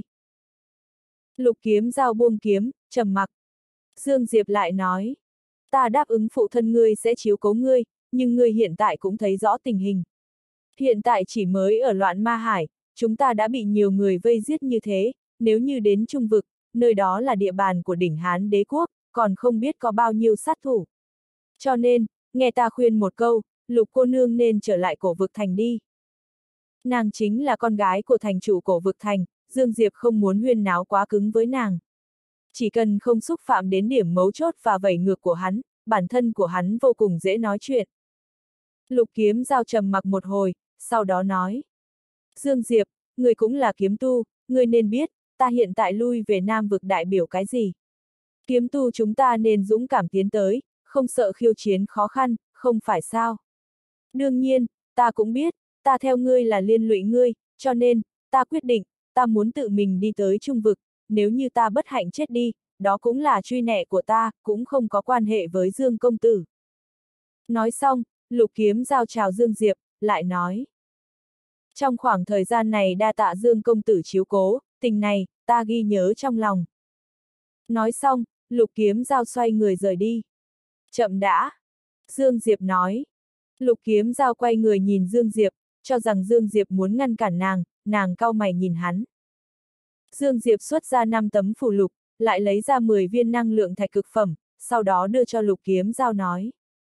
Lục Kiếm Dao buông kiếm, trầm mặc. Dương Diệp lại nói, ta đáp ứng phụ thân ngươi sẽ chiếu cố ngươi, nhưng ngươi hiện tại cũng thấy rõ tình hình. Hiện tại chỉ mới ở loạn ma hải, chúng ta đã bị nhiều người vây giết như thế, nếu như đến Trung Vực, nơi đó là địa bàn của đỉnh Hán đế quốc, còn không biết có bao nhiêu sát thủ. Cho nên, nghe ta khuyên một câu, Lục cô nương nên trở lại Cổ Vực Thành đi. Nàng chính là con gái của thành chủ Cổ Vực Thành, Dương Diệp không muốn huyên náo quá cứng với nàng. Chỉ cần không xúc phạm đến điểm mấu chốt và vẩy ngược của hắn, bản thân của hắn vô cùng dễ nói chuyện. Lục Kiếm Dao trầm mặc một hồi, sau đó nói. Dương Diệp, người cũng là kiếm tu, người nên biết, ta hiện tại lui về Nam Vực đại biểu cái gì. Kiếm tu chúng ta nên dũng cảm tiến tới, không sợ khiêu chiến khó khăn, không phải sao. Đương nhiên, ta cũng biết, ta theo ngươi là liên lụy ngươi, cho nên, ta quyết định, ta muốn tự mình đi tới Trung Vực, nếu như ta bất hạnh chết đi, đó cũng là truy nẹ của ta, cũng không có quan hệ với Dương công tử. Nói xong, Lục Kiếm Dao chào Dương Diệp, lại nói. Trong khoảng thời gian này đa tạ Dương công tử chiếu cố, tình này, ta ghi nhớ trong lòng. Nói xong, Lục Kiếm Dao xoay người rời đi. Chậm đã. Dương Diệp nói. Lục Kiếm Dao quay người nhìn Dương Diệp, cho rằng Dương Diệp muốn ngăn cản nàng, nàng cau mày nhìn hắn. Dương Diệp xuất ra năm tấm phù lục, lại lấy ra mười viên năng lượng thạch cực phẩm, sau đó đưa cho Lục Kiếm Dao nói.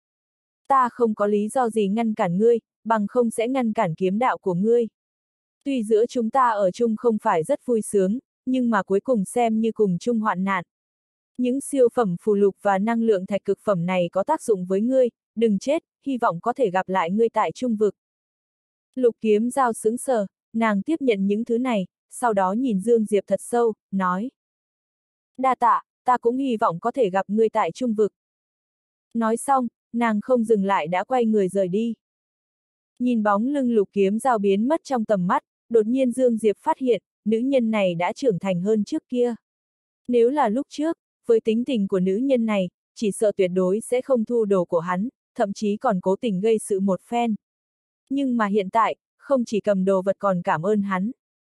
Ta không có lý do gì ngăn cản ngươi, bằng không sẽ ngăn cản kiếm đạo của ngươi. Tuy giữa chúng ta ở chung không phải rất vui sướng, nhưng mà cuối cùng xem như cùng chung hoạn nạn. Những siêu phẩm phù lục và năng lượng thạch cực phẩm này có tác dụng với ngươi, đừng chết, hy vọng có thể gặp lại ngươi tại Trung Vực. Lục Kiếm Dao sững sờ, nàng tiếp nhận những thứ này, sau đó nhìn Dương Diệp thật sâu, nói. Đa tạ, ta cũng hy vọng có thể gặp ngươi tại Trung Vực. Nói xong, nàng không dừng lại đã quay người rời đi. Nhìn bóng lưng Lục Kiếm Dao biến mất trong tầm mắt, đột nhiên Dương Diệp phát hiện, nữ nhân này đã trưởng thành hơn trước kia. Nếu là lúc trước, với tính tình của nữ nhân này, chỉ sợ tuyệt đối sẽ không thu đồ của hắn, thậm chí còn cố tình gây sự một phen. Nhưng mà hiện tại, không chỉ cầm đồ vật còn cảm ơn hắn.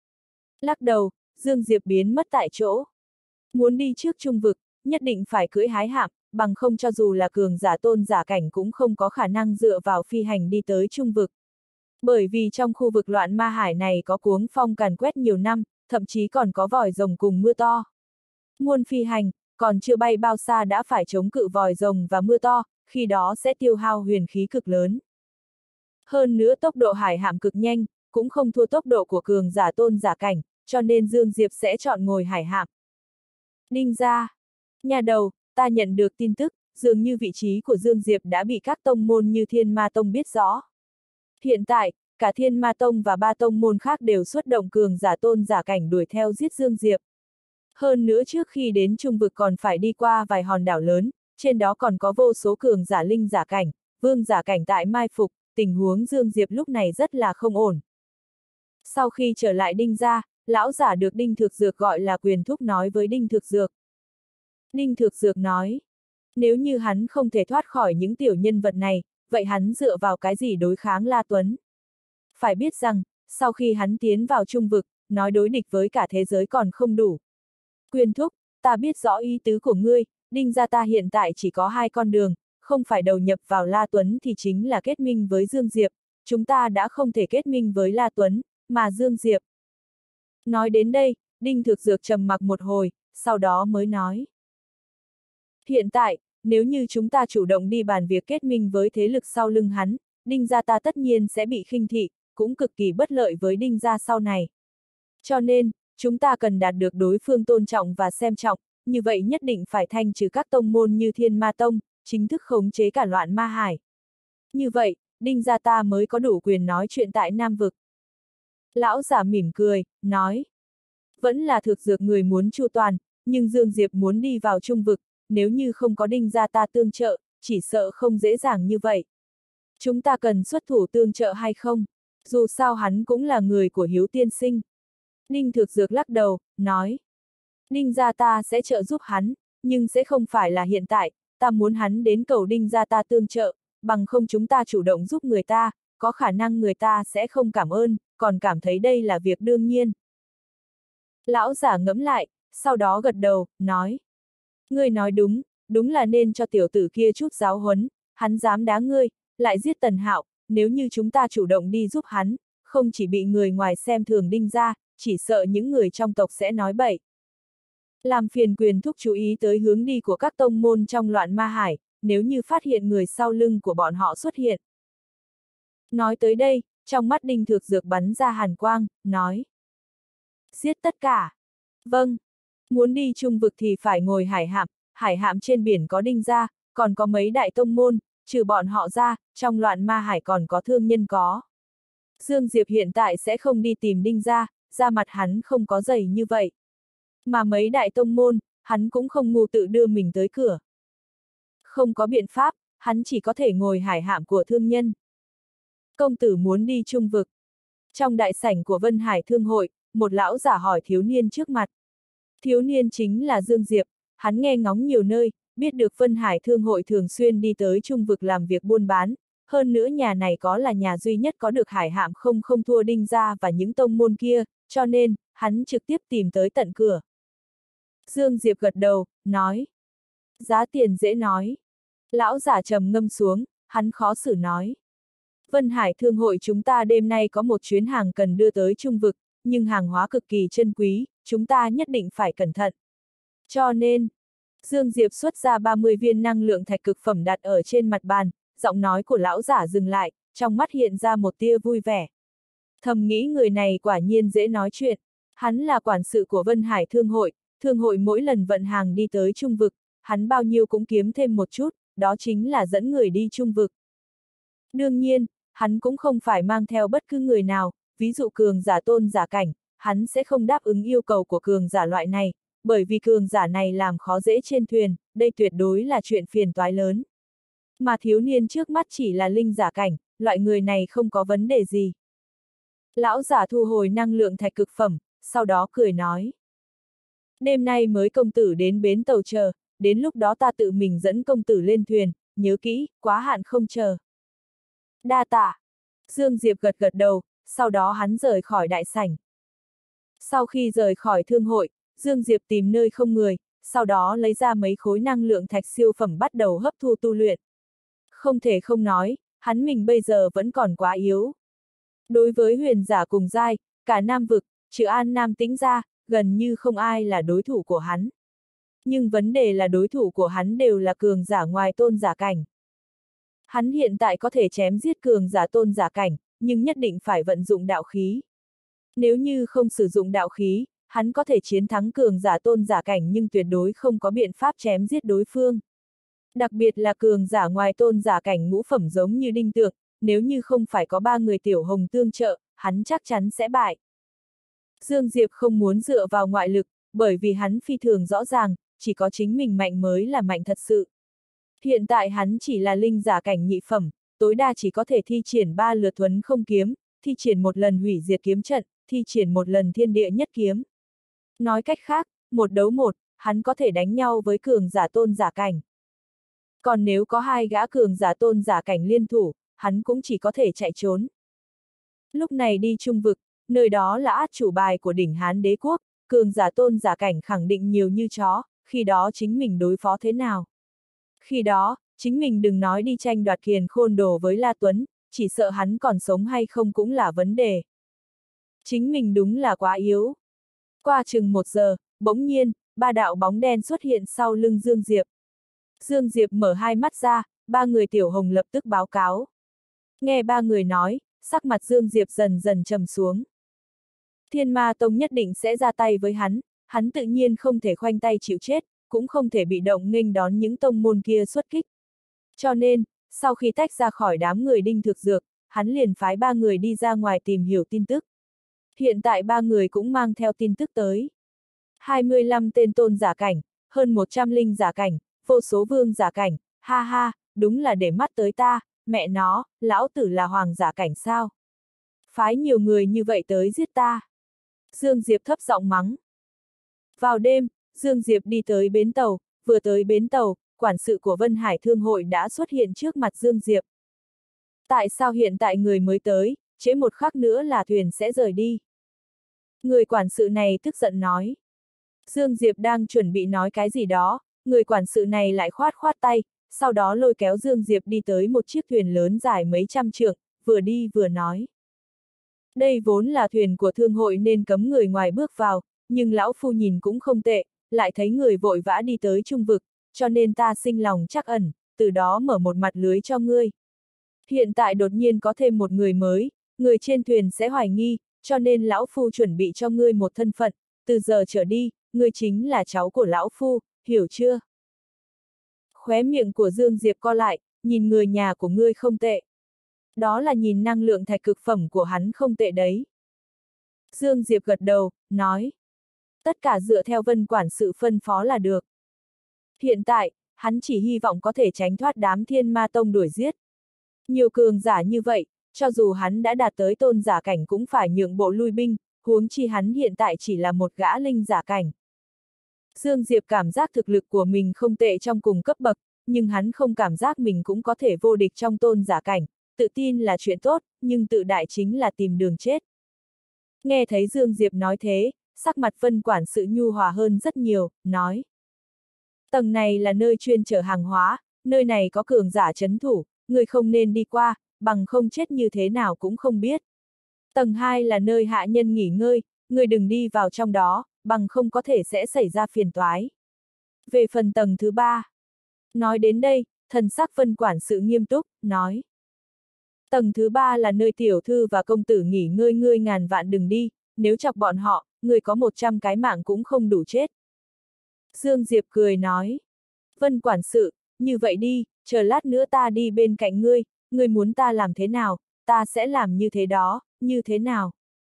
Lắc đầu, Dương Diệp biến mất tại chỗ. Muốn đi trước Trung Vực, nhất định phải cưỡi hái hạm, bằng không cho dù là cường giả tôn giả cảnh cũng không có khả năng dựa vào phi hành đi tới Trung Vực. Bởi vì trong khu vực loạn ma hải này có cuống phong càn quét nhiều năm, thậm chí còn có vòi rồng cùng mưa to. Muôn phi hành, còn chưa bay bao xa đã phải chống cự vòi rồng và mưa to, khi đó sẽ tiêu hao huyền khí cực lớn. Hơn nữa tốc độ hải hạm cực nhanh, cũng không thua tốc độ của cường giả tôn giả cảnh, cho nên Dương Diệp sẽ chọn ngồi hải hạm. Đinh gia, nhà đầu, ta nhận được tin tức, dường như vị trí của Dương Diệp đã bị các tông môn như Thiên Ma Tông biết rõ. Hiện tại, cả Thiên Ma Tông và ba tông môn khác đều xuất động cường giả tôn giả cảnh đuổi theo giết Dương Diệp. Hơn nữa trước khi đến Trung Vực còn phải đi qua vài hòn đảo lớn, trên đó còn có vô số cường giả linh giả cảnh, vương giả cảnh tại mai phục, tình huống Dương Diệp lúc này rất là không ổn. Sau khi trở lại Đinh gia, lão giả được Đinh Thực Dược gọi là Quyền Thúc nói với Đinh Thực Dược. Đinh Thực Dược nói, nếu như hắn không thể thoát khỏi những tiểu nhân vật này, vậy hắn dựa vào cái gì đối kháng La Tuấn? Phải biết rằng, sau khi hắn tiến vào Trung Vực, nói đối địch với cả thế giới còn không đủ. Quyền Thúc, ta biết rõ ý tứ của ngươi, Đinh gia ta hiện tại chỉ có hai con đường, không phải đầu nhập vào La Tuấn thì chính là kết minh với Dương Diệp, chúng ta đã không thể kết minh với La Tuấn, mà Dương Diệp. Nói đến đây, Đinh Thực Dược trầm mặc một hồi, sau đó mới nói. Hiện tại, nếu như chúng ta chủ động đi bàn việc kết minh với thế lực sau lưng hắn, Đinh gia ta tất nhiên sẽ bị khinh thị, cũng cực kỳ bất lợi với Đinh gia sau này. Cho nên, chúng ta cần đạt được đối phương tôn trọng và xem trọng, như vậy nhất định phải thanh trừ các tông môn như Thiên Ma Tông, chính thức khống chế cả loạn ma hải. Như vậy, Đinh gia ta mới có đủ quyền nói chuyện tại Nam Vực. Lão giả mỉm cười, nói. Vẫn là thực dược người muốn chu toàn, nhưng Dương Diệp muốn đi vào Trung Vực, nếu như không có Đinh gia ta tương trợ, chỉ sợ không dễ dàng như vậy. Chúng ta cần xuất thủ tương trợ hay không? Dù sao hắn cũng là người của Hiếu tiên sinh. Đinh Thực Dược lắc đầu, nói. Đinh gia ta sẽ trợ giúp hắn, nhưng sẽ không phải là hiện tại, ta muốn hắn đến cầu Đinh gia ta tương trợ, bằng không chúng ta chủ động giúp người ta, có khả năng người ta sẽ không cảm ơn, còn cảm thấy đây là việc đương nhiên. Lão giả ngẫm lại, sau đó gật đầu, nói. Ngươi nói đúng, đúng là nên cho tiểu tử kia chút giáo huấn, hắn dám đá ngươi, lại giết Tần Hạo, nếu như chúng ta chủ động đi giúp hắn, không chỉ bị người ngoài xem thường Đinh gia, chỉ sợ những người trong tộc sẽ nói bậy. Làm phiền quyền thúc chú ý tới hướng đi của các tông môn trong loạn ma hải, nếu như phát hiện người sau lưng của bọn họ xuất hiện. Nói tới đây, trong mắt Đinh Thực Dược bắn ra hàn quang, nói. Giết tất cả. Vâng. Muốn đi Trung Vực thì phải ngồi hải hạm, hải hạm trên biển có Đinh gia, còn có mấy đại tông môn, trừ bọn họ ra, trong loạn ma hải còn có thương nhân có. Dương Diệp hiện tại sẽ không đi tìm Đinh gia, da mặt hắn không có dày như vậy. Mà mấy đại tông môn, hắn cũng không ngu tự đưa mình tới cửa. Không có biện pháp, hắn chỉ có thể ngồi hải hạm của thương nhân. Công tử muốn đi Trung Vực. Trong đại sảnh của Vân Hải Thương hội, một lão giả hỏi thiếu niên trước mặt. Thiếu niên chính là Dương Diệp, hắn nghe ngóng nhiều nơi, biết được Vân Hải Thương hội thường xuyên đi tới Trung Vực làm việc buôn bán, hơn nữa nhà này có là nhà duy nhất có được hải hạm không không thua Đinh gia và những tông môn kia, cho nên, hắn trực tiếp tìm tới tận cửa. Dương Diệp gật đầu, nói. Giá tiền dễ nói. Lão giả trầm ngâm xuống, hắn khó xử nói. Vân Hải Thương hội chúng ta đêm nay có một chuyến hàng cần đưa tới Trung Vực, nhưng hàng hóa cực kỳ chân quý, chúng ta nhất định phải cẩn thận. Cho nên, Dương Diệp xuất ra ba mươi viên năng lượng thạch cực phẩm đặt ở trên mặt bàn, giọng nói của lão giả dừng lại, trong mắt hiện ra một tia vui vẻ. Thầm nghĩ người này quả nhiên dễ nói chuyện, hắn là quản sự của Vân Hải Thương hội, thương hội mỗi lần vận hàng đi tới Trung Vực, hắn bao nhiêu cũng kiếm thêm một chút, đó chính là dẫn người đi Trung Vực. Đương nhiên, hắn cũng không phải mang theo bất cứ người nào, ví dụ cường giả tôn giả cảnh, hắn sẽ không đáp ứng yêu cầu của cường giả loại này, bởi vì cường giả này làm khó dễ trên thuyền, đây tuyệt đối là chuyện phiền toái lớn. Mà thiếu niên trước mắt chỉ là linh giả cảnh, loại người này không có vấn đề gì. Lão giả thu hồi năng lượng thạch cực phẩm, sau đó cười nói. Đêm nay mới công tử đến bến tàu chờ, đến lúc đó ta tự mình dẫn công tử lên thuyền, nhớ kỹ, quá hạn không chờ. Đa tạ. Dương Diệp gật gật đầu, sau đó hắn rời khỏi đại sảnh. Sau khi rời khỏi thương hội, Dương Diệp tìm nơi không người, sau đó lấy ra mấy khối năng lượng thạch siêu phẩm bắt đầu hấp thu tu luyện. Không thể không nói, hắn mình bây giờ vẫn còn quá yếu. Đối với huyền giả cùng giai, cả Nam Vực, trừ An Nam Tĩnh ra, gần như không ai là đối thủ của hắn. Nhưng vấn đề là đối thủ của hắn đều là cường giả ngoài tôn giả cảnh. Hắn hiện tại có thể chém giết cường giả tôn giả cảnh, nhưng nhất định phải vận dụng đạo khí. Nếu như không sử dụng đạo khí, hắn có thể chiến thắng cường giả tôn giả cảnh nhưng tuyệt đối không có biện pháp chém giết đối phương. Đặc biệt là cường giả ngoài tôn giả cảnh ngũ phẩm giống như Đinh Tược, nếu như không phải có ba người tiểu hồng tương trợ, hắn chắc chắn sẽ bại. Dương Diệp không muốn dựa vào ngoại lực, bởi vì hắn phi thường rõ ràng, chỉ có chính mình mạnh mới là mạnh thật sự. Hiện tại hắn chỉ là linh giả cảnh nhị phẩm, tối đa chỉ có thể thi triển ba lượt thuấn không kiếm, thi triển một lần hủy diệt kiếm trận, thi triển một lần thiên địa nhất kiếm. Nói cách khác, một đấu một, hắn có thể đánh nhau với cường giả tôn giả cảnh. Còn nếu có hai gã cường giả tôn giả cảnh liên thủ, hắn cũng chỉ có thể chạy trốn. Lúc này đi Trung Vực, nơi đó là át chủ bài của đỉnh Hán đế quốc, cường giả tôn giả cảnh khẳng định nhiều như chó, khi đó chính mình đối phó thế nào? Khi đó, chính mình đừng nói đi tranh đoạt Kiền Khôn Đồ với La Tuấn, chỉ sợ hắn còn sống hay không cũng là vấn đề. Chính mình đúng là quá yếu. Qua chừng một giờ, bỗng nhiên, ba đạo bóng đen xuất hiện sau lưng Dương Diệp. Dương Diệp mở hai mắt ra, ba người tiểu hồng lập tức báo cáo. Nghe ba người nói, sắc mặt Dương Diệp dần dần trầm xuống. Thiên Ma Tông nhất định sẽ ra tay với hắn, hắn tự nhiên không thể khoanh tay chịu chết, cũng không thể bị động nghênh đón những tông môn kia xuất kích. Cho nên, sau khi tách ra khỏi đám người Đinh Thực Dược, hắn liền phái ba người đi ra ngoài tìm hiểu tin tức. Hiện tại ba người cũng mang theo tin tức tới. hai mươi lăm tên tôn giả cảnh, hơn một trăm linh giả cảnh, vô số vương giả cảnh, ha ha, đúng là để mắt tới ta, mẹ nó, lão tử là hoàng giả cảnh sao? Phái nhiều người như vậy tới giết ta. Dương Diệp thấp giọng mắng. Vào đêm, Dương Diệp đi tới bến tàu, vừa tới bến tàu, quản sự của Vân Hải Thương hội đã xuất hiện trước mặt Dương Diệp. Tại sao hiện tại người mới tới, trễ một khắc nữa là thuyền sẽ rời đi? Người quản sự này tức giận nói. Dương Diệp đang chuẩn bị nói cái gì đó, người quản sự này lại khoát khoát tay, sau đó lôi kéo Dương Diệp đi tới một chiếc thuyền lớn dài mấy trăm trượng, vừa đi vừa nói. Đây vốn là thuyền của thương hội nên cấm người ngoài bước vào, nhưng lão phu nhìn cũng không tệ, lại thấy người vội vã đi tới trung vực, cho nên ta sinh lòng trắc ẩn, từ đó mở một mặt lưới cho ngươi. Hiện tại đột nhiên có thêm một người mới, người trên thuyền sẽ hoài nghi, cho nên lão phu chuẩn bị cho ngươi một thân phận, từ giờ trở đi, ngươi chính là cháu của lão phu, hiểu chưa? Khóe miệng của Dương Diệp co lại, nhìn người nhà của ngươi không tệ. Đó là nhìn năng lượng thạch cực phẩm của hắn không tệ đấy. Dương Diệp gật đầu, nói. Tất cả dựa theo Vân quản sự phân phó là được. Hiện tại, hắn chỉ hy vọng có thể tránh thoát đám Thiên Ma Tông đuổi giết. Nhiều cường giả như vậy, cho dù hắn đã đạt tới tôn giả cảnh cũng phải nhượng bộ lui binh, huống chi hắn hiện tại chỉ là một gã linh giả cảnh. Dương Diệp cảm giác thực lực của mình không tệ trong cùng cấp bậc, nhưng hắn không cảm giác mình cũng có thể vô địch trong tôn giả cảnh, tự tin là chuyện tốt, nhưng tự đại chính là tìm đường chết. Nghe thấy Dương Diệp nói thế, sắc mặt Vân quản sự nhu hòa hơn rất nhiều, nói. Tầng này là nơi chuyên chở hàng hóa, nơi này có cường giả trấn thủ, người không nên đi qua, bằng không chết như thế nào cũng không biết. Tầng hai là nơi hạ nhân nghỉ ngơi, người đừng đi vào trong đó, bằng không có thể sẽ xảy ra phiền toái. Về phần tầng thứ ba. Nói đến đây, thần sắc Vân quản sự nghiêm túc, nói. Tầng thứ ba là nơi tiểu thư và công tử nghỉ ngơi, ngươi ngàn vạn đừng đi, nếu chọc bọn họ, người có một trăm cái mạng cũng không đủ chết. Dương Diệp cười nói. Vân quản sự, như vậy đi, chờ lát nữa ta đi bên cạnh ngươi, ngươi muốn ta làm thế nào, ta sẽ làm như thế đó, như thế nào?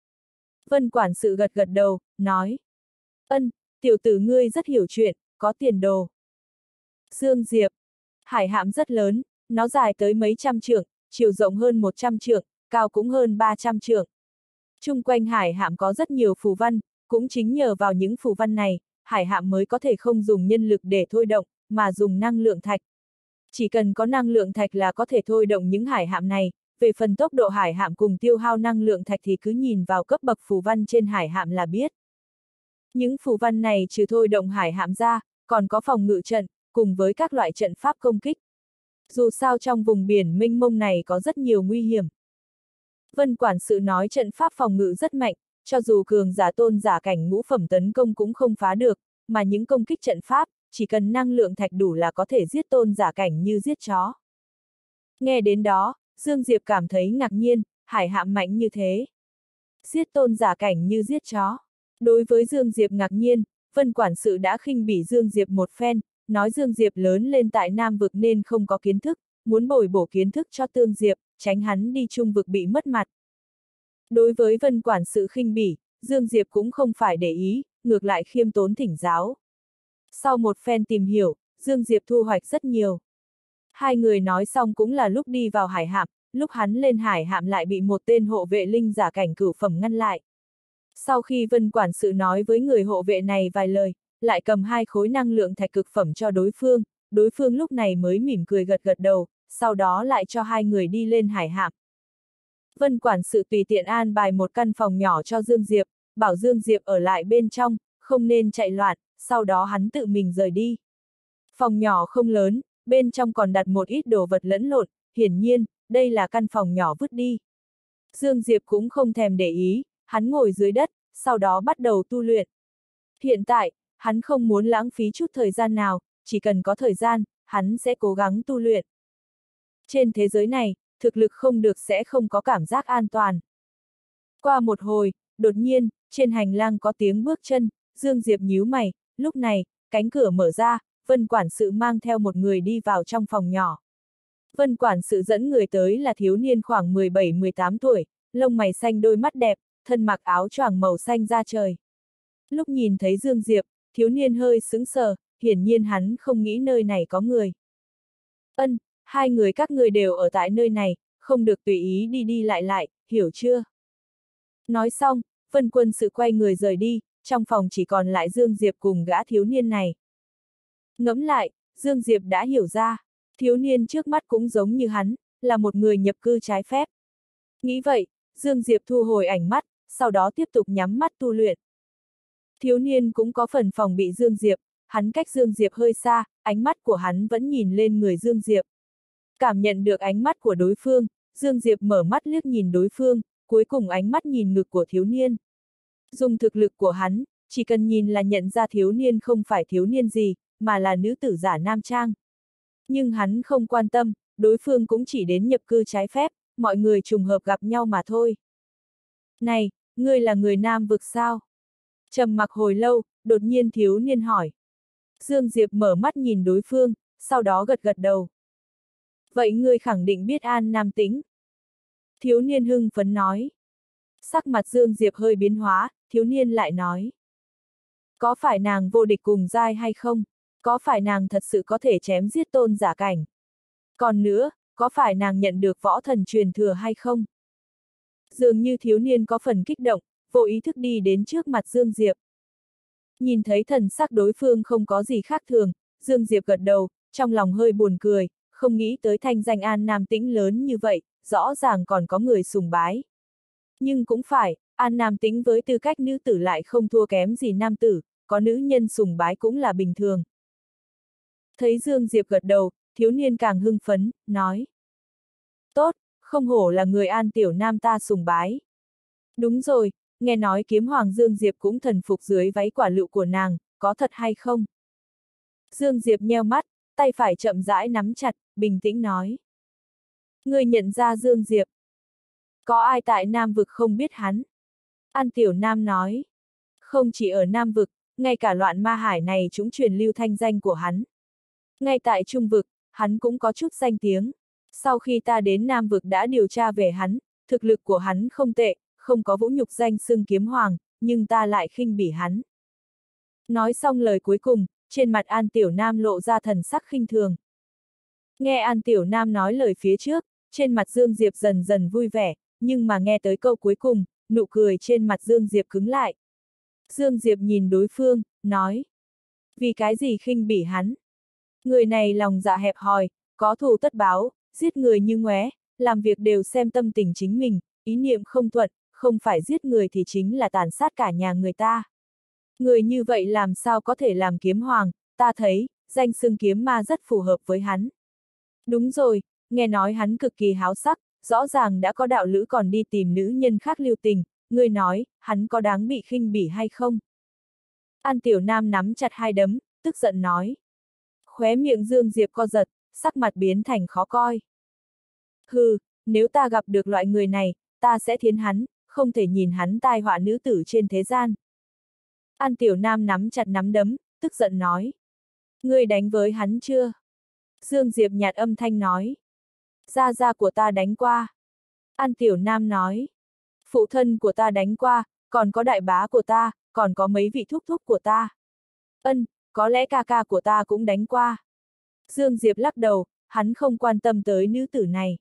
Vân quản sự gật gật đầu, nói. Ân, tiểu tử ngươi rất hiểu chuyện, có tiền đồ. Dương Diệp. Hải hạm rất lớn, nó dài tới mấy trăm trượng, chiều rộng hơn một trăm trượng, cao cũng hơn ba trăm trượng. Chung quanh hải hạm có rất nhiều phù văn, cũng chính nhờ vào những phù văn này, hải hạm mới có thể không dùng nhân lực để thôi động, mà dùng năng lượng thạch. Chỉ cần có năng lượng thạch là có thể thôi động những hải hạm này, về phần tốc độ hải hạm cùng tiêu hao năng lượng thạch thì cứ nhìn vào cấp bậc phù văn trên hải hạm là biết. Những phù văn này trừ thôi động hải hạm ra, còn có phòng ngự trận, cùng với các loại trận pháp công kích. Dù sao trong vùng biển mênh mông này có rất nhiều nguy hiểm. Vân quản sự nói trận pháp phòng ngự rất mạnh, cho dù cường giả tôn giả cảnh ngũ phẩm tấn công cũng không phá được, mà những công kích trận pháp, chỉ cần năng lượng thạch đủ là có thể giết tôn giả cảnh như giết chó. Nghe đến đó, Dương Diệp cảm thấy ngạc nhiên, hải hạm mạnh như thế. Giết tôn giả cảnh như giết chó. Đối với Dương Diệp ngạc nhiên, Vân quản sự đã khinh bỉ Dương Diệp một phen, nói Dương Diệp lớn lên tại Nam vực nên không có kiến thức, muốn bồi bổ kiến thức cho Tương Diệp, tránh hắn đi Trung vực bị mất mặt. Đối với Vân quản sự khinh bỉ, Dương Diệp cũng không phải để ý, ngược lại khiêm tốn thỉnh giáo. Sau một phen tìm hiểu, Dương Diệp thu hoạch rất nhiều. Hai người nói xong cũng là lúc đi vào hải hạm, lúc hắn lên hải hạm lại bị một tên hộ vệ linh giả cảnh cửu phẩm ngăn lại. Sau khi Vân quản sự nói với người hộ vệ này vài lời, lại cầm hai khối năng lượng thạch cực phẩm cho đối phương, đối phương lúc này mới mỉm cười gật gật đầu, sau đó lại cho hai người đi lên hải hạm. Vân quản sự tùy tiện an bài một căn phòng nhỏ cho Dương Diệp, bảo Dương Diệp ở lại bên trong, không nên chạy loạn, sau đó hắn tự mình rời đi. Phòng nhỏ không lớn, bên trong còn đặt một ít đồ vật lẫn lộn, hiển nhiên, đây là căn phòng nhỏ vứt đi. Dương Diệp cũng không thèm để ý, hắn ngồi dưới đất, sau đó bắt đầu tu luyện. Hiện tại, hắn không muốn lãng phí chút thời gian nào, chỉ cần có thời gian, hắn sẽ cố gắng tu luyện. Trên thế giới này, thực lực không được sẽ không có cảm giác an toàn. Qua một hồi, đột nhiên, trên hành lang có tiếng bước chân, Dương Diệp nhíu mày, lúc này, cánh cửa mở ra, Vân quản sự mang theo một người đi vào trong phòng nhỏ. Vân quản sự dẫn người tới là thiếu niên khoảng mười bảy mười tám tuổi, lông mày xanh đôi mắt đẹp, thân mặc áo choàng màu xanh da trời. Lúc nhìn thấy Dương Diệp, thiếu niên hơi sững sờ, hiển nhiên hắn không nghĩ nơi này có người. Ân, hai người các người đều ở tại nơi này, không được tùy ý đi đi lại lại, hiểu chưa? Nói xong, Vân quân sự quay người rời đi, trong phòng chỉ còn lại Dương Diệp cùng gã thiếu niên này. Ngẫm lại, Dương Diệp đã hiểu ra, thiếu niên trước mắt cũng giống như hắn, là một người nhập cư trái phép. Nghĩ vậy, Dương Diệp thu hồi ảnh mắt, sau đó tiếp tục nhắm mắt tu luyện. Thiếu niên cũng có phần phòng bị Dương Diệp, hắn cách Dương Diệp hơi xa, ánh mắt của hắn vẫn nhìn lên người Dương Diệp. Cảm nhận được ánh mắt của đối phương, Dương Diệp mở mắt liếc nhìn đối phương, cuối cùng ánh mắt nhìn ngực của thiếu niên. Dùng thực lực của hắn, chỉ cần nhìn là nhận ra thiếu niên không phải thiếu niên gì, mà là nữ tử giả nam trang. Nhưng hắn không quan tâm, đối phương cũng chỉ đến nhập cư trái phép, mọi người trùng hợp gặp nhau mà thôi. Này, ngươi là người Nam vực sao? Trầm mặc hồi lâu, đột nhiên thiếu niên hỏi. Dương Diệp mở mắt nhìn đối phương, sau đó gật gật đầu. Vậy ngươi khẳng định biết An Nam Tĩnh? Thiếu niên hưng phấn nói. Sắc mặt Dương Diệp hơi biến hóa, thiếu niên lại nói. Có phải nàng vô địch cùng giai hay không? Có phải nàng thật sự có thể chém giết tôn giả cảnh? Còn nữa, có phải nàng nhận được võ thần truyền thừa hay không? Dường như thiếu niên có phần kích động, vô ý thức đi đến trước mặt Dương Diệp. Nhìn thấy thần sắc đối phương không có gì khác thường, Dương Diệp gật đầu, trong lòng hơi buồn cười, không nghĩ tới thanh danh An Nam Tĩnh lớn như vậy, rõ ràng còn có người sùng bái. Nhưng cũng phải, An Nam Tĩnh với tư cách nữ tử lại không thua kém gì nam tử, có nữ nhân sùng bái cũng là bình thường. Thấy Dương Diệp gật đầu, thiếu niên càng hưng phấn, nói. Tốt, không hổ là người An tiểu nam ta sùng bái. Đúng rồi, nghe nói kiếm hoàng Dương Diệp cũng thần phục dưới váy quả lựu của nàng, có thật hay không? Dương Diệp nheo mắt, tay phải chậm rãi nắm chặt, bình tĩnh nói. Người nhận ra Dương Diệp. Có ai tại Nam vực không biết hắn? An tiểu nam nói. Không chỉ ở Nam vực, ngay cả loạn ma hải này chúng truyền lưu thanh danh của hắn. Ngay tại Trung vực, hắn cũng có chút danh tiếng. Sau khi ta đến Nam vực đã điều tra về hắn, thực lực của hắn không tệ, không có vũ nhục danh xưng kiếm hoàng, nhưng ta lại khinh bỉ hắn. Nói xong lời cuối cùng, trên mặt An Tiểu Nam lộ ra thần sắc khinh thường. Nghe An Tiểu Nam nói lời phía trước, trên mặt Dương Diệp dần dần vui vẻ, nhưng mà nghe tới câu cuối cùng, nụ cười trên mặt Dương Diệp cứng lại. Dương Diệp nhìn đối phương, nói. Vì cái gì khinh bỉ hắn? Người này lòng dạ hẹp hòi, có thù tất báo, giết người như ngoé, làm việc đều xem tâm tình chính mình, ý niệm không thuận, không phải giết người thì chính là tàn sát cả nhà người ta. Người như vậy làm sao có thể làm kiếm hoàng, ta thấy, danh xưng kiếm ma rất phù hợp với hắn. Đúng rồi, nghe nói hắn cực kỳ háo sắc, rõ ràng đã có đạo lữ còn đi tìm nữ nhân khác lưu tình, ngươi nói, hắn có đáng bị khinh bỉ hay không? An Tiểu Nam nắm chặt hai đấm, tức giận nói. Khóe miệng Dương Diệp co giật, sắc mặt biến thành khó coi. Hừ, nếu ta gặp được loại người này, ta sẽ thiến hắn, không thể nhìn hắn tai họa nữ tử trên thế gian. An Tiểu Nam nắm chặt nắm đấm, tức giận nói. Ngươi đánh với hắn chưa? Dương Diệp nhạt âm thanh nói. Gia gia của ta đánh qua. An Tiểu Nam nói. Phụ thân của ta đánh qua, còn có đại bá của ta, còn có mấy vị thúc thúc của ta. Ân, có lẽ ca ca của ta cũng đánh qua. Dương Diệp lắc đầu, hắn không quan tâm tới nữ tử này.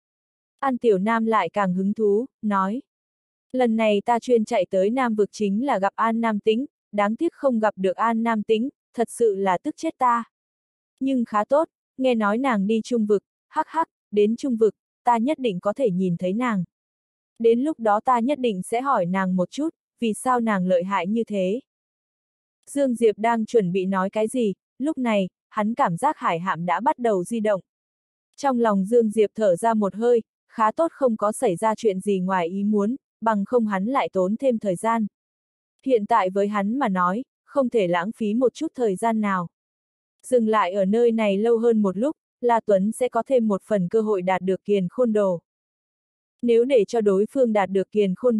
An Tiểu Nam lại càng hứng thú, nói. Lần này ta chuyên chạy tới Nam vực chính là gặp An Nam Tĩnh, đáng tiếc không gặp được An Nam Tĩnh, thật sự là tức chết ta. Nhưng khá tốt, nghe nói nàng đi Trung vực, hắc hắc, đến Trung vực, ta nhất định có thể nhìn thấy nàng. Đến lúc đó ta nhất định sẽ hỏi nàng một chút, vì sao nàng lợi hại như thế. Dương Diệp đang chuẩn bị nói cái gì, lúc này, hắn cảm giác hải hạm đã bắt đầu di động. Trong lòng Dương Diệp thở ra một hơi, khá tốt không có xảy ra chuyện gì ngoài ý muốn, bằng không hắn lại tốn thêm thời gian. Hiện tại với hắn mà nói, không thể lãng phí một chút thời gian nào. Dừng lại ở nơi này lâu hơn một lúc, La Tuấn sẽ có thêm một phần cơ hội đạt được kiền khôn đồ. Nếu để cho đối phương đạt được kiền khôn đồ,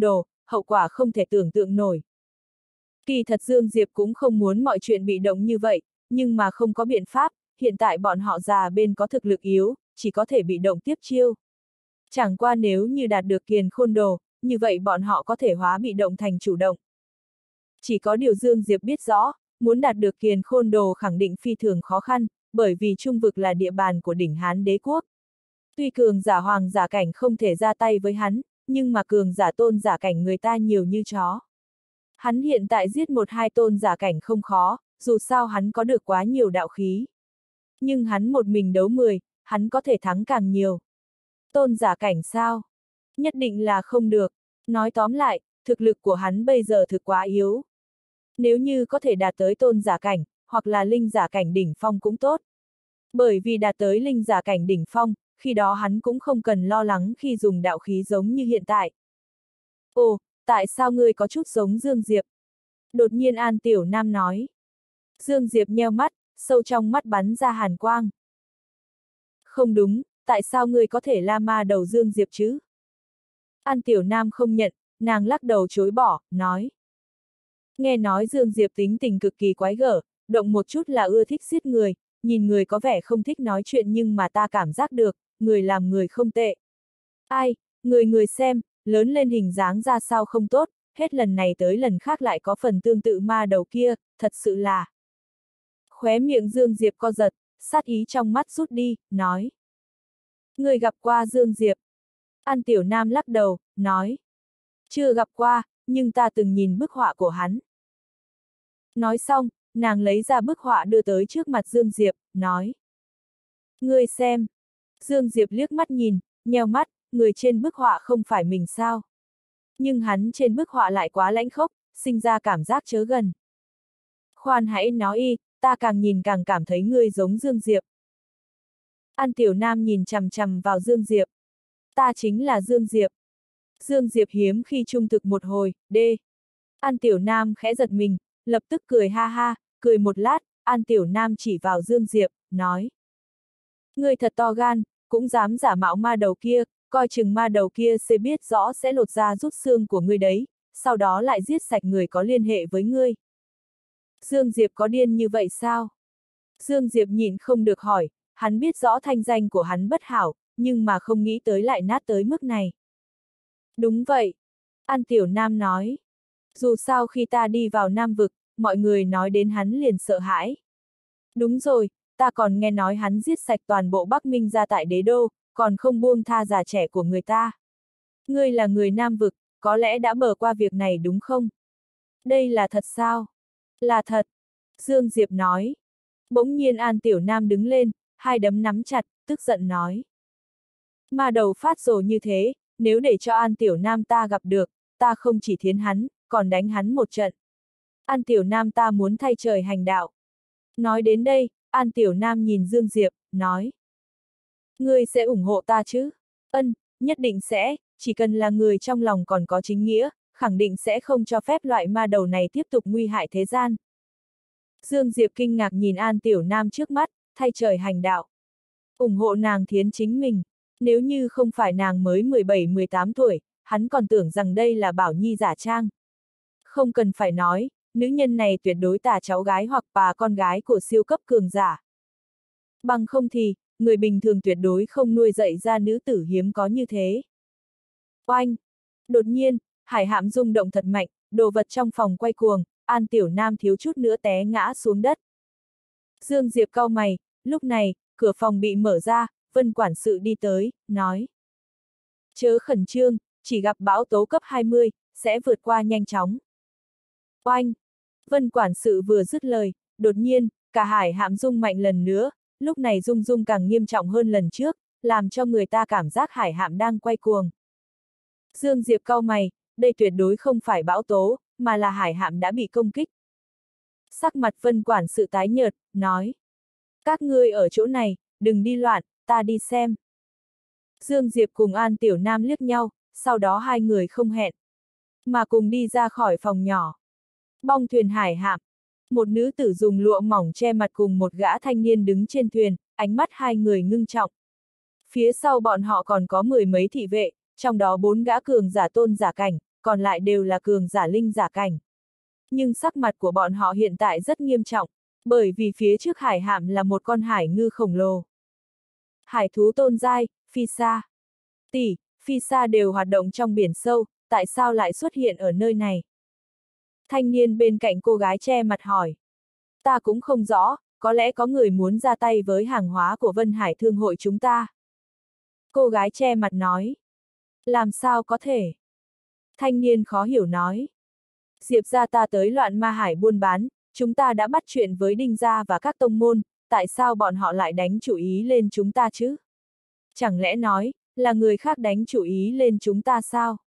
hậu quả không thể tưởng tượng nổi. Kỳ thật Dương Diệp cũng không muốn mọi chuyện bị động như vậy, nhưng mà không có biện pháp, hiện tại bọn họ già bên có thực lực yếu, chỉ có thể bị động tiếp chiêu. Chẳng qua nếu như đạt được kiền khôn đồ, như vậy bọn họ có thể hóa bị động thành chủ động. Chỉ có điều Dương Diệp biết rõ, muốn đạt được kiền khôn đồ khẳng định phi thường khó khăn, bởi vì trung vực là địa bàn của đỉnh Hán đế quốc. Tuy cường giả hoàng giả cảnh không thể ra tay với hắn, nhưng mà cường giả tôn giả cảnh người ta nhiều như chó. Hắn hiện tại giết một hai tôn giả cảnh không khó, dù sao hắn có được quá nhiều đạo khí. Nhưng hắn một mình đấu mười, hắn có thể thắng càng nhiều. Tôn giả cảnh sao? Nhất định là không được. Nói tóm lại, thực lực của hắn bây giờ thực quá yếu. Nếu như có thể đạt tới tôn giả cảnh, hoặc là linh giả cảnh đỉnh phong cũng tốt. Bởi vì đạt tới linh giả cảnh đỉnh phong, khi đó hắn cũng không cần lo lắng khi dùng đạo khí giống như hiện tại. Ồ, tại sao ngươi có chút giống Dương Diệp? Đột nhiên An Tiểu Nam nói. Dương Diệp nheo mắt, sâu trong mắt bắn ra hàn quang. Không đúng, tại sao ngươi có thể la ma đầu Dương Diệp chứ? An Tiểu Nam không nhận, nàng lắc đầu chối bỏ, nói. Nghe nói Dương Diệp tính tình cực kỳ quái gở, động một chút là ưa thích giết người, nhìn người có vẻ không thích nói chuyện nhưng mà ta cảm giác được, người làm người không tệ. Ai, người người xem, lớn lên hình dáng ra sao không tốt, hết lần này tới lần khác lại có phần tương tự ma đầu kia, thật sự là. Khóe miệng Dương Diệp co giật, sát ý trong mắt rút đi, nói. Người gặp qua Dương Diệp. An Tiểu Nam lắc đầu, nói. Chưa gặp qua, nhưng ta từng nhìn bức họa của hắn. Nói xong, nàng lấy ra bức họa đưa tới trước mặt Dương Diệp, nói. Ngươi xem. Dương Diệp liếc mắt nhìn, nheo mắt, người trên bức họa không phải mình sao. Nhưng hắn trên bức họa lại quá lãnh khốc, sinh ra cảm giác chớ gần. Khoan hãy nói y, ta càng nhìn càng cảm thấy ngươi giống Dương Diệp. An Tiểu Nam nhìn chằm chằm vào Dương Diệp. Ta chính là Dương Diệp. Dương Diệp hiếm khi trung thực một hồi, đê. An Tiểu Nam khẽ giật mình, lập tức cười ha ha, cười một lát, An Tiểu Nam chỉ vào Dương Diệp, nói. Ngươi thật to gan, cũng dám giả mạo ma đầu kia, coi chừng ma đầu kia sẽ biết rõ sẽ lột da rút xương của ngươi đấy, sau đó lại giết sạch người có liên hệ với ngươi. Dương Diệp có điên như vậy sao? Dương Diệp nhịn không được hỏi, hắn biết rõ thanh danh của hắn bất hảo, nhưng mà không nghĩ tới lại nát tới mức này. Đúng vậy. An Tiểu Nam nói. Dù sao khi ta đi vào Nam Vực, mọi người nói đến hắn liền sợ hãi. Đúng rồi, ta còn nghe nói hắn giết sạch toàn bộ Bắc Minh ra tại đế đô, còn không buông tha già trẻ của người ta. Ngươi là người Nam Vực, có lẽ đã bờ qua việc này đúng không? Đây là thật sao? Là thật. Dương Diệp nói. Bỗng nhiên An Tiểu Nam đứng lên, hai đấm nắm chặt, tức giận nói. Ma đầu phát rồ như thế, nếu để cho An Tiểu Nam ta gặp được, ta không chỉ thiến hắn, còn đánh hắn một trận. An Tiểu Nam ta muốn thay trời hành đạo. Nói đến đây, An Tiểu Nam nhìn Dương Diệp, nói. Ngươi sẽ ủng hộ ta chứ? Ân, nhất định sẽ, chỉ cần là người trong lòng còn có chính nghĩa, khẳng định sẽ không cho phép loại ma đầu này tiếp tục nguy hại thế gian. Dương Diệp kinh ngạc nhìn An Tiểu Nam trước mắt, thay trời hành đạo. Ủng hộ nàng thiến chính mình. Nếu như không phải nàng mới mười bảy mười tám tuổi, hắn còn tưởng rằng đây là Bảo Nhi giả trang. Không cần phải nói, nữ nhân này tuyệt đối tả cháu gái hoặc bà con gái của siêu cấp cường giả. Bằng không thì, người bình thường tuyệt đối không nuôi dạy ra nữ tử hiếm có như thế. Oanh! Đột nhiên, hải hạm rung động thật mạnh, đồ vật trong phòng quay cuồng, An Tiểu Nam thiếu chút nữa té ngã xuống đất. Dương Diệp cau mày, lúc này, cửa phòng bị mở ra, Vân quản sự đi tới, nói. Chớ khẩn trương, chỉ gặp bão tố cấp hai mươi, sẽ vượt qua nhanh chóng. Oanh! Vân quản sự vừa dứt lời, đột nhiên, cả hải hạm rung mạnh lần nữa, lúc này rung rung càng nghiêm trọng hơn lần trước, làm cho người ta cảm giác hải hạm đang quay cuồng. Dương Diệp cau mày, đây tuyệt đối không phải bão tố, mà là hải hạm đã bị công kích. Sắc mặt Vân quản sự tái nhợt, nói. Các ngươi ở chỗ này, đừng đi loạn, ta đi xem. Dương Diệp cùng An Tiểu Nam liếc nhau, sau đó hai người không hẹn, mà cùng đi ra khỏi phòng nhỏ. Bong thuyền hải hạm. Một nữ tử dùng lụa mỏng che mặt cùng một gã thanh niên đứng trên thuyền, ánh mắt hai người ngưng trọng. Phía sau bọn họ còn có mười mấy thị vệ, trong đó bốn gã cường giả tôn giả cảnh, còn lại đều là cường giả linh giả cảnh. Nhưng sắc mặt của bọn họ hiện tại rất nghiêm trọng, bởi vì phía trước hải hạm là một con hải ngư khổng lồ. Hải thú tôn giai, phi sa. Tỷ, phi sa đều hoạt động trong biển sâu, tại sao lại xuất hiện ở nơi này? Thanh niên bên cạnh cô gái che mặt hỏi. Ta cũng không rõ, có lẽ có người muốn ra tay với hàng hóa của Vân Hải Thương hội chúng ta. Cô gái che mặt nói. Làm sao có thể? Thanh niên khó hiểu nói. Diệp gia ta tới loạn ma hải buôn bán, chúng ta đã bắt chuyện với Đinh gia và các tông môn, tại sao bọn họ lại đánh chủ ý lên chúng ta chứ? Chẳng lẽ nói, là người khác đánh chủ ý lên chúng ta sao?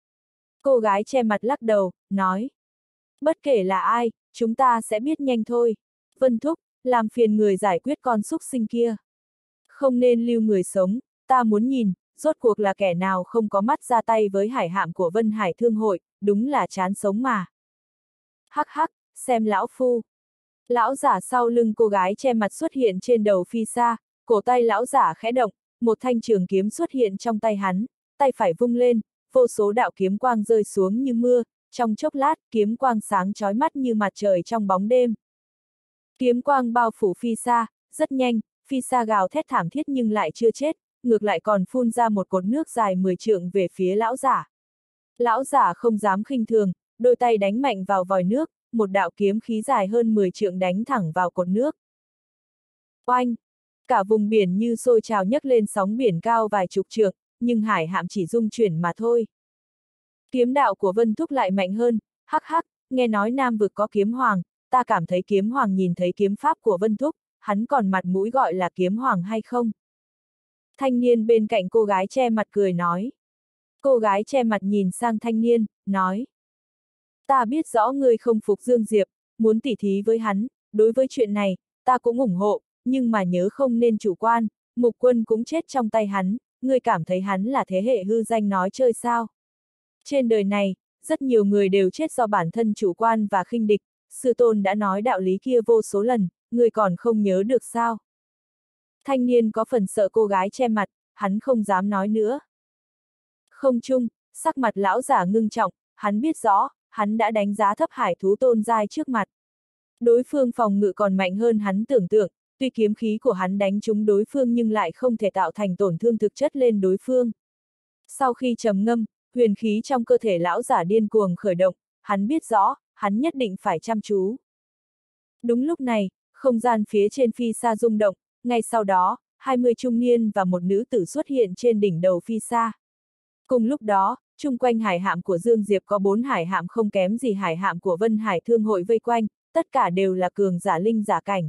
Cô gái che mặt lắc đầu, nói. Bất kể là ai, chúng ta sẽ biết nhanh thôi. Vân Thúc, làm phiền người giải quyết con súc sinh kia. Không nên lưu người sống, ta muốn nhìn, rốt cuộc là kẻ nào không có mắt ra tay với hải hạm của Vân Hải Thương hội, đúng là chán sống mà. Hắc hắc, xem lão phu. Lão giả sau lưng cô gái che mặt xuất hiện trên đầu phi sa, cổ tay lão giả khẽ động, một thanh trường kiếm xuất hiện trong tay hắn, tay phải vung lên, vô số đạo kiếm quang rơi xuống như mưa, trong chốc lát, kiếm quang sáng chói mắt như mặt trời trong bóng đêm. Kiếm quang bao phủ phi sa, rất nhanh, phi sa gào thét thảm thiết nhưng lại chưa chết, ngược lại còn phun ra một cột nước dài mười trượng về phía lão giả. Lão giả không dám khinh thường, đôi tay đánh mạnh vào vòi nước, một đạo kiếm khí dài hơn mười trượng đánh thẳng vào cột nước. Oanh! Cả vùng biển như sôi trào nhấc lên sóng biển cao vài chục trượng, nhưng hải hạm chỉ rung chuyển mà thôi. Kiếm đạo của Vân Thúc lại mạnh hơn, hắc hắc, nghe nói Nam vực có kiếm hoàng, ta cảm thấy kiếm hoàng nhìn thấy kiếm pháp của Vân Thúc, hắn còn mặt mũi gọi là kiếm hoàng hay không? Thanh niên bên cạnh cô gái che mặt cười nói. Cô gái che mặt nhìn sang thanh niên, nói. Ta biết rõ ngươi không phục Dương Diệp, muốn tỉ thí với hắn, đối với chuyện này, ta cũng ủng hộ, nhưng mà nhớ không nên chủ quan, Mục Quân cũng chết trong tay hắn, ngươi cảm thấy hắn là thế hệ hư danh nói chơi sao? Trên đời này, rất nhiều người đều chết do bản thân chủ quan và khinh địch, sư tôn đã nói đạo lý kia vô số lần, ngươi còn không nhớ được sao? Thanh niên có phần sợ cô gái che mặt, hắn không dám nói nữa. Không chung, sắc mặt lão giả ngưng trọng, hắn biết rõ, hắn đã đánh giá thấp hải thú tôn giai trước mặt. Đối phương phòng ngự còn mạnh hơn hắn tưởng tượng, tuy kiếm khí của hắn đánh trúng đối phương nhưng lại không thể tạo thành tổn thương thực chất lên đối phương. Sau khi trầm ngâm, huyền khí trong cơ thể lão giả điên cuồng khởi động, hắn biết rõ, hắn nhất định phải chăm chú. Đúng lúc này, không gian phía trên phi sa rung động, ngay sau đó, hai mươi trung niên và một nữ tử xuất hiện trên đỉnh đầu phi sa. Cùng lúc đó, chung quanh hải hạm của Dương Diệp có bốn hải hạm không kém gì hải hạm của Vân Hải Thương hội vây quanh, tất cả đều là cường giả linh giả cảnh.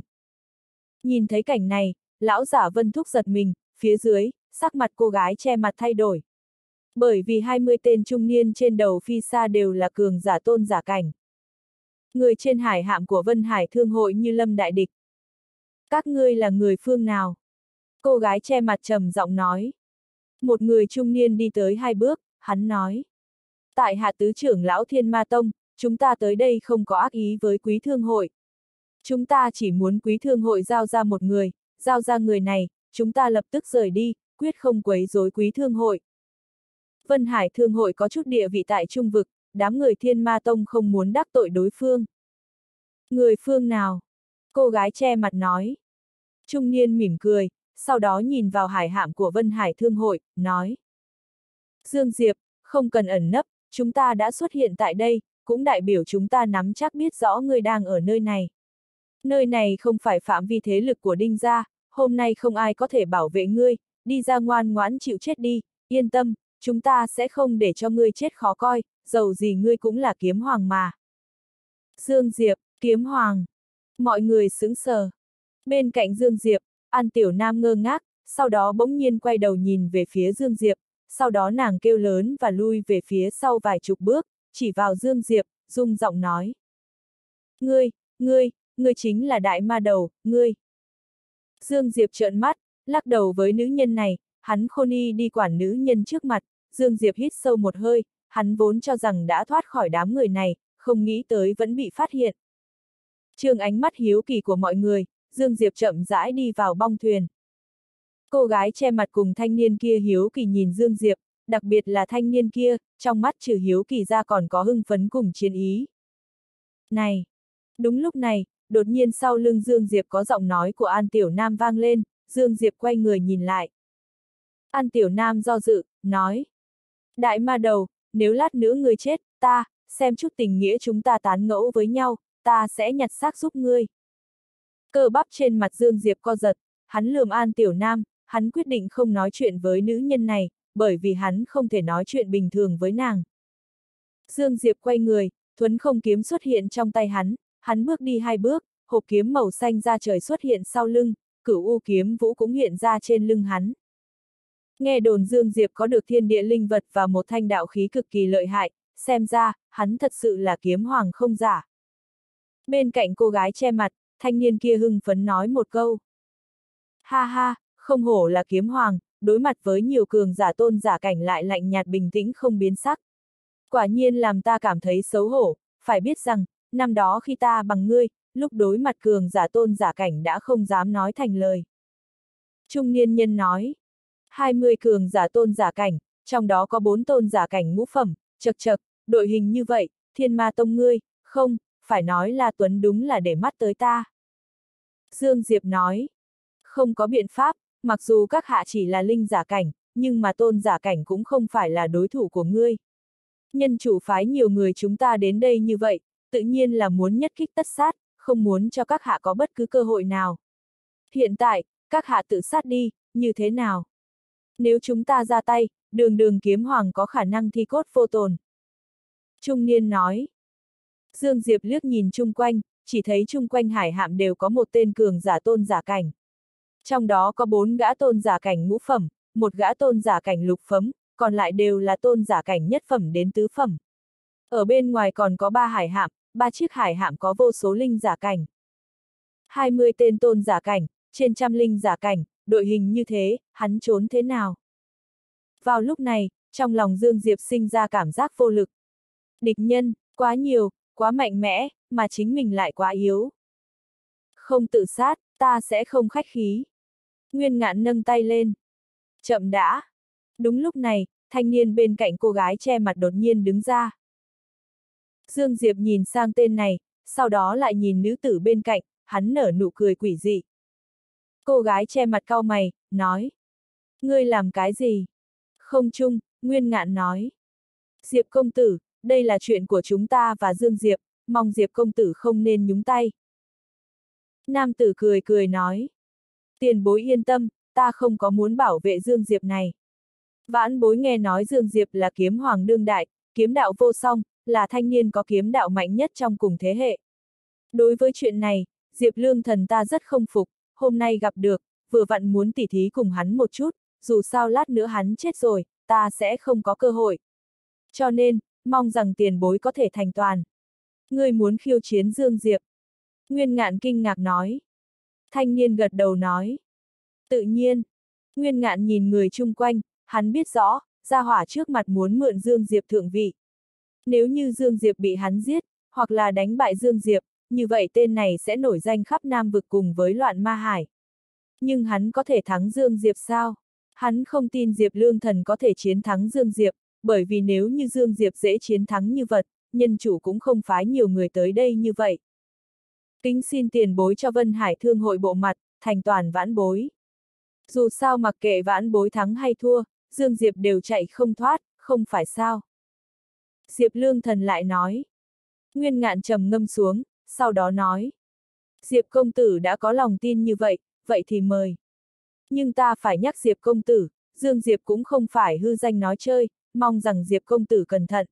Nhìn thấy cảnh này, lão giả Vân Thúc giật mình, phía dưới, sắc mặt cô gái che mặt thay đổi. Bởi vì hai mươi tên trung niên trên đầu phi sa đều là cường giả tôn giả cảnh. Người trên hải hạm của Vân Hải Thương hội như lâm đại địch. Các ngươi là người phương nào? Cô gái che mặt trầm giọng nói. Một người trung niên đi tới hai bước, hắn nói. Tại hạ tứ trưởng lão Thiên Ma Tông, chúng ta tới đây không có ác ý với Quý Thương hội. Chúng ta chỉ muốn Quý Thương hội giao ra một người, giao ra người này, chúng ta lập tức rời đi, quyết không quấy rối Quý Thương hội. Vân Hải Thương hội có chút địa vị tại Trung vực, đám người Thiên Ma Tông không muốn đắc tội đối phương. Người phương nào? Cô gái che mặt nói. Trung niên mỉm cười, sau đó nhìn vào hải hạm của Vân Hải Thương hội, nói. Dương Diệp, không cần ẩn nấp, chúng ta đã xuất hiện tại đây, cũng đại biểu chúng ta nắm chắc biết rõ ngươi đang ở nơi này. Nơi này không phải phạm vi thế lực của Đinh gia, hôm nay không ai có thể bảo vệ ngươi, đi ra ngoan ngoãn chịu chết đi, yên tâm, chúng ta sẽ không để cho ngươi chết khó coi, dầu gì ngươi cũng là kiếm hoàng mà. Dương Diệp, kiếm hoàng. Mọi người sững sờ. Bên cạnh Dương Diệp, An Tiểu Nam ngơ ngác, sau đó bỗng nhiên quay đầu nhìn về phía Dương Diệp, sau đó nàng kêu lớn và lui về phía sau vài chục bước, chỉ vào Dương Diệp, rung giọng nói. Ngươi, ngươi, ngươi chính là đại ma đầu, ngươi. Dương Diệp trợn mắt, lắc đầu với nữ nhân này, hắn khôn y đi quản nữ nhân trước mặt, Dương Diệp hít sâu một hơi, hắn vốn cho rằng đã thoát khỏi đám người này, không nghĩ tới vẫn bị phát hiện. Trương ánh mắt hiếu kỳ của mọi người, Dương Diệp chậm rãi đi vào bong thuyền. Cô gái che mặt cùng thanh niên kia hiếu kỳ nhìn Dương Diệp, đặc biệt là thanh niên kia, trong mắt trừ hiếu kỳ ra còn có hưng phấn cùng chiến ý. Này! Đúng lúc này, đột nhiên sau lưng Dương Diệp có giọng nói của An Tiểu Nam vang lên, Dương Diệp quay người nhìn lại. An Tiểu Nam do dự, nói. Đại ma đầu, nếu lát nữa ngươi chết, ta, xem chút tình nghĩa chúng ta tán ngẫu với nhau, ta sẽ nhặt xác giúp ngươi. Cơ bắp trên mặt Dương Diệp co giật, hắn lườm An Tiểu Nam, hắn quyết định không nói chuyện với nữ nhân này, bởi vì hắn không thể nói chuyện bình thường với nàng. Dương Diệp quay người, thuấn không kiếm xuất hiện trong tay hắn, hắn bước đi hai bước, hộp kiếm màu xanh ra trời xuất hiện sau lưng, cửu u kiếm vũ cũng hiện ra trên lưng hắn. Nghe đồn Dương Diệp có được thiên địa linh vật và một thanh đạo khí cực kỳ lợi hại, xem ra, hắn thật sự là kiếm hoàng không giả. Bên cạnh cô gái che mặt, thanh niên kia hưng phấn nói một câu. Ha ha, không hổ là kiếm hoàng, đối mặt với nhiều cường giả tôn giả cảnh lại lạnh nhạt bình tĩnh không biến sắc. Quả nhiên làm ta cảm thấy xấu hổ, phải biết rằng, năm đó khi ta bằng ngươi, lúc đối mặt cường giả tôn giả cảnh đã không dám nói thành lời. Trung niên nhân nói, hai mươi cường giả tôn giả cảnh, trong đó có bốn tôn giả cảnh ngũ phẩm, chật chật, đội hình như vậy, Thiên Ma Tông ngươi, không, phải nói là Tuấn đúng là để mắt tới ta. Dương Diệp nói, không có biện pháp, mặc dù các hạ chỉ là linh giả cảnh, nhưng mà tôn giả cảnh cũng không phải là đối thủ của ngươi. Nhân chủ phái nhiều người chúng ta đến đây như vậy, tự nhiên là muốn nhất kích tất sát, không muốn cho các hạ có bất cứ cơ hội nào. Hiện tại, các hạ tự sát đi, như thế nào? Nếu chúng ta ra tay, đường đường kiếm hoàng có khả năng thi cốt vô tồn. Trung niên nói. Dương Diệp liếc nhìn chung quanh, chỉ thấy chung quanh hải hạm đều có một tên cường giả tôn giả cảnh. Trong đó có bốn gã tôn giả cảnh ngũ phẩm, một gã tôn giả cảnh lục phẩm, còn lại đều là tôn giả cảnh nhất phẩm đến tứ phẩm. Ở bên ngoài còn có ba hải hạm, ba chiếc hải hạm có vô số linh giả cảnh. hai mươi tên tôn giả cảnh, trên trăm linh giả cảnh, đội hình như thế, hắn trốn thế nào? Vào lúc này, trong lòng Dương Diệp sinh ra cảm giác vô lực. Địch nhân, quá nhiều, quá mạnh mẽ, mà chính mình lại quá yếu. Không tự sát, ta sẽ không khách khí. Nguyên Ngạn nâng tay lên. Chậm đã. Đúng lúc này, thanh niên bên cạnh cô gái che mặt đột nhiên đứng ra. Dương Diệp nhìn sang tên này, sau đó lại nhìn nữ tử bên cạnh, hắn nở nụ cười quỷ dị. Cô gái che mặt cau mày, nói. Ngươi làm cái gì? Không chung, Nguyên Ngạn nói. Diệp công tử, đây là chuyện của chúng ta và Dương Diệp, mong Diệp công tử không nên nhúng tay. Nam tử cười cười nói. Tiền bối yên tâm, ta không có muốn bảo vệ Dương Diệp này. Vãn bối nghe nói Dương Diệp là kiếm hoàng đương đại, kiếm đạo vô song, là thanh niên có kiếm đạo mạnh nhất trong cùng thế hệ. Đối với chuyện này, Diệp Lương Thần ta rất không phục, hôm nay gặp được, vừa vặn muốn tỉ thí cùng hắn một chút, dù sao lát nữa hắn chết rồi, ta sẽ không có cơ hội. Cho nên, mong rằng tiền bối có thể thành toàn. Ngươi muốn khiêu chiến Dương Diệp. Nguyên Ngạn kinh ngạc nói. Thanh niên gật đầu nói. Tự nhiên. Nguyên Ngạn nhìn người chung quanh, hắn biết rõ, gia hỏa trước mặt muốn mượn Dương Diệp thượng vị. Nếu như Dương Diệp bị hắn giết, hoặc là đánh bại Dương Diệp, như vậy tên này sẽ nổi danh khắp Nam vực cùng với loạn ma hải. Nhưng hắn có thể thắng Dương Diệp sao? Hắn không tin Diệp Lương Thần có thể chiến thắng Dương Diệp, bởi vì nếu như Dương Diệp dễ chiến thắng như vật, nhân chủ cũng không phái nhiều người tới đây như vậy. Kính xin tiền bối cho Vân Hải Thương hội bộ mặt, thành toàn vãn bối. Dù sao mặc kệ vãn bối thắng hay thua, Dương Diệp đều chạy không thoát, không phải sao? Diệp Lương Thần lại nói. Nguyên Ngạn trầm ngâm xuống, sau đó nói. Diệp công tử đã có lòng tin như vậy, vậy thì mời. Nhưng ta phải nhắc Diệp công tử, Dương Diệp cũng không phải hư danh nói chơi, mong rằng Diệp công tử cẩn thận.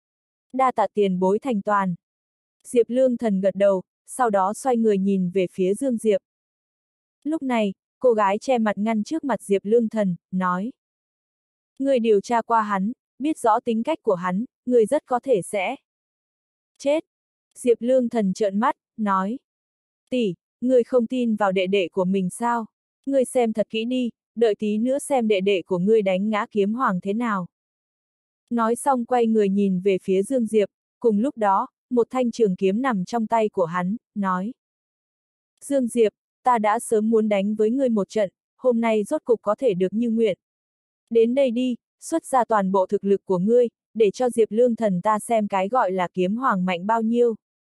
Đa tạ tiền bối thành toàn. Diệp Lương Thần gật đầu, sau đó xoay người nhìn về phía Dương Diệp. Lúc này, cô gái che mặt ngăn trước mặt Diệp Lương Thần, nói. Người điều tra qua hắn, biết rõ tính cách của hắn, người rất có thể sẽ chết. Diệp Lương Thần trợn mắt, nói. Tỷ, người không tin vào đệ đệ của mình sao? Ngươi xem thật kỹ đi, đợi tí nữa xem đệ đệ của ngươi đánh ngã kiếm hoàng thế nào. Nói xong quay người nhìn về phía Dương Diệp, cùng lúc đó, một thanh trường kiếm nằm trong tay của hắn, nói. Dương Diệp, ta đã sớm muốn đánh với ngươi một trận, hôm nay rốt cục có thể được như nguyện. Đến đây đi, xuất ra toàn bộ thực lực của ngươi, để cho Diệp Lương Thần ta xem cái gọi là kiếm hoàng mạnh bao nhiêu.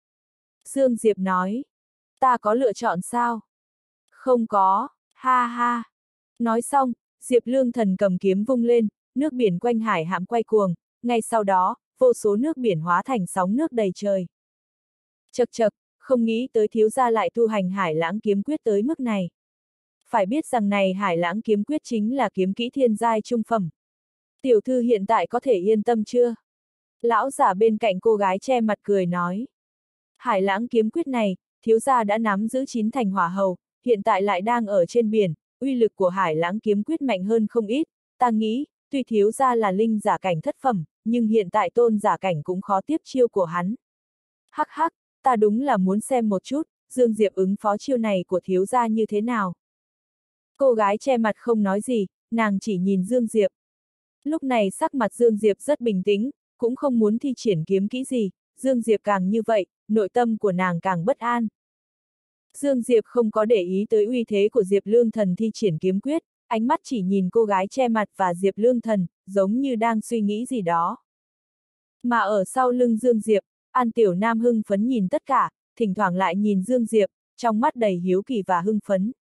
Dương Diệp nói, ta có lựa chọn sao? Không có, ha ha. Nói xong, Diệp Lương Thần cầm kiếm vung lên, nước biển quanh hải hạm quay cuồng, ngay sau đó, vô số nước biển hóa thành sóng nước đầy trời. Chậc chậc, không nghĩ tới thiếu gia lại tu hành hải lãng kiếm quyết tới mức này. Phải biết rằng này hải lãng kiếm quyết chính là kiếm kỹ thiên giai trung phẩm. Tiểu thư hiện tại có thể yên tâm chưa? Lão giả bên cạnh cô gái che mặt cười nói. Hải lãng kiếm quyết này, thiếu gia đã nắm giữ chín thành hỏa hầu, hiện tại lại đang ở trên biển, uy lực của hải lãng kiếm quyết mạnh hơn không ít, ta nghĩ, tuy thiếu gia là linh giả cảnh thất phẩm, nhưng hiện tại tôn giả cảnh cũng khó tiếp chiêu của hắn. Hắc hắc, ta đúng là muốn xem một chút, Dương Diệp ứng phó chiêu này của thiếu gia như thế nào. Cô gái che mặt không nói gì, nàng chỉ nhìn Dương Diệp. Lúc này sắc mặt Dương Diệp rất bình tĩnh, cũng không muốn thi triển kiếm kỹ gì, Dương Diệp càng như vậy, nội tâm của nàng càng bất an. Dương Diệp không có để ý tới uy thế của Diệp Lương Thần thi triển kiếm quyết, ánh mắt chỉ nhìn cô gái che mặt và Diệp Lương Thần, giống như đang suy nghĩ gì đó. Mà ở sau lưng Dương Diệp, An Tiểu Nam hưng phấn nhìn tất cả, thỉnh thoảng lại nhìn Dương Diệp, trong mắt đầy hiếu kỳ và hưng phấn.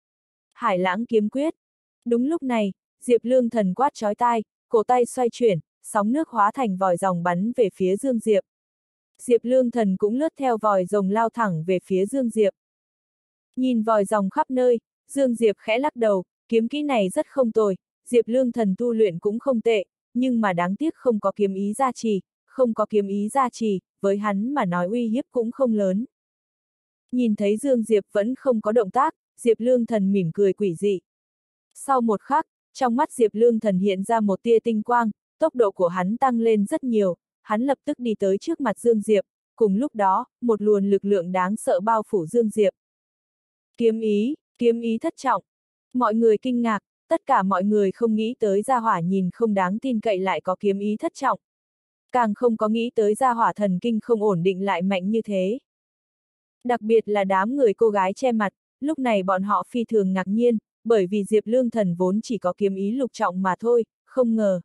Hải lãng kiếm quyết. Đúng lúc này, Diệp Lương Thần quát chói tai, cổ tay xoay chuyển, sóng nước hóa thành vòi rồng bắn về phía Dương Diệp. Diệp Lương Thần cũng lướt theo vòi rồng lao thẳng về phía Dương Diệp. Nhìn vòi rồng khắp nơi, Dương Diệp khẽ lắc đầu, kiếm kỹ này rất không tồi, Diệp Lương Thần tu luyện cũng không tệ, nhưng mà đáng tiếc không có kiếm ý gia trì, không có kiếm ý gia trì, với hắn mà nói uy hiếp cũng không lớn. Nhìn thấy Dương Diệp vẫn không có động tác, Diệp Lương Thần mỉm cười quỷ dị. Sau một khắc, trong mắt Diệp Lương Thần hiện ra một tia tinh quang, tốc độ của hắn tăng lên rất nhiều, hắn lập tức đi tới trước mặt Dương Diệp, cùng lúc đó, một luồng lực lượng đáng sợ bao phủ Dương Diệp. Kiếm ý, kiếm ý thất trọng. Mọi người kinh ngạc, tất cả mọi người không nghĩ tới gia hỏa nhìn không đáng tin cậy lại có kiếm ý thất trọng. Càng không có nghĩ tới gia hỏa thần kinh không ổn định lại mạnh như thế. Đặc biệt là đám người cô gái che mặt, lúc này bọn họ phi thường ngạc nhiên, bởi vì Diệp Lương Thần vốn chỉ có kiếm ý lục trọng mà thôi, không ngờ.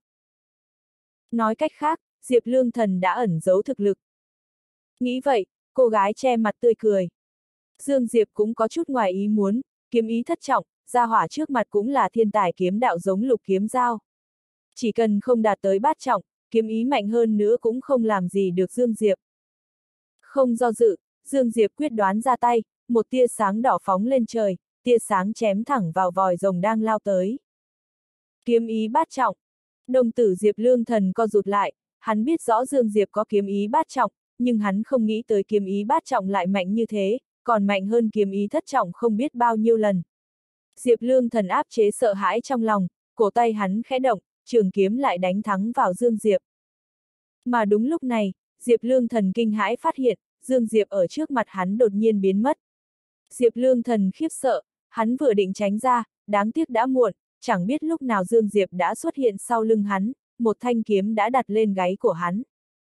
Nói cách khác, Diệp Lương Thần đã ẩn giấu thực lực. Nghĩ vậy, cô gái che mặt tươi cười. Dương Diệp cũng có chút ngoài ý muốn, kiếm ý thất trọng, gia hỏa trước mặt cũng là thiên tài kiếm đạo giống lục kiếm giao. Chỉ cần không đạt tới bát trọng, kiếm ý mạnh hơn nữa cũng không làm gì được Dương Diệp. Không do dự, Dương Diệp quyết đoán ra tay, một tia sáng đỏ phóng lên trời, tia sáng chém thẳng vào vòi rồng đang lao tới. Kiếm ý bát trọng. Đồng tử Diệp Lương Thần co rụt lại, hắn biết rõ Dương Diệp có kiếm ý bát trọng, nhưng hắn không nghĩ tới kiếm ý bát trọng lại mạnh như thế, còn mạnh hơn kiếm ý thất trọng không biết bao nhiêu lần. Diệp Lương Thần áp chế sợ hãi trong lòng, cổ tay hắn khẽ động, trường kiếm lại đánh thắng vào Dương Diệp. Mà đúng lúc này, Diệp Lương Thần kinh hãi phát hiện, Dương Diệp ở trước mặt hắn đột nhiên biến mất. Diệp Lương Thần khiếp sợ, hắn vừa định tránh ra, đáng tiếc đã muộn, chẳng biết lúc nào Dương Diệp đã xuất hiện sau lưng hắn, một thanh kiếm đã đặt lên gáy của hắn.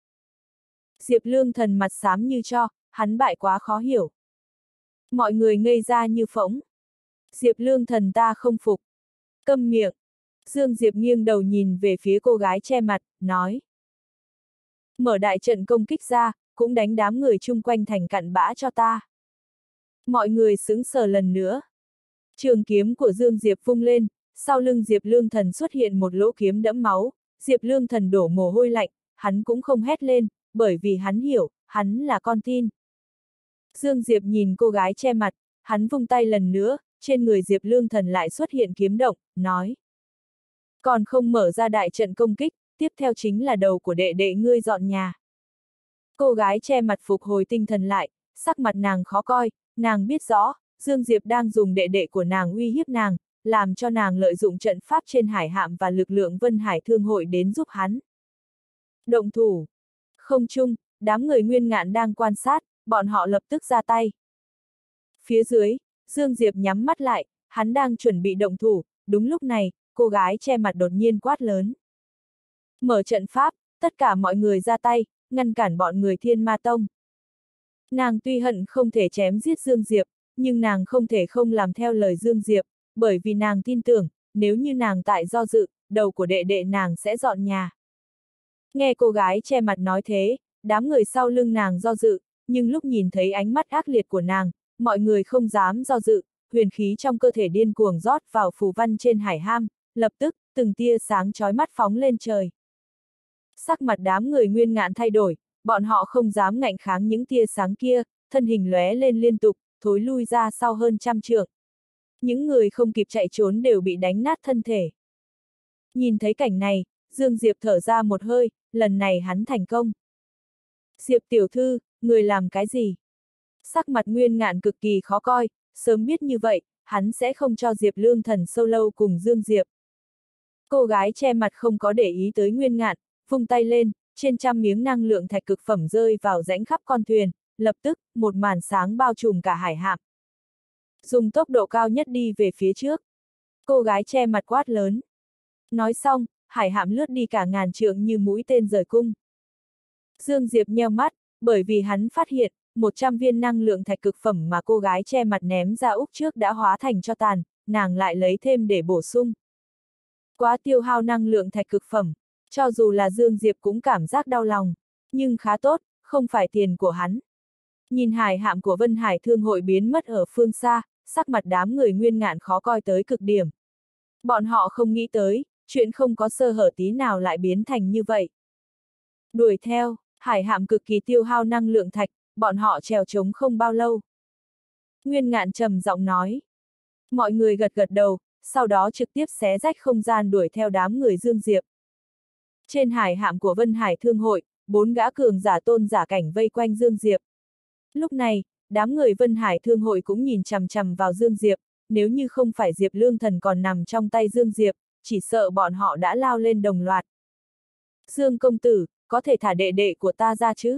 Diệp Lương Thần mặt xám như tro, hắn bại quá khó hiểu. Mọi người ngây ra như phỗng. Diệp Lương Thần ta không phục. Câm miệng. Dương Diệp nghiêng đầu nhìn về phía cô gái che mặt, nói. Mở đại trận công kích ra, cũng đánh đám người chung quanh thành cặn bã cho ta. Mọi người sững sờ lần nữa. Trường kiếm của Dương Diệp vung lên, sau lưng Diệp Lương Thần xuất hiện một lỗ kiếm đẫm máu, Diệp Lương Thần đổ mồ hôi lạnh, hắn cũng không hét lên, bởi vì hắn hiểu, hắn là con tin. Dương Diệp nhìn cô gái che mặt, hắn vung tay lần nữa, trên người Diệp Lương Thần lại xuất hiện kiếm động, nói. Còn không mở ra đại trận công kích, tiếp theo chính là đầu của đệ đệ ngươi dọn nhà. Cô gái che mặt phục hồi tinh thần lại, sắc mặt nàng khó coi, nàng biết rõ, Dương Diệp đang dùng đệ đệ của nàng uy hiếp nàng, làm cho nàng lợi dụng trận pháp trên hải hạm và lực lượng Vân Hải Thương hội đến giúp hắn. Động thủ. Không chung, đám người Nguyên Ngạn đang quan sát, bọn họ lập tức ra tay. Phía dưới, Dương Diệp nhắm mắt lại, hắn đang chuẩn bị động thủ, đúng lúc này, cô gái che mặt đột nhiên quát lớn. Mở trận pháp, tất cả mọi người ra tay, ngăn cản bọn người Thiên Ma Tông. Nàng tuy hận không thể chém giết Dương Diệp, nhưng nàng không thể không làm theo lời Dương Diệp, bởi vì nàng tin tưởng, nếu như nàng tại do dự, đầu của đệ đệ nàng sẽ dọn nhà. Nghe cô gái che mặt nói thế, đám người sau lưng nàng do dự, nhưng lúc nhìn thấy ánh mắt ác liệt của nàng, mọi người không dám do dự, huyền khí trong cơ thể điên cuồng rót vào phù văn trên hải ham, lập tức, từng tia sáng chói mắt phóng lên trời. Sắc mặt đám người Nguyên Ngạn thay đổi, bọn họ không dám ngạnh kháng những tia sáng kia, thân hình lóe lên liên tục, thối lui ra sau hơn trăm trượng. Những người không kịp chạy trốn đều bị đánh nát thân thể. Nhìn thấy cảnh này, Dương Diệp thở ra một hơi, lần này hắn thành công. Diệp tiểu thư, người làm cái gì? Sắc mặt Nguyên Ngạn cực kỳ khó coi, sớm biết như vậy, hắn sẽ không cho Diệp Lương Thần sâu lâu cùng Dương Diệp. Cô gái che mặt không có để ý tới Nguyên Ngạn, vung tay lên, trên trăm miếng năng lượng thạch cực phẩm rơi vào rãnh khắp con thuyền, lập tức, một màn sáng bao trùm cả hải hạm. Dùng tốc độ cao nhất đi về phía trước. Cô gái che mặt quát lớn. Nói xong, hải hạm lướt đi cả ngàn trượng như mũi tên rời cung. Dương Diệp nheo mắt, bởi vì hắn phát hiện, một trăm viên năng lượng thạch cực phẩm mà cô gái che mặt ném ra úc trước đã hóa thành cho tàn, nàng lại lấy thêm để bổ sung. Quá tiêu hao năng lượng thạch cực phẩm, cho dù là Dương Diệp cũng cảm giác đau lòng, nhưng khá tốt, không phải tiền của hắn. Nhìn hải hạm của Vân Hải Thương hội biến mất ở phương xa, sắc mặt đám người Nguyên Ngạn khó coi tới cực điểm. Bọn họ không nghĩ tới, chuyện không có sơ hở tí nào lại biến thành như vậy. Đuổi theo, hải hạm cực kỳ tiêu hao năng lượng thạch, bọn họ trèo trống không bao lâu. Nguyên Ngạn trầm giọng nói. Mọi người gật gật đầu, sau đó trực tiếp xé rách không gian đuổi theo đám người Dương Diệp. Trên hải hạm của Vân Hải Thương hội, bốn gã cường giả tôn giả cảnh vây quanh Dương Diệp. Lúc này, đám người Vân Hải Thương hội cũng nhìn chằm chằm vào Dương Diệp, nếu như không phải Diệp Lương Thần còn nằm trong tay Dương Diệp, chỉ sợ bọn họ đã lao lên đồng loạt. Dương công tử, có thể thả đệ đệ của ta ra chứ?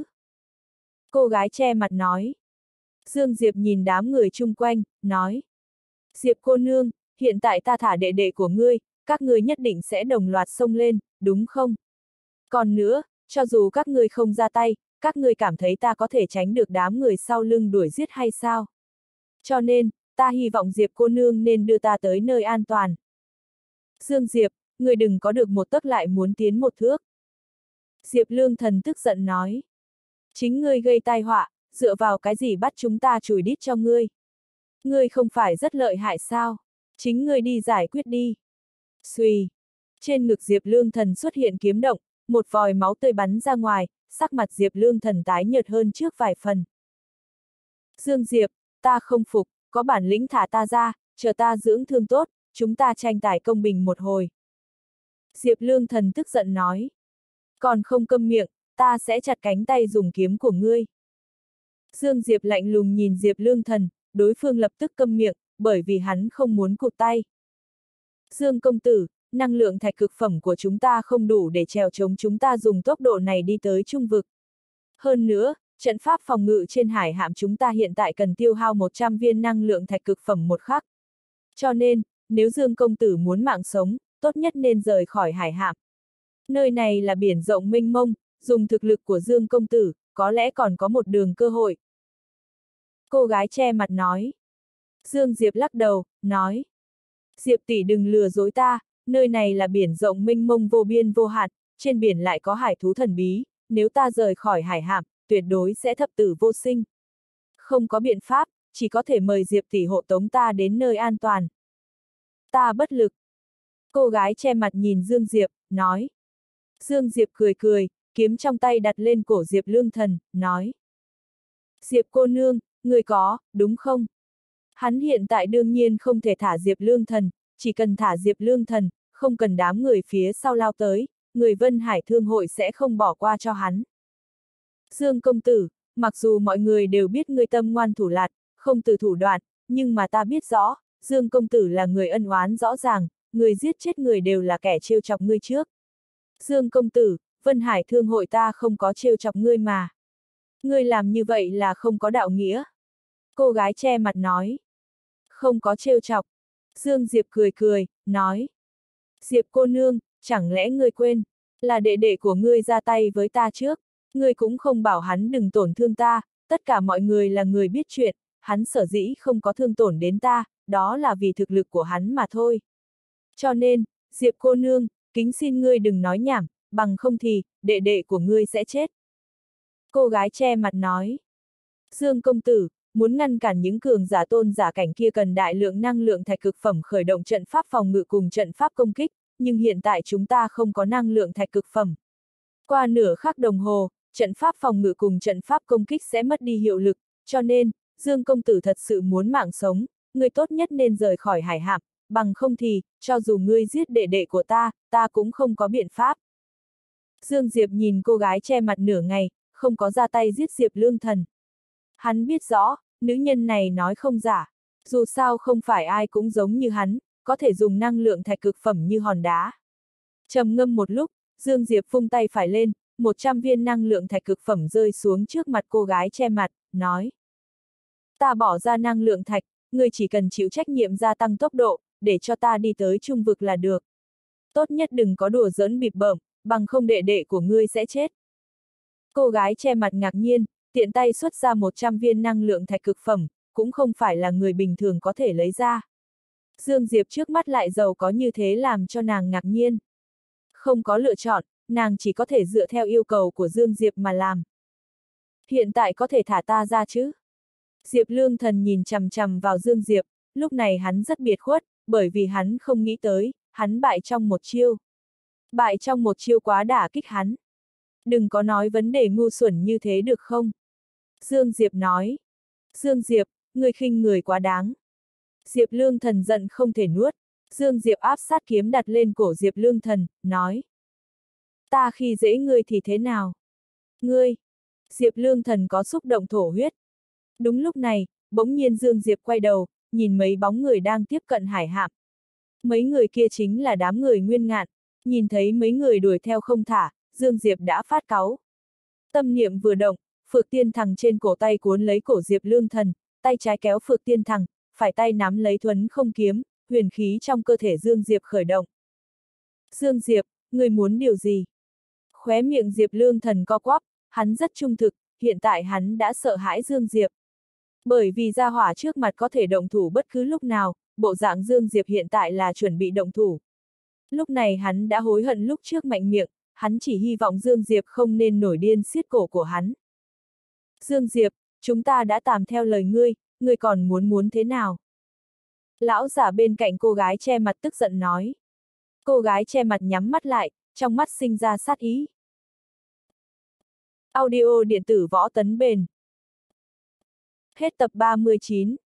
Cô gái che mặt nói. Dương Diệp nhìn đám người chung quanh, nói. Diệp cô nương, hiện tại ta thả đệ đệ của ngươi, các ngươi nhất định sẽ đồng loạt xông lên, đúng không? Còn nữa, cho dù các ngươi không ra tay, các ngươi cảm thấy ta có thể tránh được đám người sau lưng đuổi giết hay sao? Cho nên, ta hy vọng Diệp cô nương nên đưa ta tới nơi an toàn. Dương Diệp, ngươi đừng có được một tấc lại muốn tiến một thước. Diệp Lương Thần tức giận nói. Chính ngươi gây tai họa, dựa vào cái gì bắt chúng ta chùi đít cho ngươi? Ngươi không phải rất lợi hại sao? Chính ngươi đi giải quyết đi. Xuy. Trên ngực Diệp Lương Thần xuất hiện kiếm động, một vòi máu tươi bắn ra ngoài, sắc mặt Diệp Lương Thần tái nhợt hơn trước vài phần. Dương Diệp, ta không phục, có bản lĩnh thả ta ra, chờ ta dưỡng thương tốt, chúng ta tranh tài công bình một hồi. Diệp Lương Thần tức giận nói. Còn không câm miệng, ta sẽ chặt cánh tay dùng kiếm của ngươi. Dương Diệp lạnh lùng nhìn Diệp Lương Thần, đối phương lập tức câm miệng, bởi vì hắn không muốn cụt tay. Dương công tử, năng lượng thạch cực phẩm của chúng ta không đủ để trèo chống chúng ta dùng tốc độ này đi tới trung vực. Hơn nữa, trận pháp phòng ngự trên hải hạm chúng ta hiện tại cần tiêu hao một trăm viên năng lượng thạch cực phẩm một khắc. Cho nên, nếu Dương công tử muốn mạng sống, tốt nhất nên rời khỏi hải hạm. Nơi này là biển rộng mênh mông, dùng thực lực của Dương công tử, có lẽ còn có một đường cơ hội. Cô gái che mặt nói. Dương Diệp lắc đầu, nói. Diệp tỷ đừng lừa dối ta, nơi này là biển rộng mênh mông vô biên vô hạn, trên biển lại có hải thú thần bí, nếu ta rời khỏi hải hạm, tuyệt đối sẽ thập tử vô sinh. Không có biện pháp, chỉ có thể mời Diệp tỷ hộ tống ta đến nơi an toàn. Ta bất lực. Cô gái che mặt nhìn Dương Diệp, nói. Dương Diệp cười cười, kiếm trong tay đặt lên cổ Diệp Lương Thần, nói. Diệp cô nương, người có, đúng không? Hắn hiện tại đương nhiên không thể thả Diệp Lương Thần, chỉ cần thả Diệp Lương Thần, không cần đám người phía sau lao tới, người Vân Hải Thương hội sẽ không bỏ qua cho hắn. Dương công tử, mặc dù mọi người đều biết ngươi tâm ngoan thủ lạt, không từ thủ đoạn, nhưng mà ta biết rõ, Dương công tử là người ân oán rõ ràng, người giết chết người đều là kẻ trêu chọc ngươi trước. Dương công tử, Vân Hải Thương hội ta không có trêu chọc ngươi mà. Ngươi làm như vậy là không có đạo nghĩa. Cô gái che mặt nói. Không có trêu chọc. Dương Diệp cười cười, nói. Diệp cô nương, chẳng lẽ ngươi quên, là đệ đệ của ngươi ra tay với ta trước, ngươi cũng không bảo hắn đừng tổn thương ta, tất cả mọi người là người biết chuyện, hắn sở dĩ không có thương tổn đến ta, đó là vì thực lực của hắn mà thôi. Cho nên, Diệp cô nương, kính xin ngươi đừng nói nhảm, bằng không thì, đệ đệ của ngươi sẽ chết. Cô gái che mặt nói. Dương công tử, muốn ngăn cản những cường giả tôn giả cảnh kia cần đại lượng năng lượng thạch cực phẩm khởi động trận pháp phòng ngự cùng trận pháp công kích, nhưng hiện tại chúng ta không có năng lượng thạch cực phẩm. Qua nửa khắc đồng hồ, trận pháp phòng ngự cùng trận pháp công kích sẽ mất đi hiệu lực, cho nên, Dương công tử thật sự muốn mạng sống, ngươi tốt nhất nên rời khỏi hải hạm, bằng không thì, cho dù ngươi giết đệ đệ của ta, ta cũng không có biện pháp. Dương Diệp nhìn cô gái che mặt nửa ngày, không có ra tay giết Diệp Lương Thần. Hắn biết rõ, nữ nhân này nói không giả, dù sao không phải ai cũng giống như hắn, có thể dùng năng lượng thạch cực phẩm như hòn đá. Trầm ngâm một lúc, Dương Diệp vung tay phải lên, một trăm viên năng lượng thạch cực phẩm rơi xuống trước mặt cô gái che mặt, nói. Ta bỏ ra năng lượng thạch, ngươi chỉ cần chịu trách nhiệm gia tăng tốc độ, để cho ta đi tới trung vực là được. Tốt nhất đừng có đùa giỡn bịp bợm, bằng không đệ đệ của ngươi sẽ chết. Cô gái che mặt ngạc nhiên, tiện tay xuất ra một trăm viên năng lượng thạch cực phẩm, cũng không phải là người bình thường có thể lấy ra. Dương Diệp trước mắt lại giàu có như thế làm cho nàng ngạc nhiên. Không có lựa chọn, nàng chỉ có thể dựa theo yêu cầu của Dương Diệp mà làm. Hiện tại có thể thả ta ra chứ? Diệp Lương Thần nhìn chằm chằm vào Dương Diệp, lúc này hắn rất biệt khuất, bởi vì hắn không nghĩ tới, hắn bại trong một chiêu. Bại trong một chiêu quá đả kích hắn. Đừng có nói vấn đề ngu xuẩn như thế được không? Dương Diệp nói. Dương Diệp, ngươi khinh người quá đáng. Diệp Lương Thần giận không thể nuốt. Dương Diệp áp sát kiếm đặt lên cổ Diệp Lương Thần, nói. Ta khi dễ ngươi thì thế nào? Ngươi! Diệp Lương Thần có xúc động thổ huyết. Đúng lúc này, bỗng nhiên Dương Diệp quay đầu, nhìn mấy bóng người đang tiếp cận hải hạm. Mấy người kia chính là đám người Nguyên Ngạn, nhìn thấy mấy người đuổi theo không thả, Dương Diệp đã phát cáu. Tâm niệm vừa động, Phược Tiên Thằng trên cổ tay cuốn lấy cổ Diệp Lương Thần, tay trái kéo Phược Tiên Thằng, phải tay nắm lấy thuấn không kiếm, huyền khí trong cơ thể Dương Diệp khởi động. Dương Diệp, người muốn điều gì? Khóe miệng Diệp Lương Thần co quắp, hắn rất trung thực, hiện tại hắn đã sợ hãi Dương Diệp. Bởi vì gia hỏa trước mặt có thể động thủ bất cứ lúc nào, bộ dạng Dương Diệp hiện tại là chuẩn bị động thủ. Lúc này hắn đã hối hận lúc trước mạnh miệng, hắn chỉ hy vọng Dương Diệp không nên nổi điên siết cổ của hắn. Dương Diệp, chúng ta đã tàm theo lời ngươi, ngươi còn muốn muốn thế nào? Lão giả bên cạnh cô gái che mặt tức giận nói. Cô gái che mặt nhắm mắt lại, trong mắt sinh ra sát ý. Audio điện tử Võ Tấn Bền. Hết tập ba mươi chín.